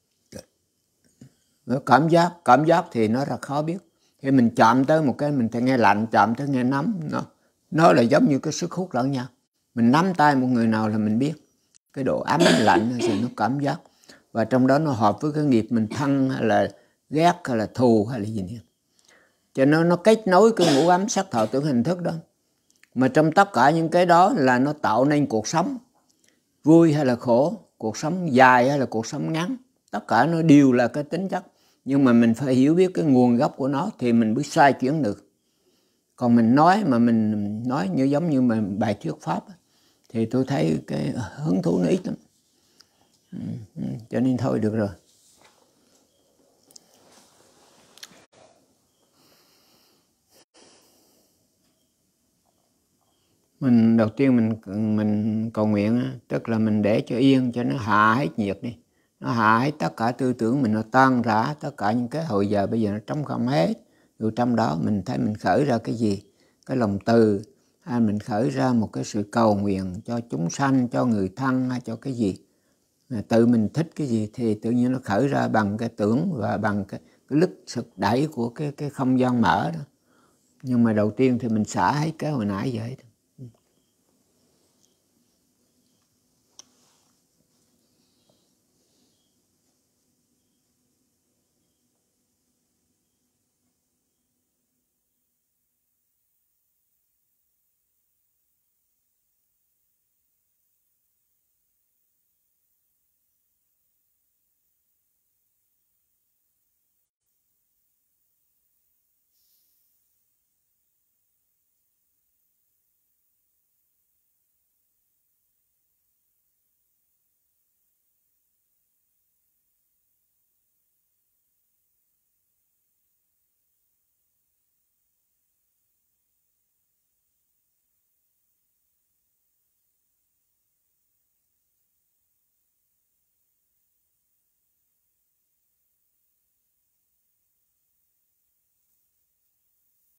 Cảm giác, cảm giác thì nó rất khó biết. Khi mình chạm tới một cái mình thấy nghe lạnh, chạm tới nghe nóng, nó nó là giống như cái sức hút lẫn nhau. Mình nắm tay một người nào là mình biết cái độ ấm lạnh thì nó cảm giác, và trong đó nó hợp với cái nghiệp mình thân hay là ghét hay là thù hay là gì nữa. Cho nên nó kết nối cái ngũ ấm sắc thọ tưởng hình thức đó. Mà trong tất cả những cái đó là nó tạo nên cuộc sống vui hay là khổ, cuộc sống dài hay là cuộc sống ngắn, tất cả nó đều là cái tính chất. Nhưng mà mình phải hiểu biết cái nguồn gốc của nó thì mình mới xoay chuyển được. Còn mình nói mà mình nói như giống như mà bài thuyết pháp thì tôi thấy cái hứng thú nó ít lắm. Cho nên thôi được rồi. Mình đầu tiên mình mình cầu nguyện, tức là mình để cho yên, cho nó hạ hết nhiệt đi. Nó hạ hết tất cả tư tưởng mình, nó tan rã tất cả những cái hồi giờ bây giờ nó trống không hết. Rồi trong đó mình thấy mình khởi ra cái gì? Cái lòng từ, hay mình khởi ra một cái sự cầu nguyện cho chúng sanh, cho người thân, hay cho cái gì. Tự mình thích cái gì thì tự nhiên nó khởi ra bằng cái tưởng và bằng cái, cái lực sực đẩy của cái, cái không gian mở đó. Nhưng mà đầu tiên thì mình xả hết cái hồi nãy vậy.